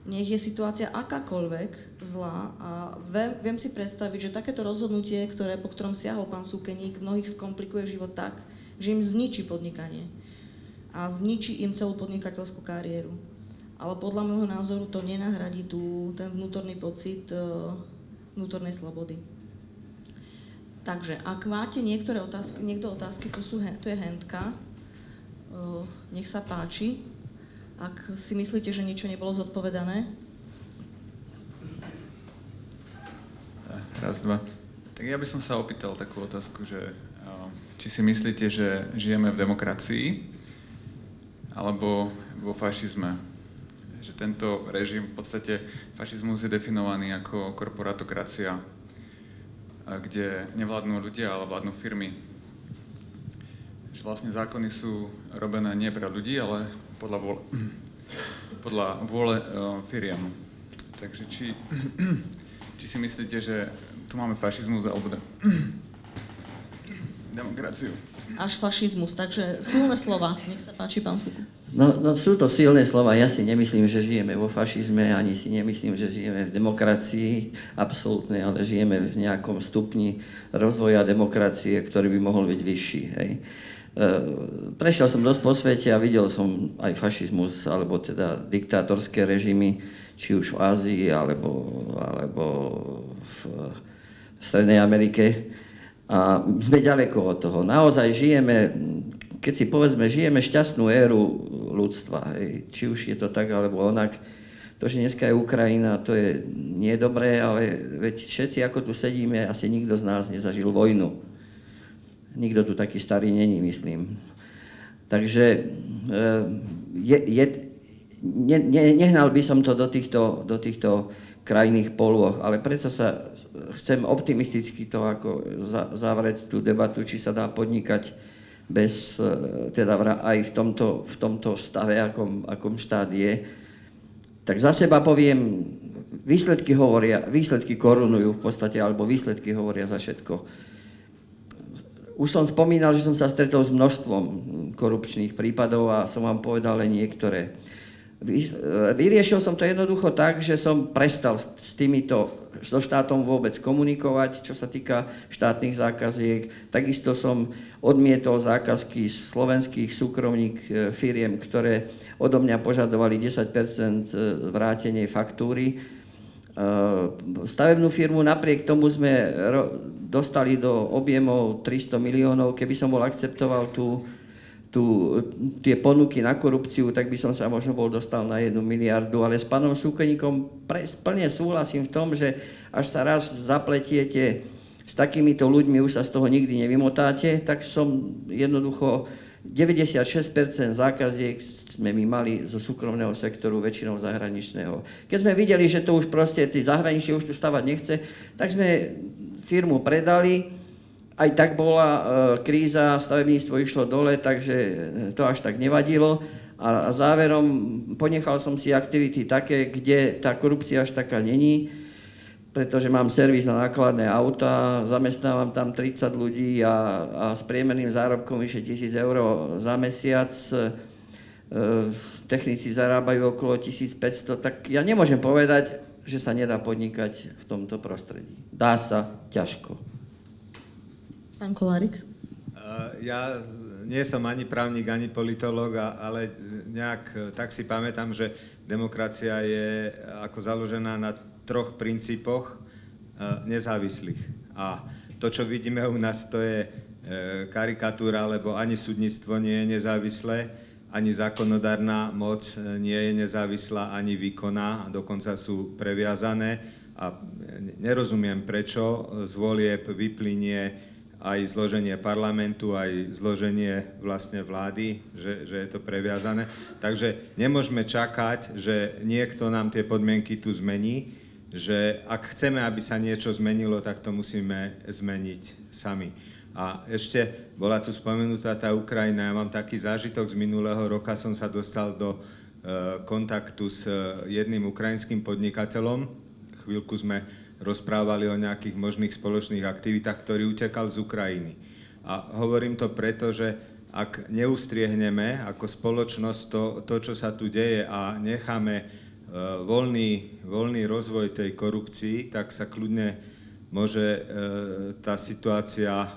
S1: nech je situácia akákoľvek zlá a viem, viem si predstaviť, že takéto rozhodnutie, ktoré, po ktorom siahol pán Súkeník, mnohých skomplikuje život tak, že im zničí podnikanie a zničí im celú podnikateľskú kariéru. Ale podľa môjho názoru to nenahradí tú, ten vnútorný pocit uh, vnútornej slobody. Takže, ak máte niektoré otázky, niekto otázky, tu, sú, tu je Hendka, uh, nech sa páči. Ak si myslíte, že niečo nebolo zodpovedané?
S10: Raz, dva. Tak ja by som sa opýtal takú otázku, že či si myslíte, že žijeme v demokracii alebo vo fašizme. Že tento režim, v podstate fašizmus je definovaný ako korporatokracia, kde nevládnu ľudia, ale vládnu firmy. Že vlastne zákony sú robené nie pre ľudí, ale podľa vôle, podľa vôle uh, firiem. Takže či, či si myslíte, že tu máme fašizmus alebo de- demokraciu?
S1: Až fašizmus, takže silné slova. Nech sa páči, pán Súkup.
S6: No, no sú to silné slova. Ja si nemyslím, že žijeme vo fašizme, ani si nemyslím, že žijeme v demokracii, absolútne, ale žijeme v nejakom stupni rozvoja demokracie, ktorý by mohol byť vyšší. Hej. Prešiel som dosť po svete a videl som aj fašizmus, alebo teda diktátorské režimy, či už v Ázii, alebo, alebo v, v Strednej Amerike. A sme ďaleko od toho. Naozaj žijeme, keď si povedzme, žijeme šťastnú éru ľudstva. Hej. Či už je to tak, alebo onak. To, že dneska je Ukrajina, to je nie dobré, ale veď všetci, ako tu sedíme, asi nikto z nás nezažil vojnu. Nikto tu taký starý není, myslím. Takže je, je, ne, ne, nehnal by som to do týchto, do týchto krajných polôch, ale predsa sa chcem optimisticky to ako za, zavrieť tú debatu, či sa dá podnikať bez, teda aj v tomto, v tomto stave, akom, akom štát je. Tak za seba poviem, výsledky hovoria, výsledky korunujú v podstate, alebo výsledky hovoria za všetko. Už som spomínal, že som sa stretol s množstvom korupčných prípadov a som vám povedal len niektoré. Vyriešil som to jednoducho tak, že som prestal s týmito, so štátom vôbec komunikovať, čo sa týka štátnych zákaziek. Takisto som odmietol zákazky slovenských súkromných firiem, ktoré odo mňa požadovali desať percent vrátenie faktúry. Stavebnú firmu napriek tomu sme dostali do objemov tristo miliónov. Keby som bol akceptoval tú, tú, tie ponuky na korupciu, tak by som sa možno bol dostal na jednu miliardu. Ale s pánom Súkeníkom plne súhlasím v tom, že až sa raz zapletiete s takýmito ľuďmi, už sa z toho nikdy nevymotáte, tak som jednoducho deväťdesiatšesť percent zákaziek sme my mali zo súkromného sektoru, väčšinou zahraničného. Keď sme videli, že to už proste tí zahraničí už tu stavať nechce, tak sme firmu predali. Aj tak bola e, kríza, stavebníctvo išlo dole, takže to až tak nevadilo. A, a záverom ponechal som si aktivity také, kde tá korupcia až taká není, pretože mám servis na nákladné auta, zamestnávam tam tridsať ľudí a, a s priemerným zárobkom vyše tisíc eur za mesiac. E, technici zarábajú okolo tisícpäťsto, tak ja nemôžem povedať, že sa nedá podnikať v tomto prostredí. Dá sa ťažko.
S1: Pán Kolárik?
S5: Ja nie som ani právnik, ani politológ, ale nejak tak si pamätám, že demokracia je ako založená na troch princípoch nezávislých. A to, čo vidíme u nás, to je karikatúra, lebo ani súdnictvo nie je nezávislé, ani zákonodárna moc nie je nezávislá, ani výkonná, a dokonca sú previazané. A nerozumiem, prečo z volieb vyplynie aj zloženie parlamentu, aj zloženie vlastne vlády, že, že je to previazané. Takže nemôžeme čakať, že niekto nám tie podmienky tu zmení, že ak chceme, aby sa niečo zmenilo, tak to musíme zmeniť sami. A ešte bola tu spomenutá tá Ukrajina. Ja mám taký zážitok z minulého roka, som sa dostal do e, kontaktu s jedným ukrajinským podnikateľom. Chvíľku sme rozprávali o nejakých možných spoločných aktivitách, ktorý utekal z Ukrajiny. A hovorím to preto, že ak neustriehneme ako spoločnosť to, to čo sa tu deje a necháme voľný, voľný rozvoj tej korupcii, tak sa kľudne môže tá situácia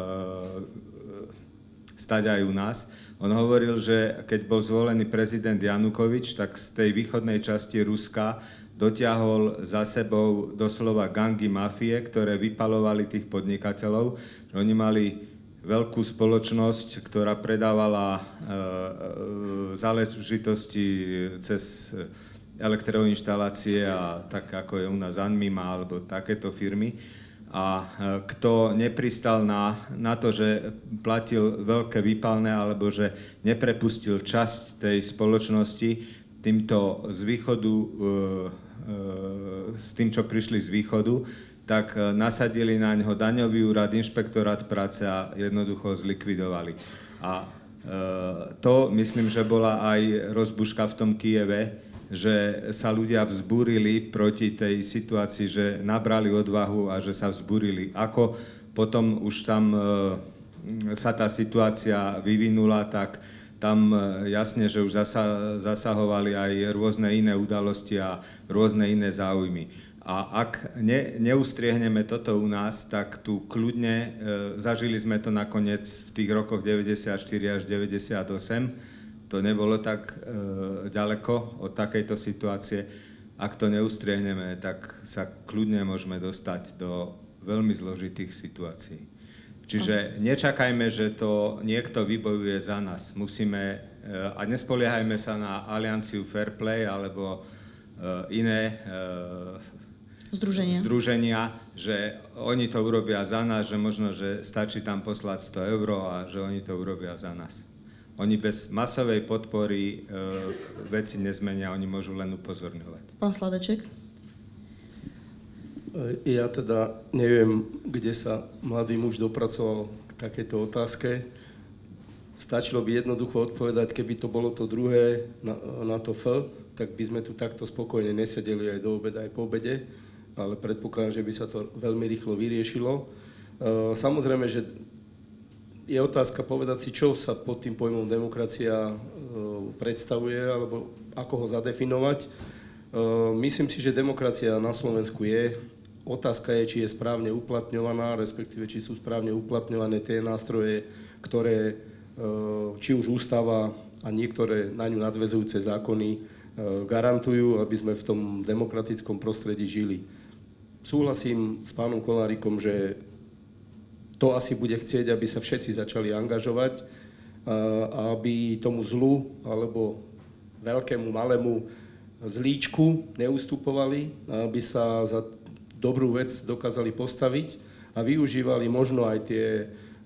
S5: stať aj u nás. On hovoril, že keď bol zvolený prezident Janukovič, tak z tej východnej časti Ruska dotiahol za sebou doslova gangy mafie, ktoré vypalovali tých podnikateľov. Oni mali veľkú spoločnosť, ktorá predávala e, e, záležitosti cez elektroinštalácie a tak ako je u nás Anmima alebo takéto firmy. A kto nepristal na, na to, že platil veľké výpalné alebo že neprepustil časť tej spoločnosti týmto z východu, e, e, s tým, čo prišli z východu, tak nasadili na ňo daňový úrad, inšpektorát práce a jednoducho zlikvidovali. A e, to myslím, že bola aj rozbuška v tom Kyjeve, že sa ľudia vzbúrili proti tej situácii, že nabrali odvahu a že sa vzbúrili. Ako potom už tam e, sa tá situácia vyvinula, tak tam jasne, že už zasa, zasahovali aj rôzne iné udalosti a rôzne iné záujmy. A ak ne, neustriehneme toto u nás, tak tu kľudne, e, zažili sme to nakoniec v tých rokoch deväťdesiatštyri až deväťdesiatosem, to nebolo tak e, ďaleko od takejto situácie. Ak to neustriehneme, tak sa kľudne môžeme dostať do veľmi zložitých situácií. Čiže nečakajme, že to niekto vybojuje za nás. Musíme, e, a nespoliehajme sa na alianciu Fair Play alebo e, iné e,
S1: Združenia.
S5: združenia, že oni to urobia za nás, že možno, že stačí tam poslať sto eur a že oni to urobia za nás. Oni bez masovej podpory e, veci nezmenia, oni môžu len upozorňovať.
S1: Pán Sladeček?
S4: Ja teda neviem, kde sa mladý muž dopracoval k takejto otázke. Stačilo by jednoducho odpovedať, keby to bolo to druhé na, na to F, tak by sme tu takto spokojne nesedeli aj do obeda, aj po obede, ale predpokladám, že by sa to veľmi rýchlo vyriešilo. Samozrejme, že je otázka povedať si, čo sa pod tým pojmom demokracia predstavuje, alebo ako ho zadefinovať. Myslím si, že demokracia na Slovensku je. Otázka je, či je správne uplatňovaná, respektíve, či sú správne uplatňované tie nástroje, ktoré či už ústava a niektoré na ňu nadväzujúce zákony garantujú, aby sme v tom demokratickom prostredí žili. Súhlasím s pánom Kolárikom, že to asi bude chcieť, aby sa všetci začali angažovať, a aby tomu zlu alebo veľkému, malému zlíčku neustupovali, aby sa za dobrú vec dokázali postaviť a využívali možno aj tie e,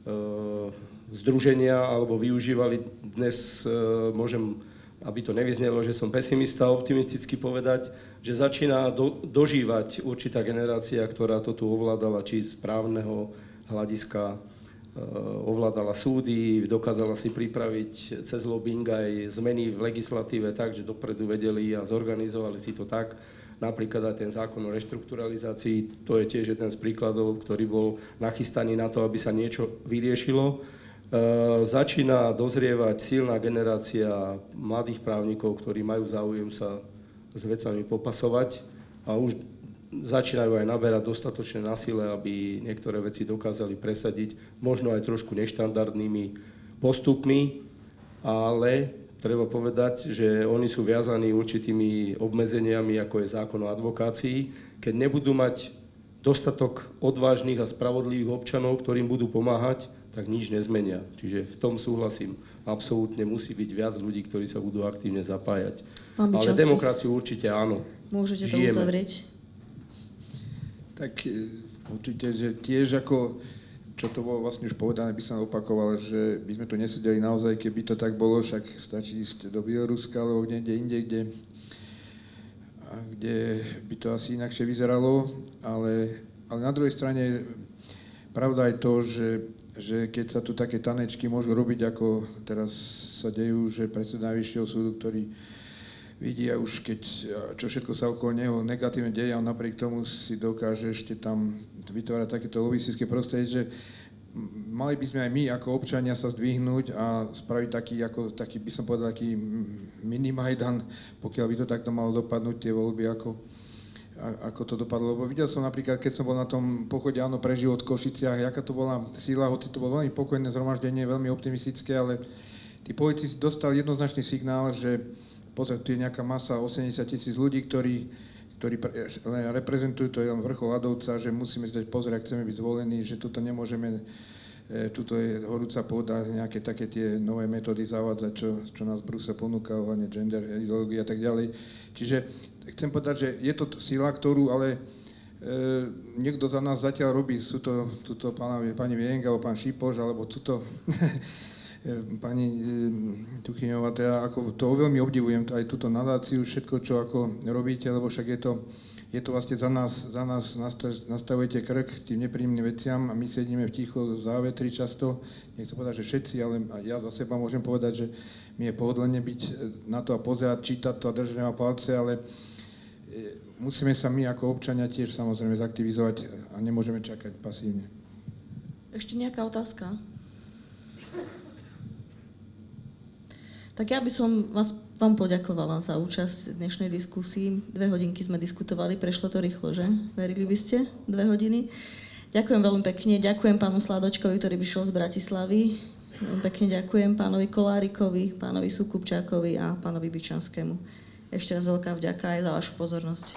S4: združenia, alebo využívali dnes, e, môžem, aby to nevyznelo, že som pesimista, optimisticky povedať, že začína do, dožívať určitá generácia, ktorá to tu ovládala, či z právneho hľadiska e, ovládala súdy, dokázala si pripraviť cez lobbying aj zmeny v legislatíve tak, že dopredu vedeli a zorganizovali si to tak. Napríklad aj ten zákon o reštrukturalizácii, to je tiež jeden z príkladov, ktorý bol nachystaný na to, aby sa niečo vyriešilo. E, začína dozrievať silná generácia mladých právnikov, ktorí majú záujem sa s vecami popasovať a už začínajú aj naberať dostatočne na sile, aby niektoré veci dokázali presadiť, možno aj trošku neštandardnými postupmi, ale treba povedať, že oni sú viazaní určitými obmedzeniami, ako je zákon o advokácii. Keď nebudú mať dostatok odvážnych a spravodlivých občanov, ktorým budú pomáhať, tak nič nezmenia. Čiže v tom súhlasím. Absolútne musí byť viac ľudí, ktorí sa budú aktívne zapájať. Ale demokraciu určite áno.
S1: Môžete to
S4: Žijeme.
S1: uzavrieť?
S7: Tak určite, že tiež ako, čo to bolo vlastne už povedané, by som opakoval, že by sme tu nesedeli naozaj, keby to tak bolo, však stačí ísť do Bieloruska alebo niekde inde, kde, kde by to asi inakšie vyzeralo, ale, ale na druhej strane pravda je to, že, že keď sa tu také tanečky môžu robiť, ako teraz sa dejú, že predseda Najvyššieho súdu, ktorý vidí a už keď, čo všetko sa okolo neho negatívne deje, on napriek tomu si dokáže ešte tam vytvárať takéto lobistické prostredie, že mali by sme aj my ako občania sa zdvihnúť a spraviť taký, ako, taký by som povedal, taký mini-Majdan, pokiaľ by to takto malo dopadnúť, tie voľby, ako, ako to dopadlo. Lebo videl som napríklad, keď som bol na tom pochode Áno pre život v Košiciach, jaká to bola sila, hoci to bolo veľmi pokojné zhromaždenie, veľmi optimistické, ale tí politici dostali jednoznačný signál, že pozor, tu je nejaká masa osemdesiat tisíc ľudí, ktorí ktorí reprezentujú, to je len vrchol ľadovca, že musíme si dať pozor, ak chceme byť zvolení, že tuto nemôžeme, tuto je horúca pôda, nejaké také tie nové metódy zavádzať, čo, čo nás Brusel ponúka, ohľadne gender, ideológie a tak ďalej. Čiže chcem povedať, že je to sila, ktorú ale e, niekto za nás zatiaľ robí, sú to tuto pána, pani Vienga, alebo pán Šipoš, alebo tuto pani Tuchyňová, teda ako to veľmi obdivujem, aj túto nadáciu, všetko, čo ako robíte, lebo však je to, je to vlastne za nás, za nás nastavujete krk tým nepríjemným veciam a my sedíme v ticho v závetri často, nechcem povedať, že všetci, ale ja za seba môžem povedať, že mi je pohodlne byť na to a pozerať, čítať to a držať ma palce, ale musíme sa my ako občania tiež samozrejme zaktivizovať a nemôžeme čakať pasívne.
S1: Ešte nejaká otázka? Tak ja by som vás, vám poďakovala za účasť v dnešnej diskusii. Dve hodinky sme diskutovali, prešlo to rýchlo, že? Verili by ste? Dve hodiny. Ďakujem veľmi pekne. Ďakujem pánu Sladočkovi, ktorý vyšiel z Bratislavy. Veľmi pekne ďakujem pánovi Kolárikovi, pánovi Súkupčákovi a pánovi Byčanskému. Ešte raz veľká vďaka aj za vašu pozornosť.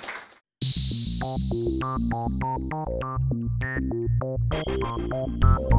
S11: Bye.